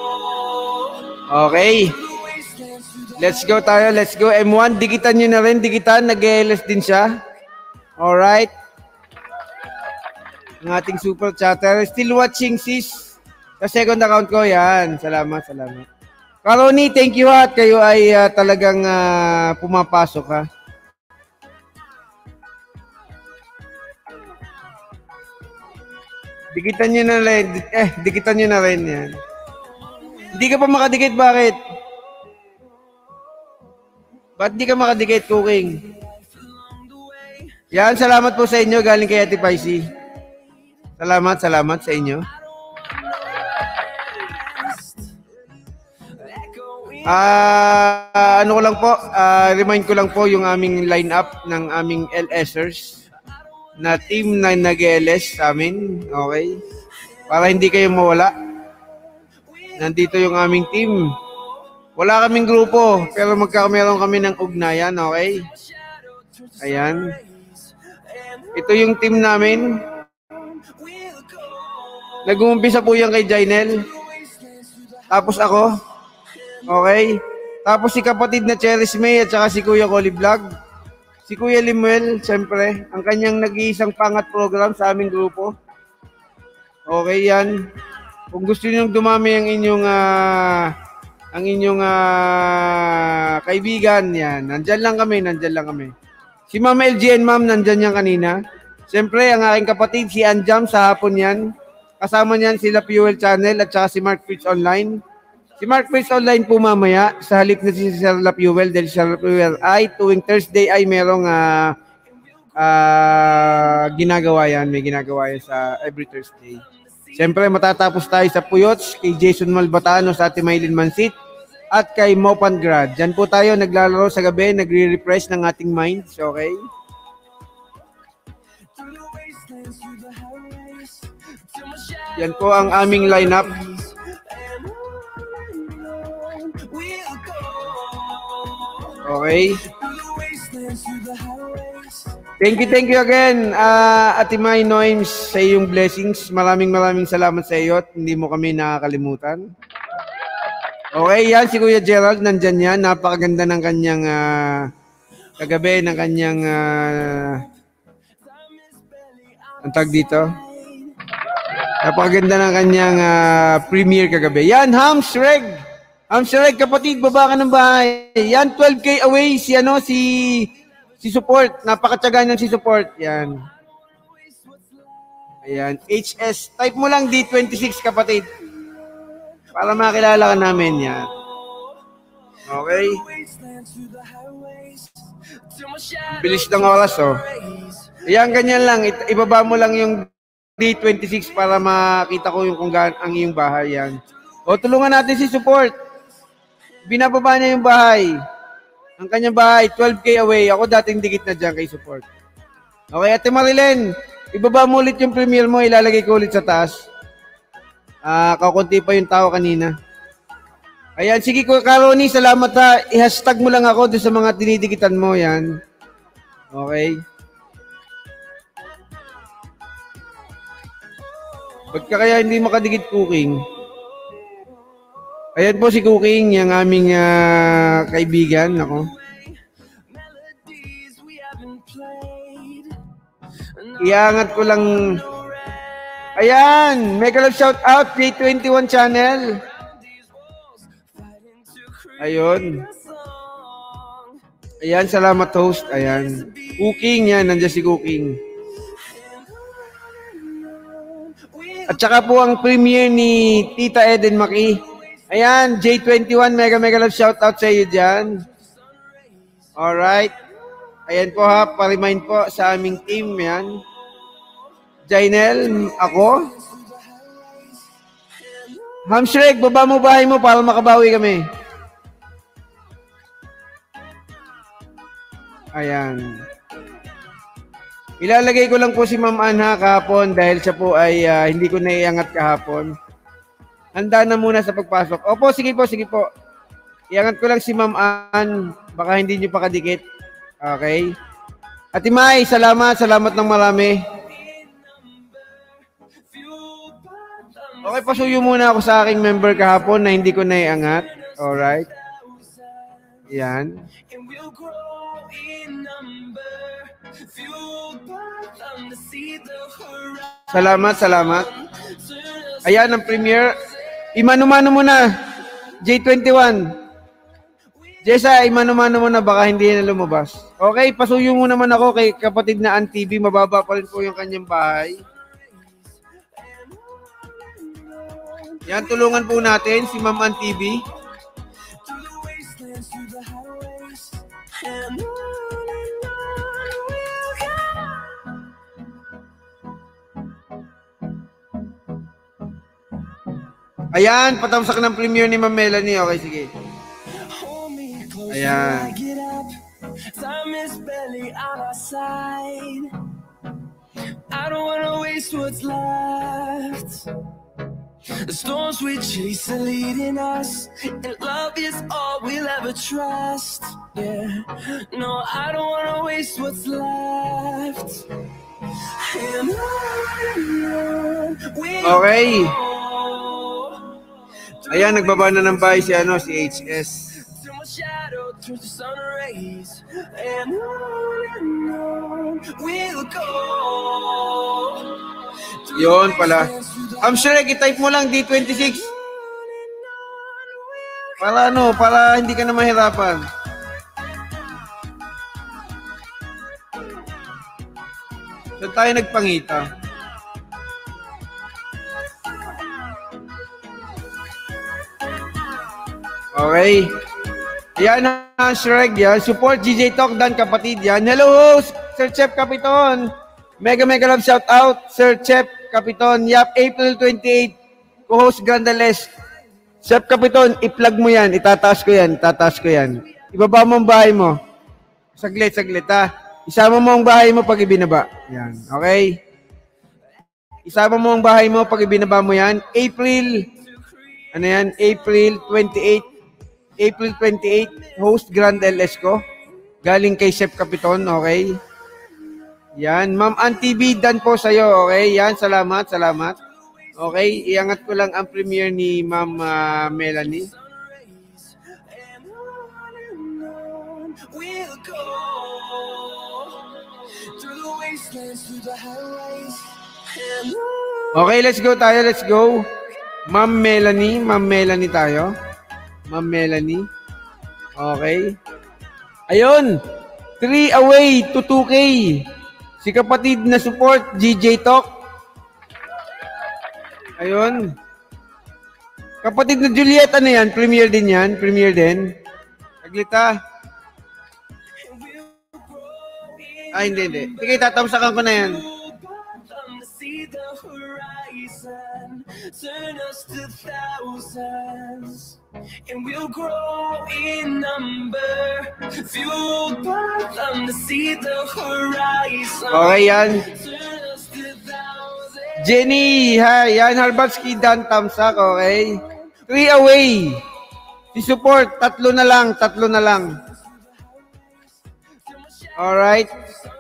Okay. Let's go tayo, let's go. M one, digitan nyo na rin, digitan. Nag-L S din siya. Alright. Ang ating super chatter. Still watching, sis. Sa second account ko, yan. Salamat, salamat. Karoni, thank you ha. At kayo ay uh, talagang uh, pumapasok ha. Dikitan nyo na rin. Eh, dikitan nyo na rin yan. Hindi ka pa makadikit, bakit? Ba't di ka makadikit, Cooking? Yan, salamat po sa inyo. Galing kay Ate Paisy. Salamat, salamat sa inyo. Ah, uh, ano ko lang po, uh, remind ko lang po yung aming lineup ng aming L Sers na team na nag-L S sa amin, okay? Para hindi kayo mawala. Nandito yung aming team. Wala kaming grupo, pero magkakameron kami ng ugnayan, okay? Ayan. Ito yung team namin. Nag-uumpisa po yan kay Jainel. Tapos ako. Okay? Tapos si kapatid na Cherish May at saka si Kuya Collie Vlog. Si Kuya Limuel, siyempre, ang kanyang nag-iisang pangat program sa aming grupo. Okay yan. Kung gusto niyo dumami ang inyong uh, ang inyong uh, kaibigan, yan. Nandyan lang kami, nandyan lang kami. Si Ma'am L G N, ma'am, nandyan yan kanina. Siyempre, ang aking kapatid, si Anjam, sa hapon yan. Kasama niyan sila Fuel Channel at saka si Mark Fritz Online. Si Mark Fritz Online po mamaya, sa halip na si Sir La Fuel, dahil Sir La Fuel ay tuwing Thursday ay merong uh, uh, ginagawa yan. May ginagawa yan sa every Thursday. Siyempre, matatapos tayo sa Puyots, kay Jason Malbatano, sa Ate Maylin Mansit, at kay Mopan Grad. Diyan po tayo naglalaro sa gabi, nagre-refresh ng ating minds, okay? Yan po ang aming lineup. Okay. Thank you, thank you again, uh, Ate May Noims, sa iyong blessings. Maraming maraming salamat sa iyo at hindi mo kami nakakalimutan. Okay, yan si Kuya Gerald, nandyan yan. Napakaganda ng kanyang uh, kagabi, ng kanyang uh, ang tag dito. Napakaganda ng kanyang uh, premiere kagabi. Yan, Hams Reg. Hams Reg, kapatid, baba ka ng bahay. Yan, twelve K away si ano, si si Support. Napakatyaga niyan si Support. Yan. Ayan, H S. Type mo lang D twenty-six, kapatid. Para makilala ka namin yan. Okay? Bilis ng oras, oh. Ayan, ganyan lang. Ibaba mo lang yung D twenty-six para makita ko yung kung gaan ang iyong bahay yan. O, tulungan natin si Support. Binababa niya yung bahay. Ang kanyang bahay, twelve K away. Ako dating dikit na dyan kay Support. Okay, Ate Marilyn, ibaba mo ulit yung premiere mo, ilalagay ko ulit sa taas. Ah, uh, kakunti pa yung tao kanina. Ayan, sige ko, Karoni, salamat ha. I-hashtag mo lang ako doon sa mga dinidikitan mo, yan. Okay. Ba't ka kaya hindi makadikit, Cooking? Ayan po si Cooking, yung aming uh, kaibigan. Ako. Iangat ko lang. Ayan, mega love shout out, J twenty-one channel. Ayun. Ayan, salamat host. Ayan. Cooking yan, nandiyan si Cooking. At saka po ang premiere ni Tita Eden Maki. Ayan, J twenty-one, mega mega love shout out sa iyo dyan. Alright. Ayan po ha, pa-remind po sa aming team yan. Jainel, ako. Hamshrek, baba mo bahay mo para makabawi kami. Ayan. Ilalagay ko lang po si Ma'am Anha kahapon dahil siya po ay uh, hindi ko naiangat kahapon. Handa na muna sa pagpasok. Opo, sige po, sige po. Iangat ko lang si Ma'am Ann. Baka hindi nyo pa kadikit. Okay. Ate May, salamat. Salamat ng marami. Okay, pasuyo muna ako sa aking member kahapon na hindi ko naiangat. Alright. Yan. Salamat, salamat. Ayan ang premiere. Imano-mano muna. J twenty-one. Jessa, imano-mano muna. Baka hindi na lumabas. Okay, pasuyo mo naman ako kay kapatid na Ann T V. Mababa pa rin po yung kanyang bahay. Yan, tulungan po natin si Ma'am Ann T V. Ayan, patapos ng premiere ni Ma'am Melanie. Okay, sige. Ayan. I don't wanna waste what's left. The storms we chase are leading us, and love is all we'll ever trust. Yeah, no, I don't wanna waste what's left. And on we'll okay. Go. Ayan, nagbaba na ng bahay si ano, si H S. Shadow turns to sun rays, and on and on we'll go Yun pala. I'm sure, i-type mo lang D twenty-six. Para ano, para hindi ka na mahirapan. So tayo nagpangita. Okay. Yan ang Shrek yan. Support G J Talk Dan kapatid yan. Hello host, Sir Chef Capiton. Mega mega love shout out, Sir Chef Capiton. Yap, April twenty-eighth. Co-host Grandales. Chef Capiton, i-plug mo yan. Itataas ko yan. Itataas ko yan. Ibaba mo ang bahay mo. Saglit, saglit ha. Isama mo ang bahay mo pag ibinaba. Yan. Okay? Isama mo ang bahay mo pag ibinaba mo yan. April, ano yan? April twenty-eighth. April twenty-eighth. Host Grand L S ko. Galing kay Chef Capiton. Okay? Yan. Ma'am Auntie B, dan po sa'yo. Okay? Yan. Salamat, salamat. Okay, iangat ko lang ang premiere ni Ma'am uh, Melanie. Okay, let's go tayo, let's go. Ma'am Melanie, Ma'am Melanie tayo. Ma'am Melanie. Okay. Ayun, three away to two K. Si kapatid na support, G J Talk. Ayun. Kapatid na Juliet, ano yan? Premiere din yan? Premiere din? Taglita. Ah, hindi, hindi. Sige, tatamsakan ko na yan. And we'll grow in number, fueled by them to see the horizon. Okay, yan. Jenny, hi. Yan, Harbatski, Dan, Tamsak, okay. Three away. Si support, tatlo na lang, tatlo na lang. Alright.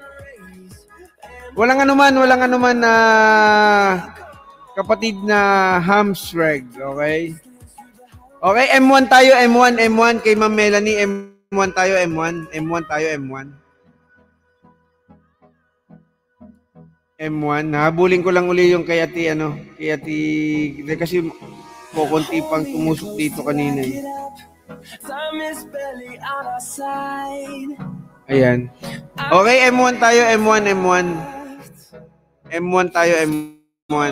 Walang anuman, walang anuman na uh, kapatid na Hamsreg, okay. Okay, M one tayo, M one, M one kay Ma'am Melanie, M one tayo, M one, M one tayo, M one. M one, habulin ko lang uli yung kay ati, ano, kay ati, kasi kukunti pang tumusok dito kanina. Eh. Ayan. Okay, M one tayo, M one, M one. M one tayo, M one.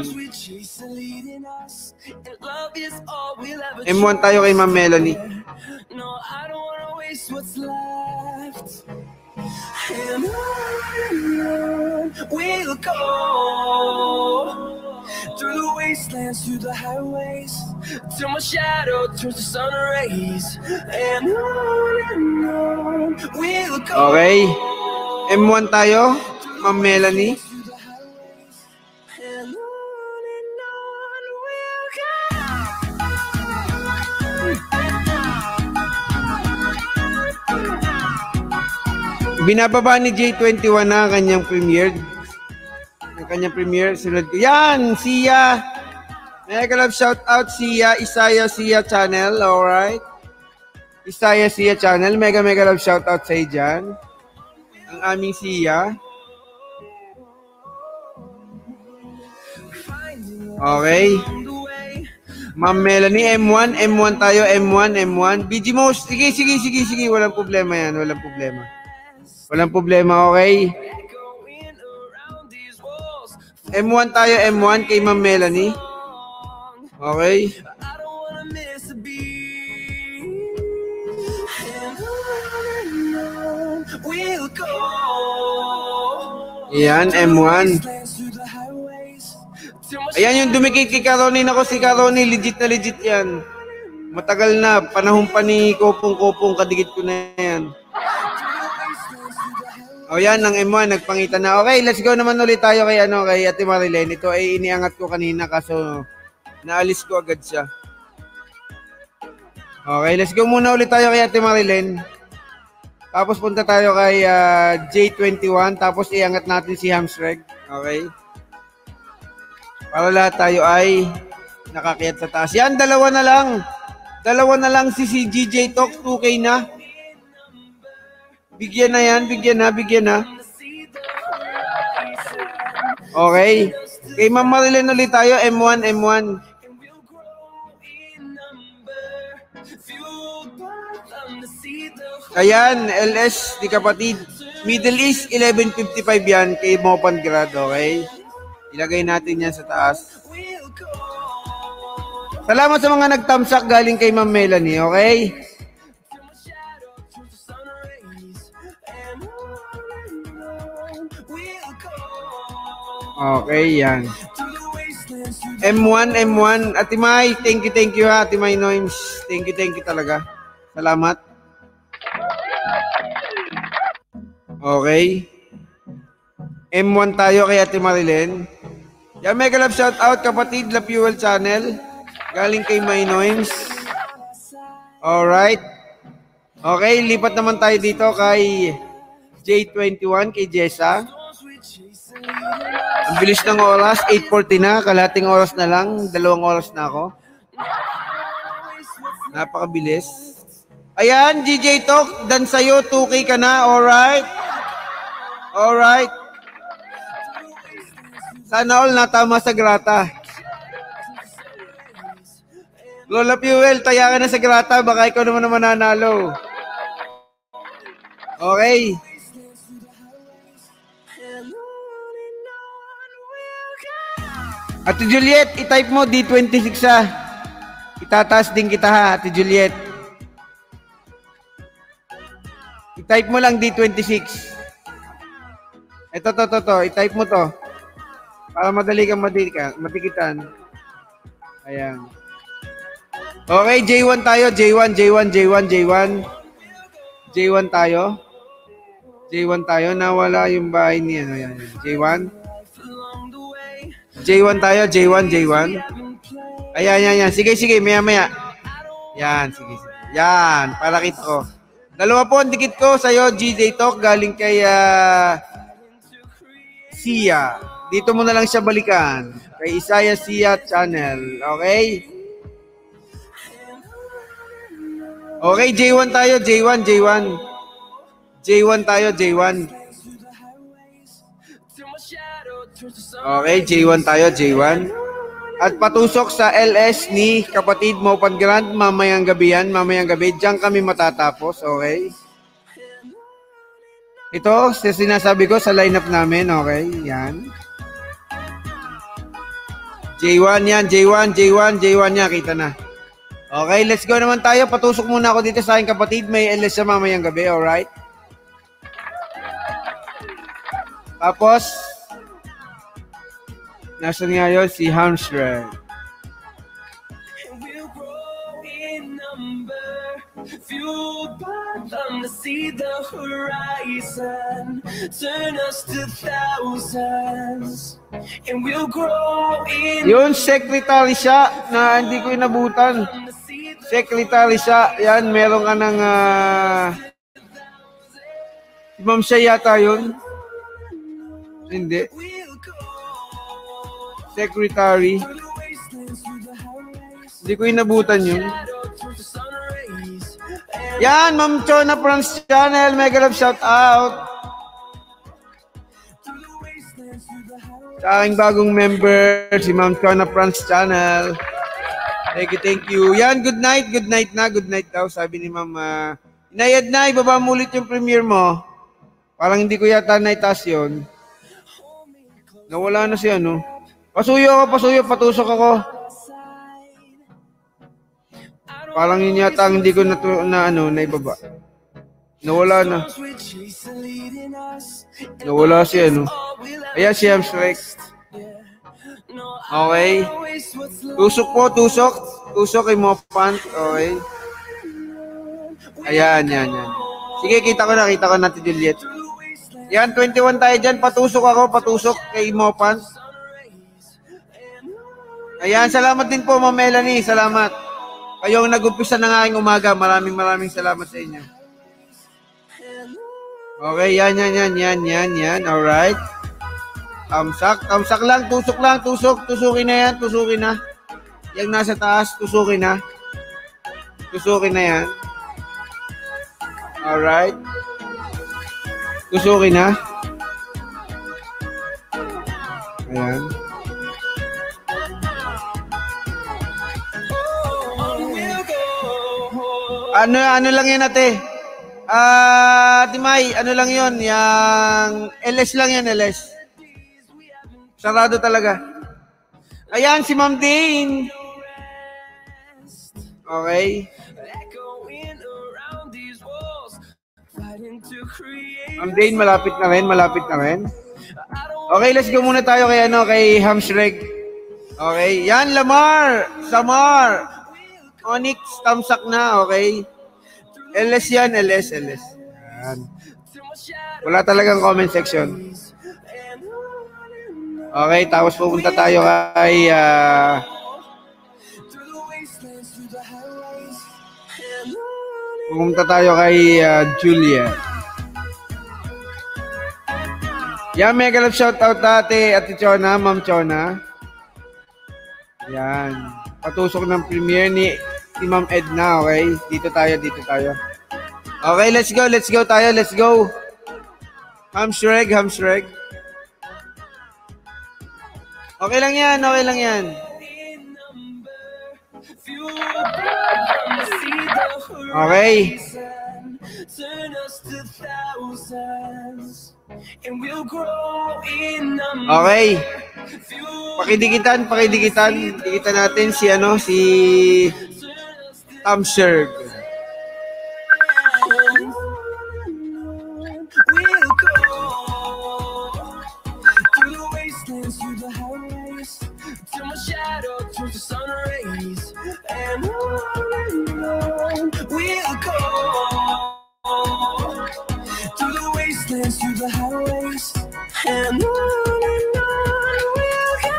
M one tayo kay Ma'am Melanie. No, I don't wanna waste what's left. And on we'll go through the wastelands, through the highways, till my shadow turns to sun rays. And on and on we'll go. Okay. M one tayo, Ma'am Melanie. Binababa ni J twenty-one na kanyang premiere. Ang kanyang premiere. Sunod ko. Yan! Sia! Mega love shout out Sia. Isaya Sia channel. Alright. Isaya Sia channel. Mega mega love shout out sa dyan. Ang aming Sia. Okay. Ma'am Melanie, M one. M one tayo. M one, M one. B G Mouse. Sige, sige, sige, sige. Walang problema yan. Walang problema. Walang problema, okay? M one tayo, M one kay Ma'am Melanie. Okay? Ayan, M one. Ayan yung dumikit kay Karoni. Ako si Karoni, legit na legit yan. Matagal na, panahon pa ni Kopong-Kopong, kadikit ko na yan. O yan, ng M one, nagpangita na. Okay, let's go naman ulit tayo kay, ano, kay Ate Marilyn. Ito ay iniangat ko kanina kaso naalis ko agad siya. Okay, let's go muna ulit tayo kay Ate Marilyn. Tapos punta tayo kay uh, J twenty-one. Tapos iangat natin si Hamsreg. Okay. Para lahat tayo ay nakakiyat sa taas. Yan, dalawa na lang. Dalawa na lang si, si G J Talk, two K na. Bigyan na yan, bigyan na, bigyan na. Okay. Kay Ma'am Marilyn ulit tayo, M one, M one. Ayan, L S, di kapatid. Middle East, eleven fifty-five yan kay Mopan Grad, okay? Ilagay natin yan sa taas. Salamat sa mga nagtamsak galing kay Ma'am Melanie, okay? Okay, yan. M one, M one. Ate May, thank you, thank you ha. Ate May Noims. Thank you, thank you talaga. Salamat. Okay. M one tayo kay Ate Marilyn. Yan, mega love shout out kapatid, La Fuel Channel. Galing kay May Noims. Alright. Okay, lipat naman tayo dito kay J twenty-one, kay Jessa. Ang bilis ng oras, eight forty na, kalating oras na lang, dalawang oras na ako. Napakabilis. Ayan, G J Talk, dan sa'yo, two K ka na, alright? Alright. Sana all natama sa grata. Lola Fuel, taya ka na sa grata, baka ikaw naman naman nanalo. Okay. Ate Juliet, i-type mo D twenty-six ha. Itataas din kita ha, Ate Juliet. I-type mo lang D twenty-six. Ito, to, to, to. I-type mo to. Para madali kang matika, matikitan. Ayan. Okay, J one tayo. J one, J one, J one, J one. J one tayo. J one tayo. Nawala yung bahay niya. Ayan, J one. J one tayo, J one, J one. Ayan, yan, yan. Sige, sige, maya, maya. Yan, sige, sige. Yan, para kita ko. Dalawa po ang dikit ko sa'yo, G J Talk, galing kay uh, Sia. Dito mo na lang siya balikan. Kay Isaiah Sia Channel. Okay? Okay, J one tayo, J one, J one. J one tayo, J one. Okay, J one tayo, J one. At patusok sa L S ni kapatid mo Grand mamayang gabi yan, mamayang gabi. Diyan kami matatapos, okay? Ito, sinasabi ko sa lineup namin, okay? Yan. J one yan, J one, J one, J one yan, kita na. Okay, let's go naman tayo. Patusok muna ako dito sa aking kapatid. May L S sa mamayang gabi, alright? Tapos, nasaan nga yun? Si Hamstring. Fueled by them to see the horizon, turn us to thousands, and we'll grow in. Yun, secretary siya na hindi ko inabutan. Secretary siya. Yan, meron ka ng uh, Ma'am siya yata yun. Hindi. Secretary. Hindi ko inabutan yun. Yan, Ma'am Chona France Channel. Mega love shout out. Sa aking bagong member, si Ma'am Chona France Channel. Thank you, thank you. Yan, good night. Good night na. Good night daw. Sabi ni Ma'am, uh, inayad na, ibaba mo ulit yung premiere mo. Parang hindi ko yata naitaas yun. Nawala na siya, no? Pasuyo ako, pasuyo, patusok ako. Parang yun yata ang hindi ko na, na ano, naibaba. Nawala na. Nawala siya, no? Ayan si Hamstring. Okay. Tusok po, tusok. Tusok kay Mopant. Okay. Ayan, yan, yan. Sige, kita ko na, kita ko natin, Juliet. Yan, twenty-one tayo dyan. Patusok ako, patusok kay Mopant. Ayan, salamat din po, Ma'am Melanie. Salamat. Kayong nag-umpisa ng aking umaga. Maraming maraming salamat sa inyo. Okay, yan, yan, yan, yan, yan, yan. Alright. Tamsak, tamsak lang, tusok lang, tusok. Tusukin na yan, tusukin na. Yung nasa taas, tusukin na. Tusukin na yan. Alright. Tusukin na. Ayan. Ano, ano lang yan, ate? Ah, Timay, ano lang yun? Yang L S lang yan, L S. Sarado talaga. Ayan, si Ma'am Dane. Okay. Ma'am Dane, malapit na rin, malapit na rin. Okay, let's go muna tayo kay, ano, kay Hamshreg. Okay, yan, Lamar, Samar, Onyx, Tamsak na, okay. L S yan, L S, L S. Yan. Wala talagang comment section. Okay, tapos pupunta tayo kay uh, pupunta tayo kay uh, Julia. Yan, mega love shoutout ate, ate Chona, Ma'am Chona. Yan. Patusok ng premiere ni si Ma'am Edna, okay? Dito tayo, dito tayo. Okay, let's go, let's go tayo, let's go. Hamshreg, Hamshreg. Okay lang yan, okay lang yan. Okay. Okay. Pakidikitan, pakidikitan. Dikitan natin si ano, si Hamshreg. Till my shadow turns to sun rays, and on and on we'll go through the wastelands, through the highways, and on and on we'll go.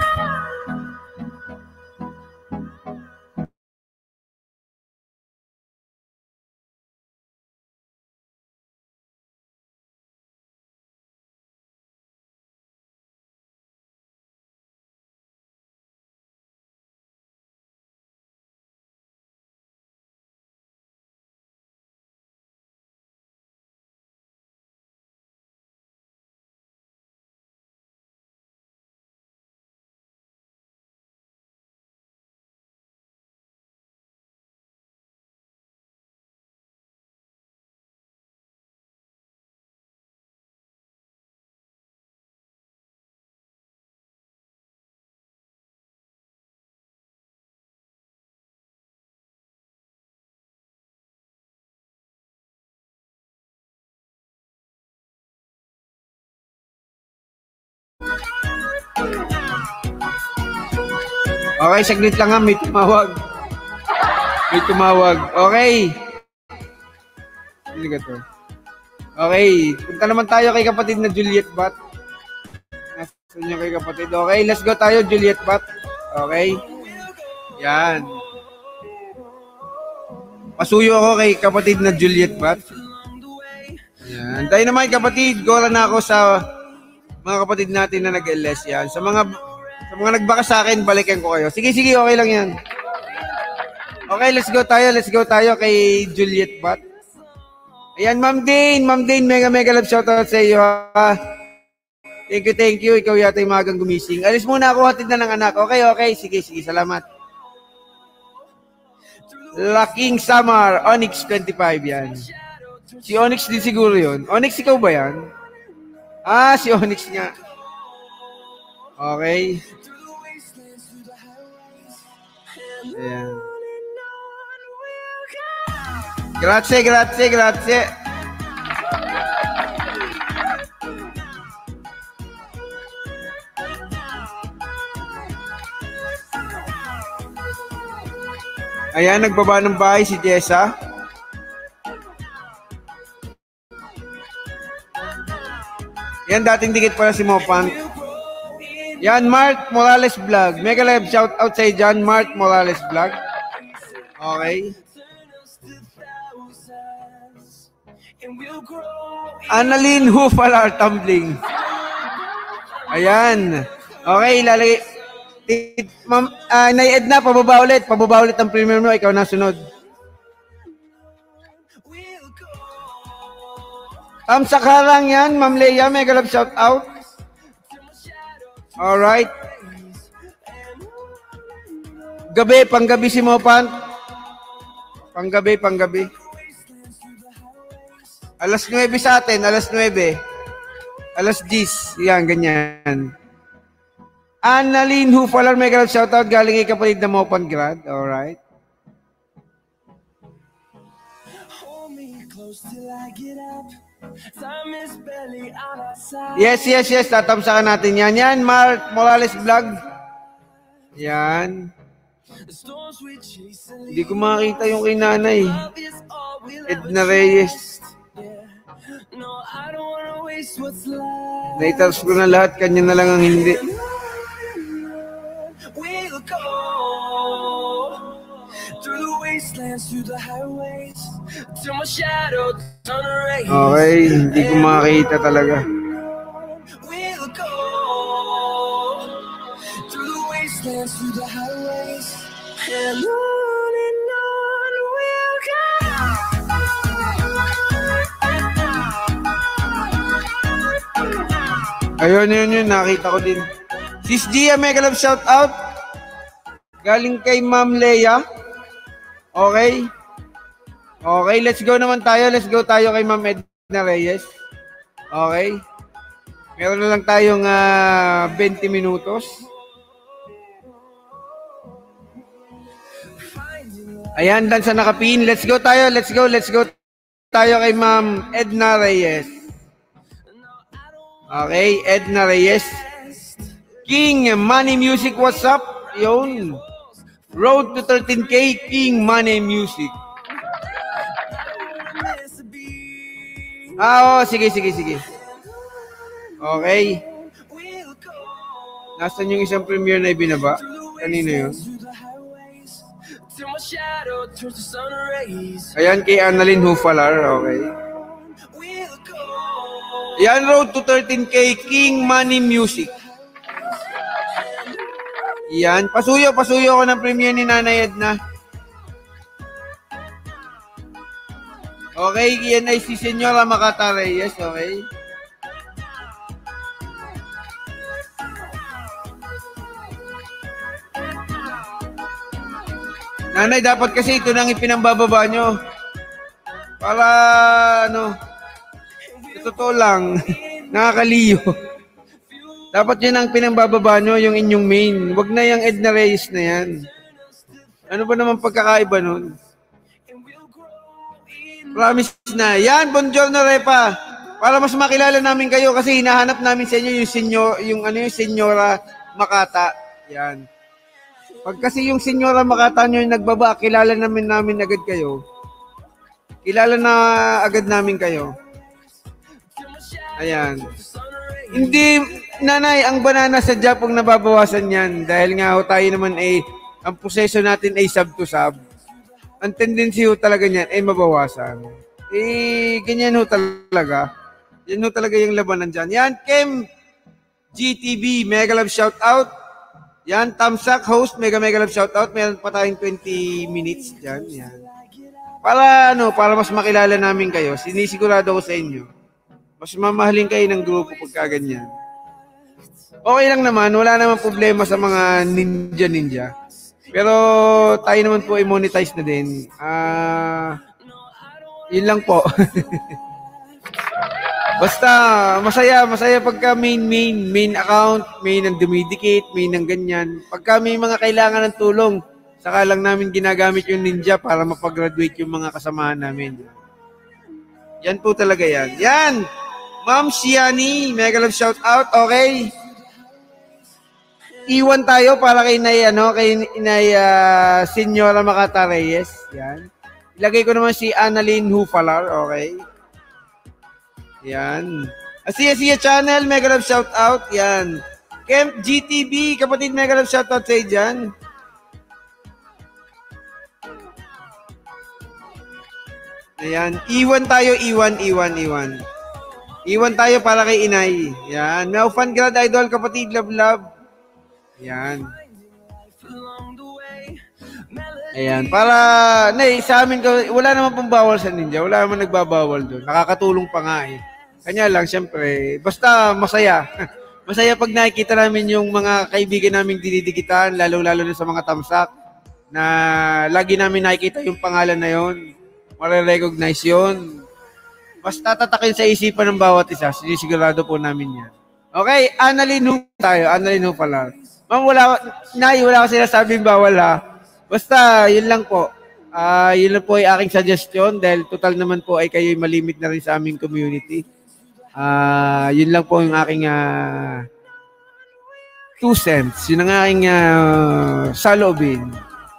Okay, saglit lang nga, may tumawag. May tumawag. Okay. Hindi ka to. Okay, punta naman tayo kay kapatid na Juliet Bat. Nasaan niya kay kapatid? Okay, let's go tayo, Juliet Bat. Okay. Yan. Pasuyo ako kay kapatid na Juliet Bat. Yan. Tayo naman kapatid, gora na ako sa mga kapatid natin na nag-L S yan. Sa mga sa mga nagbaka sa akin, balikan ko kayo. Sige, sige, okay lang yan. Okay, let's go tayo, let's go tayo kay Juliet Bat. Ayan, Ma'am Dane, Ma'am Dane, mega mega love shoutout sa iyo ha. Thank you, thank you. Ikaw yata yung magang gumising. Alis muna ako, hatid na ng anak. Okay, okay, sige, sige, salamat. Laking Samar, Onyx twenty-five yan. Si Onyx din siguro yun. Onyx, ikaw ba yan? Ah, si Onyx niya. Okay. Ayan. Grazie, grazie, grazie. Ayan, nagbaba ng bahay si Jessa. Yan, dating dikit pala si Mopan. Yan, Mart Morales Vlog. Mega live shout out sa dyan, Mart Morales Vlog. Okay. Annalyn Hufalar tumbling. Ayan. Okay, lalagay. Ma'am, uh, Nay Edna, pababa ulit. Pababa ulit ang premium mo. Ikaw na sunod. Tam Sakarang yan, Ma'am Leia. Mega love shout out. Alright. Gabi, panggabi si Mopan. Panggabi, panggabi. Alas nuwebe sa atin, alas nuwebe. Alas diyes. Yan, ganyan. Annalyn Hufalar, mega love shoutout. Galing kay kapatid na Mopan Grad. Alright. Yes, yes, yes. Tatamsakan natin yan. Yan, Mark Morales Vlog. Yan. Hindi ko makakita yung kay nanay. Edna Reyes. Naitals ko na lahat. Kanya na lang ang hindi. Okay, hindi ko makakita talaga. Ayun, yun, yun, nakita ko din. Sis Gia, mega love shout out. Galing kay Ma'am Leia. Okay. Okay, let's go naman tayo. Let's go tayo kay Ma'am Edna Reyes. Okay. Meron na lang tayong uh, twenty minutos. Ayan, dan sa nakapin. Let's go tayo. Let's go. Let's go tayo kay Ma'am Edna Reyes. Okay, Edna Reyes. King Money Music, what's up? Yun. Road to thirteen K, King Money Music. Ah, oh, sige, sige, sige. Okay. Nasaan yung isang premiere na ibinaba? Kanino yun? Ayan, kay Annalyn Hufalar. Okay. Yan, Road to thirteen K, King Money Music. Yan, pasuyo, pasuyo ko ng premiere ni Nanay Edna. Okay, yan ay si Senyora Makata Reyes, okay. Nanay, dapat kasi ito nang ipinambababa nyo. Para, ano, totoo lang, nakakaliyo. Dapat yun ang pinambababa nyo, yung inyong main. Huwag na yung Edna Reyes na yan. Ano ba naman pagkakaiba nun? Promise na. Yan, buongiorno Repa. Para mas makilala namin kayo kasi hinahanap namin sa inyo yung senyor, yung ano yung Senyora Makata. Yan. Pag kasi yung Senyora Makata nyo yung nagbaba, kilala namin namin agad kayo. Kilala na agad namin kayo. Ayan. Hindi, nanay, ang banana sa Japong nababawasan yan. Dahil nga ho, tayo naman ay, ang proseso natin ay sub to sub. Ang tendency ho talaga niyan ay mabawasan. Eh, ganyan ho talaga. Yan ho talaga yung labanan dyan. Yan, Kim G T V, mega love shout out. Yan, Tamsak host, mega mega love shout out. Meron pa tayong twenty minutes dyan. Yan. Para ano, para mas makilala namin kayo, sinisigurado ko sa inyo. Mas mamahalin kayo ng grupo pagka ganyan. Okay lang naman, wala naman problema sa mga ninja-ninja. Pero tayo naman po ay monetize na din. Ah, uh, yun lang po. Basta, masaya, masaya pagka main, main, main account, main ang dumidikit, main ang ganyan. Pagka may mga kailangan ng tulong, saka lang namin ginagamit yung ninja para mapag-graduate yung mga kasamahan namin. Yan po talaga yan. Yan! Ma'am Shiani, mega love shout out, okay? Iwan tayo para kay Nay, ano, kay Nay uh, Senyora Makata Reyes. Yan. Ilagay ko naman si Annalyn Hufalar, okay? Yan. Asiya Siya Channel, mega love shout out, yan. Camp G T B, kapatid, mega love shout out sa dyan. Ayan, iwan tayo, iwan, iwan, iwan. Iwan tayo para kay Inay. Yan. Now, fan grad idol, kapatid, love, love. Yan. Ayan. Para, nay, sa amin, wala naman pong bawal sa ninja. Wala naman nagbabawal doon. Nakakatulong pa nga eh. Kanya lang, syempre, basta masaya. Masaya pag nakikita namin yung mga kaibigan naming dinidigitan, lalo-lalo na sa mga tamsak, na lagi namin nakikita yung pangalan na yon. Mare-recognize yun. mas tatatakin sa isipan ng bawat isa. Sinisigurado po namin yan. Okay, Annalyn Hu tayo. Annalyn Hu pala. Ma'am, wala, Nay, wala ko sinasabing bawal ha. Basta, yun lang po. Ah, uh, yun lang po ay aking suggestion dahil total naman po ay kayo'y malimit na rin sa aming community. Ah, uh, yun lang po yung aking uh, two cents. Yun ang aking uh, saloobin.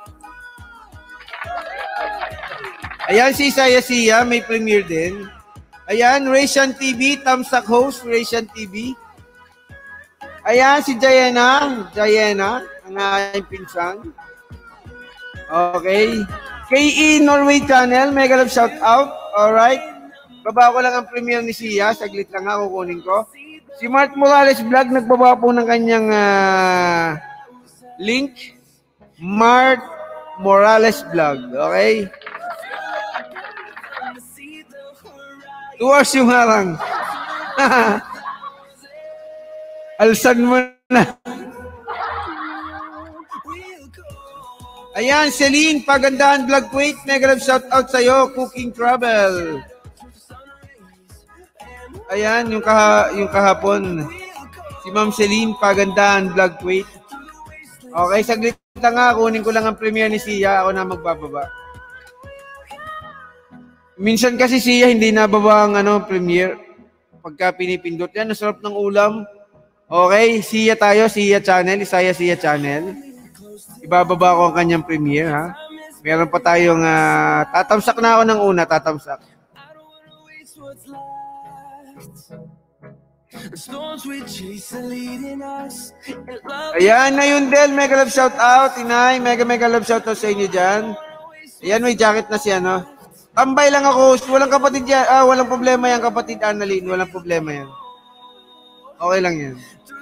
Ayan, si Isaiah Sia, may premiere din. Ayan, Raysian T V, Tamsak host, Raysian T V. Ayan, si Jayena, Jayena, ang aking pinsan. Okay. K E Norway Channel, mega love shout out. Alright. Baba ko lang ang premiere ni Sia, saglit lang ha, kukunin ko. Si Mart Morales Vlog, nagbaba po ng kanyang uh, link. Mart Morales Vlog, okay? Two hours yung harang. Alsan mo na. Ayan, Celine, Pagandahan Vlog Kuwait, mega love shout out sa'yo, Cooking Travel. Ayan, yung, kaha, yung kahapon, si Ma'am Celine, Pagandahan Vlog Kuwait. Okay, saglit lang nga, kunin ko lang ang premiere ni Sia, ako na magbababa. Minsan kasi Sia, hindi nababa ang ano, premiere. Pagka pinipindot yan, nasarap ng ulam. Okay, Sia tayo, Sia Channel, Isaiah Sia Channel. Ibababa ko ang kanyang premiere, ha? Meron pa tayong, uh, tatamsak na ako ng una, tatamsak. Ayan, na yun Del, mega love shout out, Inay, mega mega love shout out sa inyo dyan. Ayan, may jacket na siya, no? Tambay lang ako, walang kapatid yan, ah, walang problema yan, kapatid Annalyn, walang problema yan. Okay lang yan.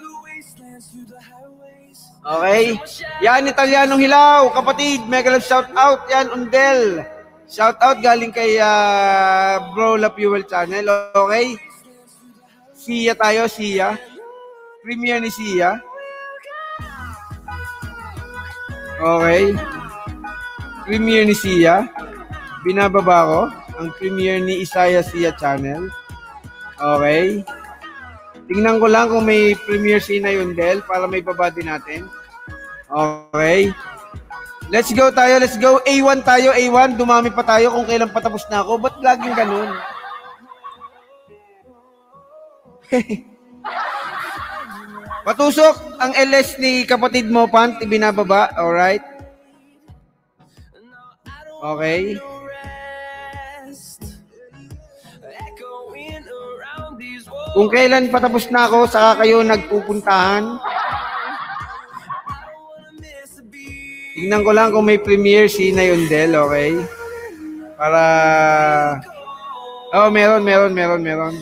Okay? Yan, Italianong Hilaw, kapatid, mega love shout out, yan, Undel. Shout out galing kay uh, Bro La Fuel Channel, okay? Sia tayo, Sia. Premiere ni Sia. Okay. Premiere ni Sia. Binababa ko ang premiere ni Isaiah Sia Channel. Okay. Tingnan ko lang kung may premiere scene na yun, Del, para may baba din natin. Okay. Let's go tayo, let's go. A one tayo, A one. Dumami pa tayo kung kailan patapos na ako. Ba't laging ganun? Patusok ang L S ni kapatid mo, Pant, ibinababa. Alright. Okay. Kung kailan patapos na ako, saka kayo nagpupuntahan. Tingnan ko lang kung may premiere scene na yun, Del, okay? Para... Oh, meron, meron, meron, meron.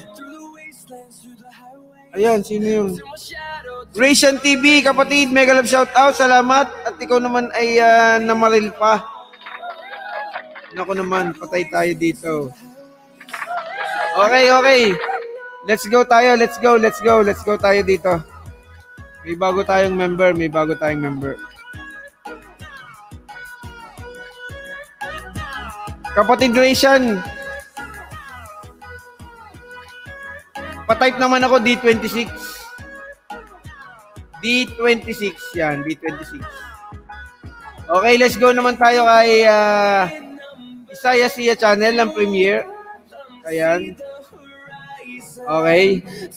Ayan, sino yun? Raysian T V, kapatid, mega love shout out, salamat. At ikaw naman ay uh, namaril pa. Ako naman, patay tayo dito. Okay, okay. Let's go tayo, let's go, let's go, let's go tayo dito. May bago tayong member, may bago tayong member. Kapatid Raysian, pa-type naman ako D twenty-six. D twenty-six yan, D twenty-six. Okay, let's go naman tayo kay uh, Isaiah Sia Channel ng premiere. Ayan. Okay.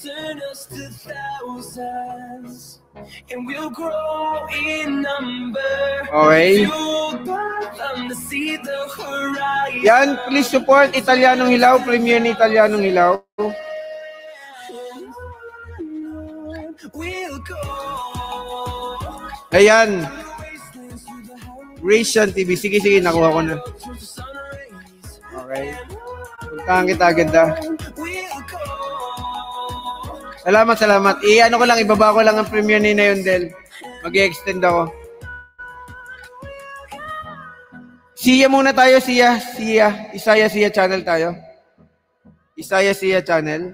Okay. Yan, please support Italianong Hilaw, premiere ni Italianong Hilaw. Ayan. Raysian T V. Sige, sige, nakuha ko na. Okay. Puntahan kita agad ah. Salamat, salamat. I-ano ko lang, ibaba ko lang ang premiere ni na yun, Del. Mag-i-extend ako. Sia muna tayo, Sia. Sia. Isaiah Sia Channel tayo. Isaiah Sia Channel.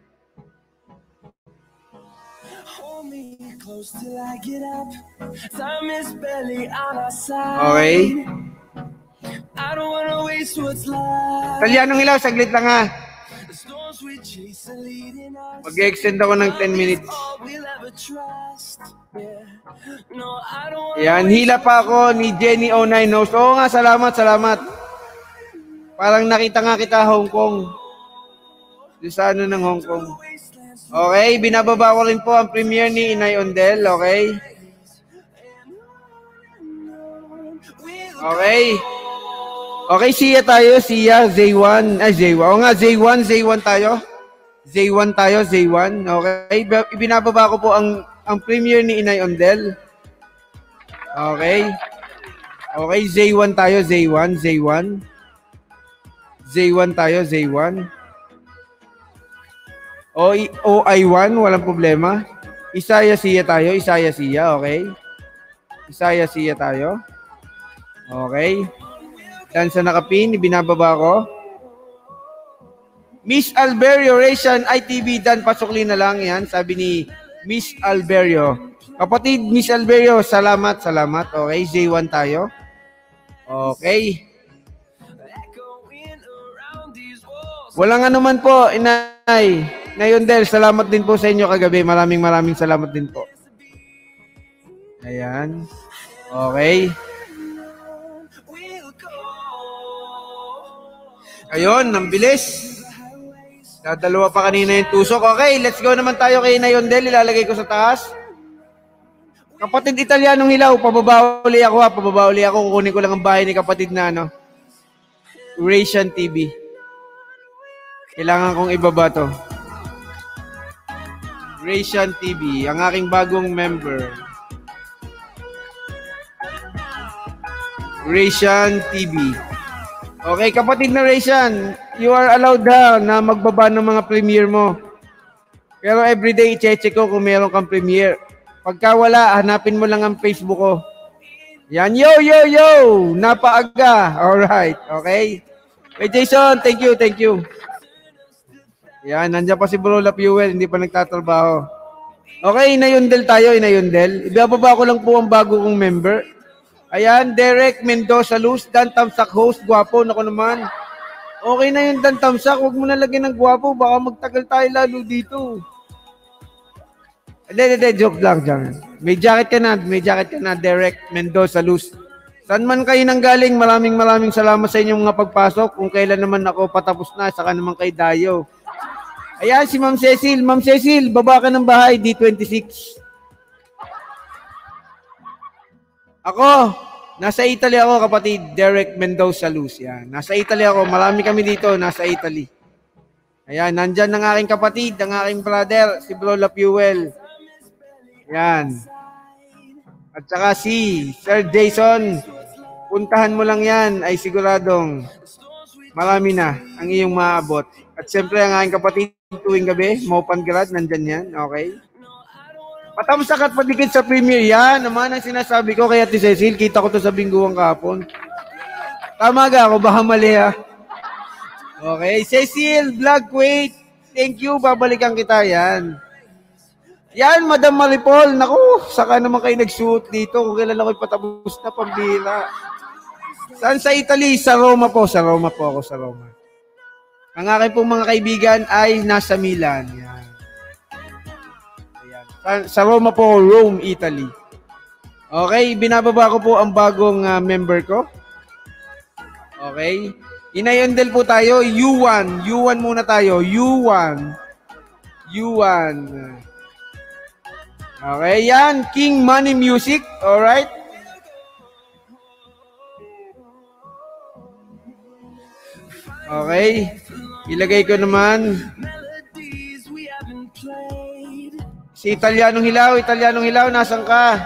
Okay. Italianong Hilaw, saglit lang ha. Mag-extend ako ng ten minutes. Yan, hila pa ako ni Jenny oh nine Knows. Oo nga, salamat, salamat. Parang nakita nga kita Hong Kong. Doon sa ano ng Hong Kong. Okay, binababa ko rin po ang premiere ni Inay Ondel, okay? Okay. Okay, siya tayo, siya, Zay one. Ay, Zay one. O nga, Zay one, Zay one tayo. Zay one tayo, Zay one. Okay, ibinababa ko po ang ang premiere ni Inay Ondel. Okay. Okay, Zay one tayo, Zay one, Zay one. Zay one tayo, Zay one. O, o I one, walang problema. Isaya siya tayo, Isaya siya, okay? Isaya siya tayo. Okay. Dan sa nakapin, binababa ko. Miss Alberio Ration I T V, Dan pasukli na lang yan, sabi ni Miss Alberio. Kapatid, Miss Alberio, salamat, salamat. Okay, J one tayo. Okay. Walang anuman po, Inay. Ngayon, Del, salamat din po sa inyo kagabi. Maraming maraming salamat din po. Ayan. Okay. Ayun, ang bilis. Dadalawa pa kanina yung tusok. Okay, let's go naman tayo kay Inay Ondel. Ilalagay ko sa taas. Kapatid Italianong Hilaw, pababa uli ako ha. Pababa uli ako. Kukunin ko lang ang bahay ni kapatid na ano. Ration T V. Kailangan kong ibaba to. Ration T V, ang aking bagong member. Ration T V. Okay, kapatid na Ration, you are allowed ha na magbaba ng mga premiere mo. Pero everyday i-check ko kung meron kang premiere. Pagka wala, hanapin mo lang ang Facebook ko. Yan, yo, yo, yo! Napaaga. Alright, okay? Hey Jason, thank you, thank you. Yan, nandiyan pa si Bro La Fuel, hindi pa nagtatrabaho. Okay, Inayondel tayo, Inayondel. Ibababa ko lang po ang bago kong member. Ayan, Derek Mendoza Luz, Dan Tamsak host, gwapo, naku naman. Okay na yung Dan Tamsak, huwag mo na lagyan ng gwapo, baka magtagal tayo lalo dito. Hindi, hindi, joke lang dyan. May jacket ka na, may jacket ka na, Derek Mendoza Luz. Saan man kayo nang galing, maraming maraming salamat sa inyong mga pagpasok. Kung kailan naman ako patapos na, saka naman kay Dayo. Ayan, si Ma'am Cecil. Ma'am Cecil, baba ka ng bahay, D twenty-six. Ako, nasa Italy ako, kapatid. Derek Mendoza Luz. Yan. Nasa Italy ako. Marami kami dito, nasa Italy. Ayan, nandyan ang aking kapatid, ang aking brother, si Bro La Fuel. Yan. At saka si Sir Jason, puntahan mo lang yan, ay siguradong marami na ang iyong maabot. At siyempre, ang aking kapatid, tuwing gabi, Mopan Grad, nandyan yan, okay? Patamsak at patikit sa premiere, yan naman ang sinasabi ko kay Ate Cecil, kita ko to sa bingguang kahapon. Tama ga ako, baka mali ha? Okay, Cecil, Vlog Kuwait, thank you, babalikan kita, yan. Yan, Madam Maripol, naku, saka naman kayo nag-shoot dito, kung kailan ako'y patapos na, pambira. Saan sa Italy? Sa Roma po, sa Roma po ako, sa Roma. Ang aking pong mga kaibigan ay nasa Milan. Yan. Ayan. Sa, sa Roma po, Rome, Italy. Okay, binababa ko po ang bagong uh, member ko. Okay. Inayondel po tayo, U one. U one muna tayo, U one. U one. Okay, yan. King Money Music. Alright. Okay. Ilagay ko naman si Italianong Hilaw. Italianong Hilaw, nasan ka?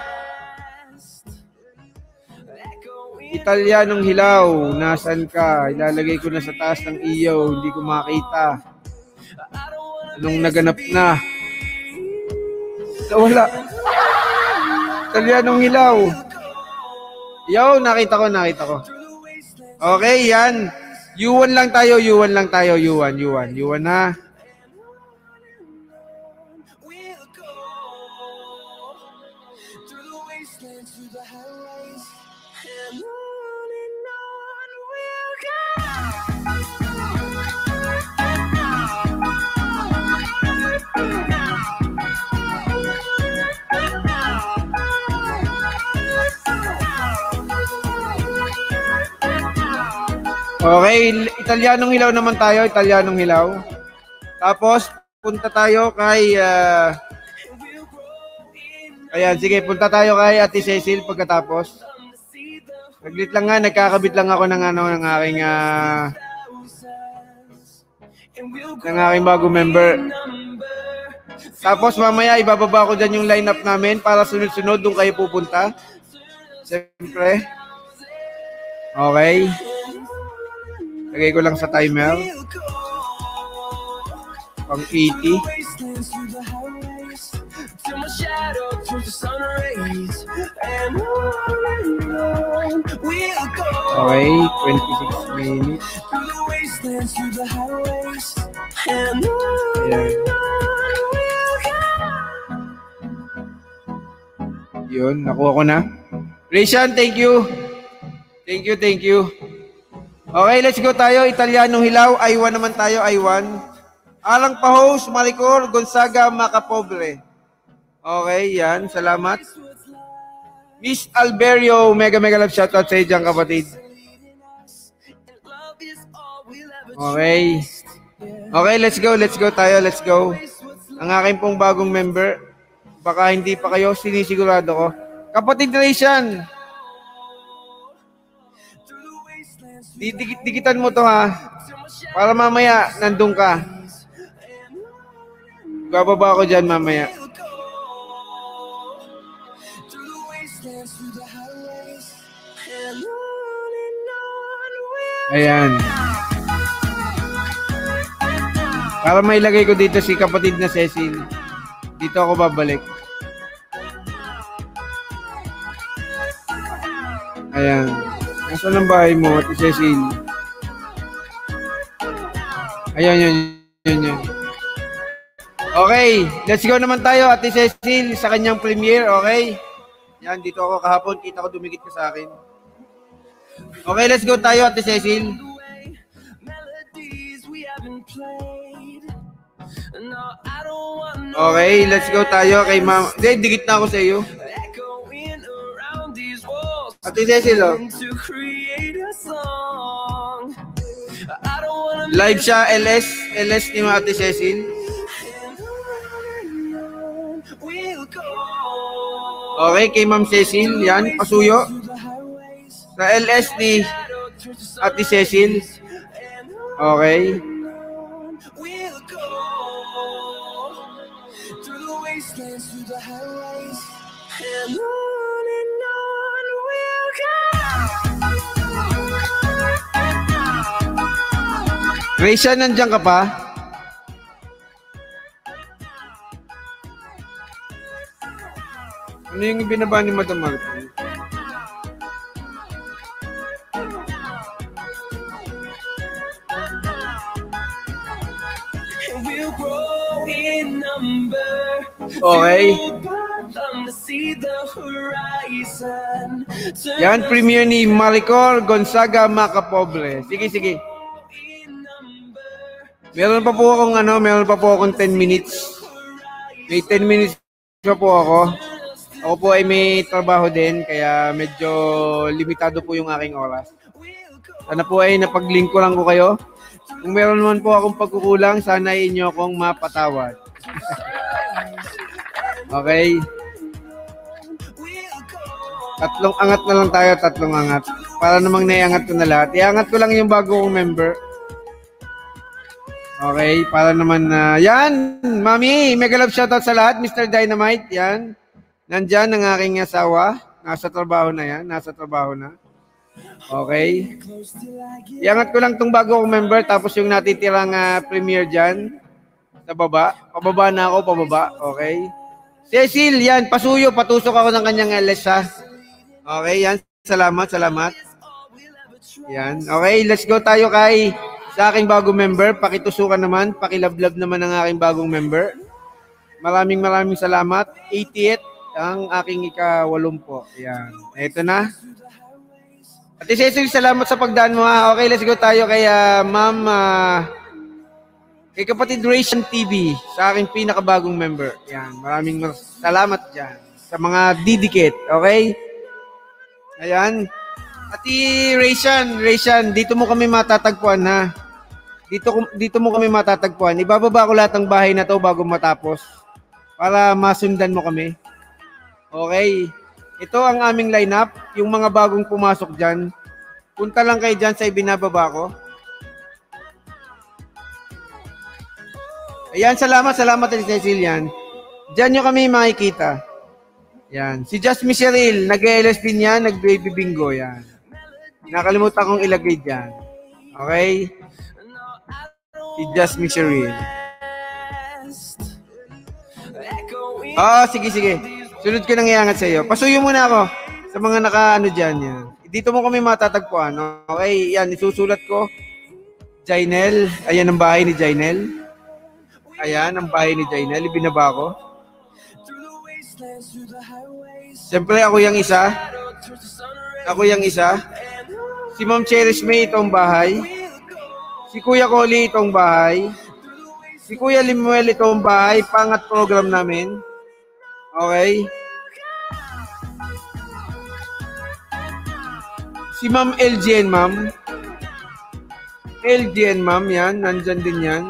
Italianong Hilaw, nasan ka? Ilalagay ko na sa taas ng iyo. Hindi ko makita. Anong naganap na? Wala. Italianong Hilaw. Yo, nakita ko, nakita ko. Okay, yan. U one lang tayo, U one lang tayo, U one, U one, U one ha. Okay, Italianong hilaw naman tayo, Italianong hilaw. Tapos, punta tayo kay, uh, ayan, sige, punta tayo kay Ate Cecil pagkatapos. Naglit lang nga, nagkakabit lang ako ng ano, ng aking, uh, ng aking bagong member. Tapos, mamaya, ibababa ko dyan yung lineup namin para sunod-sunod doon kayo pupunta. Siyempre. Okay. Lagay ko lang sa timer. Pang eighty. Okay, twenty-six minutes. Ayan. Yun, nakuha ko na. Rishan, thank you. Thank you, thank you. Okay, let's go tayo. Italianong hilaw. I one naman tayo, I one. Alang Pahos, Maricor, Gonzaga, Macapobre. Okay, yan. Salamat. Miss Alberio, mega mega love shoutout sa iyo dyan, kapatid. Okay. Okay, let's go, let's go tayo, let's go. Ang aking pong bagong member. Baka hindi pa kayo, sinisigurado ko. Kapatid Ration. Didikit-dikitan mo to ha. Para mamaya, nandun ka. Bababa ako dyan mamaya. Ayan. Para mailagay ko dito si kapatid na Cecil. Dito ako babalik. Ayan. Nasaan ang bahay mo, Ate Cecil? Ayan, yun, yun, yun. Okay, let's go naman tayo, Ate Cecil, sa kanyang premiere, okay? Yan, dito ako kahapon, kita ko dumikit ka sa akin. Okay, let's go tayo, Ate Cecil. Okay, let's go tayo kay Ma'am. Hindi, dikit na ako sa iyo. Ate Cecil, oh. Live siya, L S, L S ni Ate Cecil. Okay, kay Ma'am Cecil, yan, pasuyo. Sa L S ni Ate Cecil. Okay. Risha, nandiyan ka pa? Ano yung binaba ni Madam Martin? Okay. Yan, premiere ni Maricor, Gonzaga, Macapobre. Sige, sige. Meron pa po akong ano, meron pa po akong ten minutes. May ten minutes pa po ako. Ako po ay may trabaho din, kaya medyo limitado po yung aking oras. Sana po ay napaglingkuran ko kayo. Kung meron naman po akong pagkukulang, sana inyo akong mapatawad. Okay? Tatlong angat na lang tayo, tatlong angat. Para namang naiangat ko na lahat. Iangat ko lang yung bago kong member. Okay, para naman na... Uh, yan! Mami, mega love shoutout sa lahat. Mister Dynamite, yan. Nandyan ang aking asawa. Nasa trabaho na yan. Nasa trabaho na. Okay. Iangat ko lang itong bago kong member. Tapos yung natitirang uh, premiere dyan. Sa baba. Pababa na ako, pababa. Okay. Cecil, yan. Pasuyo. Patusok ako ng kanyang L S, ha. Okay, yan. Salamat, salamat. Yan. Okay, let's go tayo kay... Sa aking bagong member, pakitusukan naman, pakilablab naman ang aking bagong member. Maraming maraming salamat. eighty-eight ang aking ikawalumpo. Yan. Ito na. Ate Cecil, salamat sa pagdaan mo ha. Okay, let's go tayo kay uh, Ma'am, uh, kay kapatid Ration T V, sa aking pinakabagong member. Yan. Maraming salamat dyan. Sa mga didikit. Okay? Ayan. Ati Rayshan, Rayshan, dito mo kami matatagpuan ha. Dito, dito mo kami matatagpuan. Ibababa ko lahat ng bahay na to bago matapos. Para masundan mo kami. Okay. Ito ang aming lineup. Yung mga bagong pumasok dyan. Punta lang kayo dyan sa ibinababa ko. Ayan, salamat, salamat din Cecilian. Diyan nyo kami makikita. Yan. Si Jasmine Cheryl, nag-L S din yan, nag-baby bingo yan. Nakalimutan kong ilagay dyan. Okay? Si Jasmine Cheryl. Oo, sige, sige. Sunod ko nang iangat sa iyo. Pasuyo muna ako sa mga naka-ano dyan. Yan. Dito mo kami matatagpuan. Okay, yan. Isusulat ko. Jainel. Ayan ang bahay ni Jainel. Ayan ang bahay ni Jainel. Ibinaba ko. Siyempre, ako yung isa. Ako yung isa. Si Ma'am Cherish May itong bahay. Si Kuya Collie itong bahay. Si Kuya Limuel itong bahay. Pangat program namin. Okay. Si Ma'am L G N, Ma'am. L G N, Ma'am. Yan. Nandyan din yan.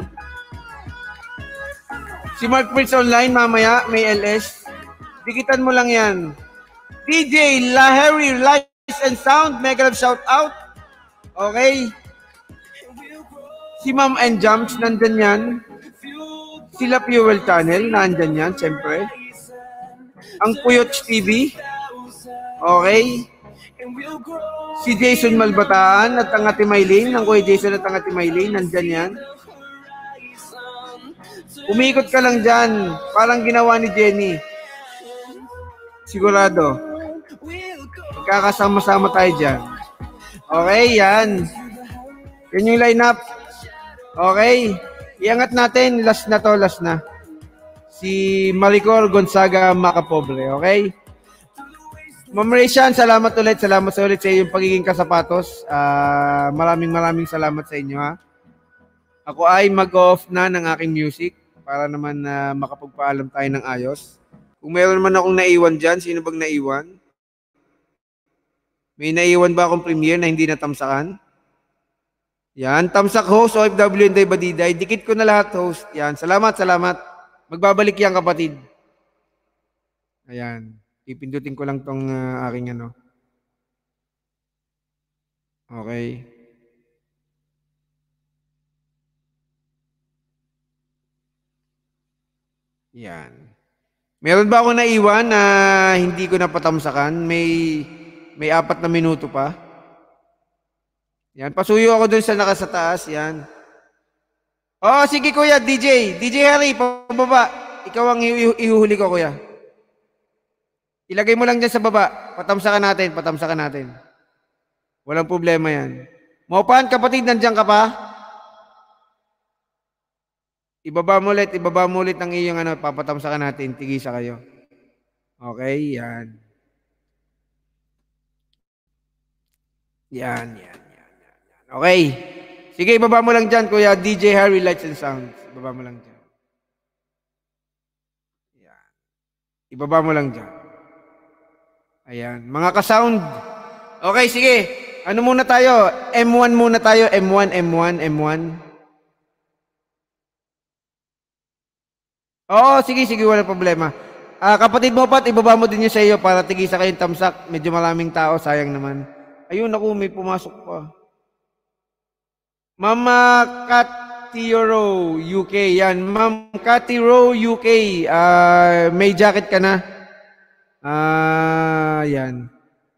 Si Mark Prince Online, mamaya. May L S. Dikitan mo lang yan. D J Lahari, Lights and Sound. Mega love shout out. Okay. Si Ma'am and Jumps, nandyan yan. Sila Fuel Channel, nandyan yan, siyempre. Ang Puyots T V. Okay. Si Jason Malbataan at ang Ate Maylene. Ang Kuya Jason at ang Ate Maylene, nandyan yan. Umikot ka lang dyan. Parang ginawa ni Jenny. Sigurado. Magkakasama-sama tayo dyan. Okay, yan. Yan yung lineup. Okay. Iangat natin. Last na to, last na. Si Maricor Gonzaga Macapobre. Okay? Ma'am Rayshan, salamat ulit. Salamat sa ulit sa iyong pagiging kasapatos. Uh, maraming maraming salamat sa inyo ha. Ako ay mag-off na ng aking music para naman uh, makapagpaalam tayo ng ayos. Kung meron man akong naiwan dyan, sino bang naiwan? May naiwan ba akong premiere na hindi natamsakan? Yan, tamsak host, O F W Inday Badiday. Dikit ko na lahat host. Yan, salamat, salamat. Magbabalik yan kapatid. Ayan, ipindutin ko lang tong uh, aking ano. Okay. Yan. Meron ba ako naiwan na hindi ko napatamsakan? May may apat na minuto pa. Yan, pasuyo ako dun sa nakasa taas. Yan. Oh, sige kuya, D J. D J Harry, pababa. Ikaw ang ihuhuli ko, kuya. Ilagay mo lang dyan sa baba. Patamsakan natin, patamsakan natin. Walang problema yan. Maupan, kapatid, nandiyan ka pa? Ibaba mo ulit, ibaba mo ulit ng iyong ano, papatamsakan natin, tigisa kayo. Okay, yan. Yan, yan, yan, yan. Okay. Sige, ibaba mo lang dyan, kuya. D J Harry, Lights and Sounds. Ibaba mo lang dyan. Yan. Ibaba mo lang dyan. Ayan. Mga ka-sound. Okay, sige. Ano muna tayo? M one muna tayo. M one, M one, M one. Oo, sige, sige, wala problema. Ah, kapatid mo pat, ibaba mo din niya sa iyo para tigisa kayong tamsak. Medyo maraming tao, sayang naman. Ayun, ako, may pumasok pa. Mama Catiro, U K. Yan, Ma'am Catiro, U K. Uh, may jacket ka na? Ah, uh, yan.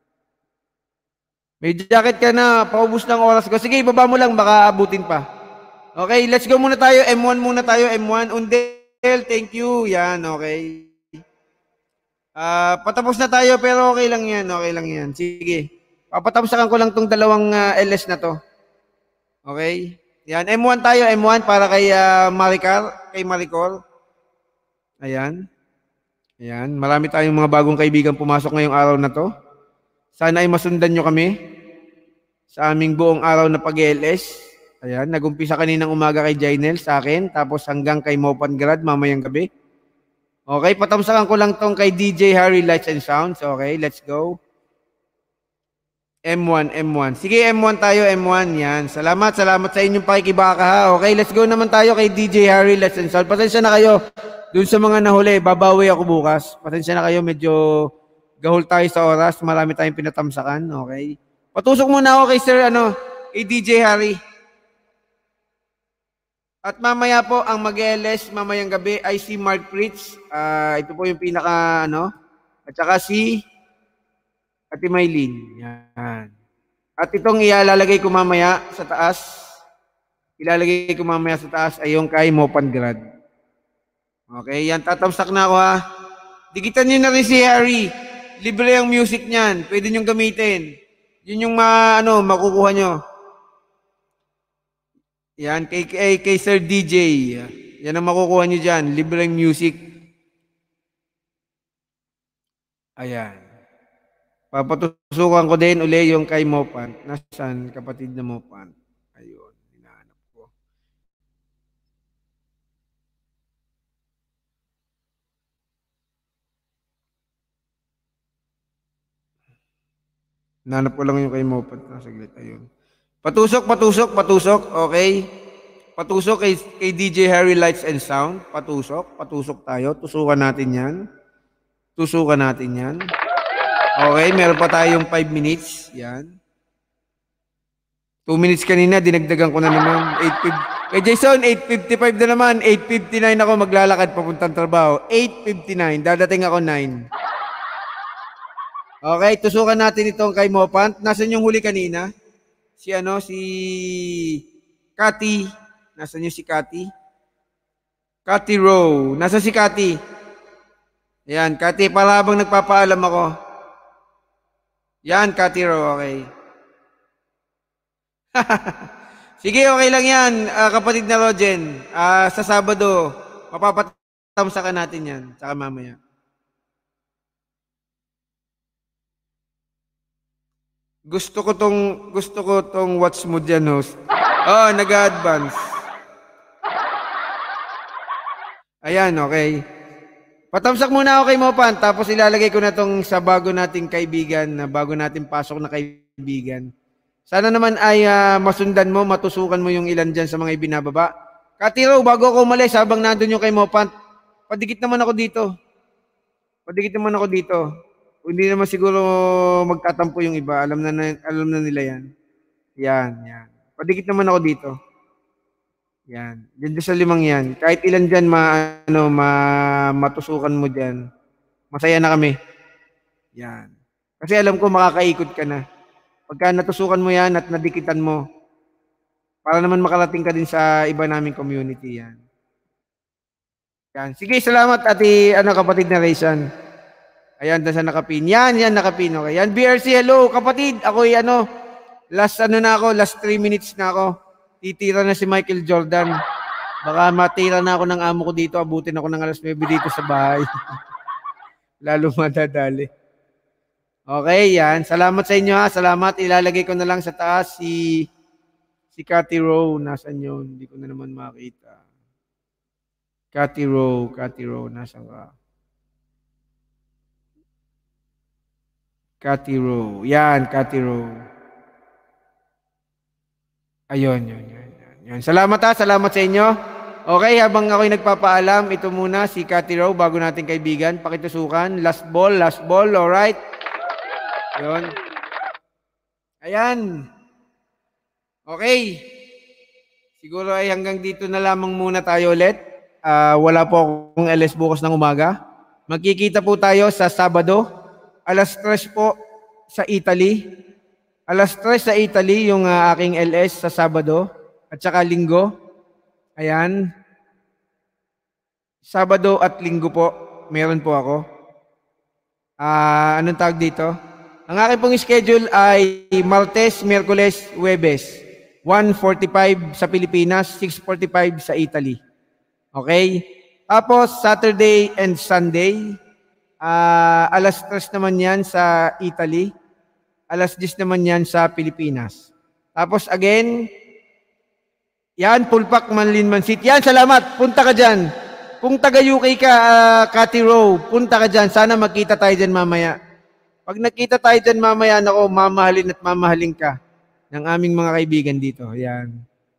May jacket ka na, paubos ng oras ko. Sige, ibaba mo lang, baka abutin pa. Okay, let's go muna tayo. M one muna tayo, M one. Undel, thank you. Yan, okay. Uh, patapos na tayo, pero okay lang yan, okay lang yan. Sige. Papatapusakan ko lang tong dalawang uh, L S na to. Okay? Yan, M one tayo, M one para kay uh, Maricar, kay Maricor. Ayan. Ayan, marami tayong mga bagong kaibigan pumasok ngayong araw na to. Sana ay masundan nyo kami sa aming buong araw na pag-L S. Ayan, nag-umpisa kaninang umaga kay Jainel sa akin, tapos hanggang kay Mopan Grad mamayang gabi. Okay, patamsakan ko lang tong kay D J Harry, Lights and Sounds. Okay, let's go. M one, M one. Sige, M one tayo, M one. Yan. Salamat, salamat sa inyong pakikibaka ha. Okay, let's go naman tayo kay D J Harry Let's Install. Pasensya na kayo. Dun sa mga nahuli, babawi ako bukas. Pasensya na kayo, medyo gahol tayo sa oras. Marami tayong pinatamsakan. Okay. Patusok muna ako kay Sir, ano, kay D J Harry. At mamaya po, ang mag-L S mamayang gabi ay si Mark Fritz. Uh, ito po yung pinaka, ano, at saka si Ate Maylin. Yan. At itong ilalagay ko mamaya sa taas, ilalagay ko mamaya sa taas ay yung kay Mopan Grad. Okay, yan. Tatamsak na ako ha. Dikitan nyo na rin si Harry. Libre ang music niyan. Pwede nyo gamitin. Yun yung ma, ano, makukuha nyo. Yan, kay, kay, kay Sir D J. Yan ang makukuha nyo dyan. Libre ang music. Ayan. Papatusukan ko din uli yung kay Mopan. Nasaan kapatid na Mopan? Ayun, hinahanap ko. Hinahanap ko lang yung kay Mopan. Nasaglit, ayun. Patusok, patusok, patusok. Okay. Patusok kay, kay D J Harry Lights and Sound. Patusok, patusok tayo. Tusukan natin yan. Tusukan natin yan. Okay, meron pa tayong five minutes. Yan. two minutes kanina, dinagdagan ko na naman. eight fifty. Kay Jason, eight fifty-five na naman. eight fifty-nine ako maglalakad papuntang trabaho. eight fifty-nine, dadating ako nine. Okay, tusukan natin itong kay Mopant. Nasaan yung huli kanina? Si ano, si Cathy. Nasaan yung si Cathy? Cathy Rowe. Nasaan si Cathy? Ayan, Cathy, para habang nagpapaalam ako. Yan, Cathy Rowe, okay. Sige, okay lang yan, uh, kapatid na Rogen. Uh, sa Sabado, mapapatamsakan natin yan, saka mamaya. Gusto ko tong, gusto ko tong watch mo dyan, host. Oh, nag-advance. Ayan, okay. Patamsak muna ako kay Mopan, tapos ilalagay ko na tong sa bago nating kaibigan, na bago nating pasok na kaibigan. Sana naman ay uh, masundan mo, matusukan mo yung ilan dyan sa mga ibinababa. Katiro, bago ako umalis, habang nandun yung kay Mopan, padikit naman ako dito. Padikit naman ako dito. Hindi naman siguro magtatampo yung iba, alam na, na, alam na nila yan. Yan, yan. Padikit naman ako dito. Yan. Diyan sa limang yan. Kahit ilan dyan ma, ano, ma, matusukan mo dyan. Masaya na kami. Yan. Kasi alam ko makakaikot ka na. Pagka natusukan mo yan at nadikitan mo, para naman makarating ka din sa iba naming community yan. Yan. Sige, salamat ati, ano, kapatid na Raysan. Ayan, nasa nakapin. Yan, yan, nakapin. Okay. Yan, B R C, hello, kapatid. Ako'y ano, last ano na ako, last three minutes na ako. Titira na si Michael Jordan. Baka matira na ako ng amo ko dito. Abutin ako ng alas nine dito sa bahay. Lalo madadali. Okay, yan. Salamat sa inyo ha. Salamat. Ilalagay ko na lang sa taas si si Cathy Rowe. Nasaan yun? Hindi ko na naman makita. Cathy Rowe. Cathy Rowe. Nasaan ka? Cathy Rowe. Yan, Cathy Rowe. Ayun, yun, yun, yun, yun. Salamat ha, salamat sa inyo. Okay, habang ako'y nagpapaalam, ito muna si Cathy Rowe, bago nating kaibigan, pakitusukan. Last ball, last ball, alright. Yun. Ayan. Okay. Siguro ay hanggang dito na lamang muna tayo ulit. Uh, wala po akong L S bukas ng umaga. Magkikita po tayo sa Sabado. Alas tres po sa Italy. Alas tres sa Italy, yung uh, aking L S sa Sabado at saka Linggo. Ayan. Sabado at Linggo po, meron po ako. Uh, anong tawag dito? Ang aking pong schedule ay Martes, Miyerkules, Huwebes. one forty-five sa Pilipinas, six forty-five sa Italy. Okay? Tapos Saturday and Sunday, uh, alas tres naman yan sa Italy. Alas diyes naman yan sa Pilipinas. Tapos again, yan, Pulpak, Manlin, Mansit. Yan, salamat. Punta ka dyan. Kung taga-U K ka, uh, Cathy Rowe, punta ka dyan. Sana magkita tayo dyan mamaya. Pag nakita tayo dyan mamaya, nako, mamahalin at mamahalin ka ng aming mga kaibigan dito. Yan.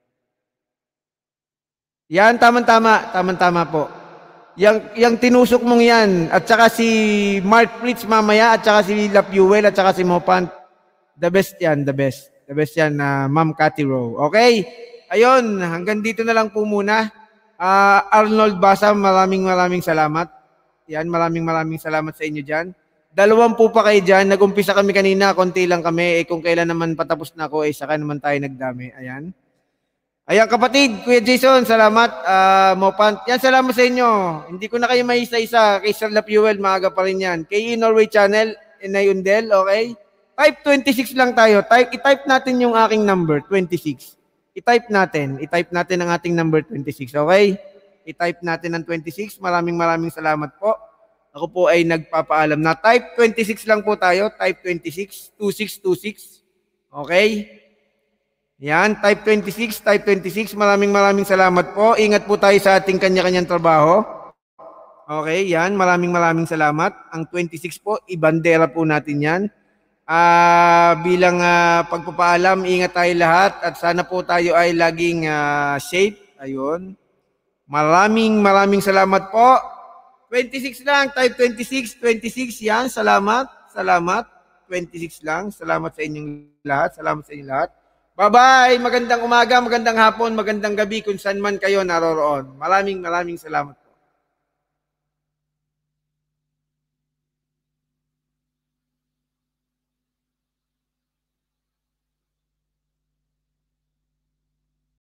Yan, tamang-tama. Tamang-tama po. Yang, yang tinusok mong yan, at saka si Mark Fritz mamaya, at saka si La Fuel, at saka si Mopant. The best yan, the best. The best yan, uh, Ma'am Cathy Rowe. Okay? Ayun, hanggang dito na lang po muna. Uh, Arnold Basa, maraming maraming salamat. Yan, maraming maraming salamat sa inyo dyan. Dalawang po pa kayo dyan. Nag-umpisa kami kanina, konti lang kami. Eh kung kailan naman patapos na ako, eh saka naman tayo nagdami. Ayan. Ayan kapatid, Kuya Jason, salamat. Uh, Mopant, yan, salamat sa inyo. Hindi ko na kayo maisa-isa. Kay Sir La Fuel, maaga pa rin yan. Kay Norway Channel, Inay Undel, okay? Type twenty-six lang tayo. Type, i-type natin yung aking number, twenty-six. I-type natin. I-type natin ang ating number, twenty-six, okay? I-type natin ang twenty-six. Maraming maraming salamat po. Ako po ay nagpapaalam na type twenty-six lang po tayo. Type twenty-six, two six two six. Okay? Yan, type twenty-six, type twenty-six. Maraming maraming salamat po. Ingat po tayo sa ating kanya-kanyang trabaho. Okay, yan. Maraming maraming salamat. Ang twenty-six po, ibandera po natin yan. Uh, bilang uh, pagpapaalam, ingat tayo lahat. At sana po tayo ay laging uh, safe. Ayun. Maraming maraming salamat po. twenty-six lang, type twenty-six, twenty-six. Yan, salamat. Salamat. twenty-six lang. Salamat sa inyong lahat. Salamat sa inyong lahat. Bye-bye! Magandang umaga, magandang hapon, magandang gabi kung saan man kayo naroroon. Maraming maraming salamat.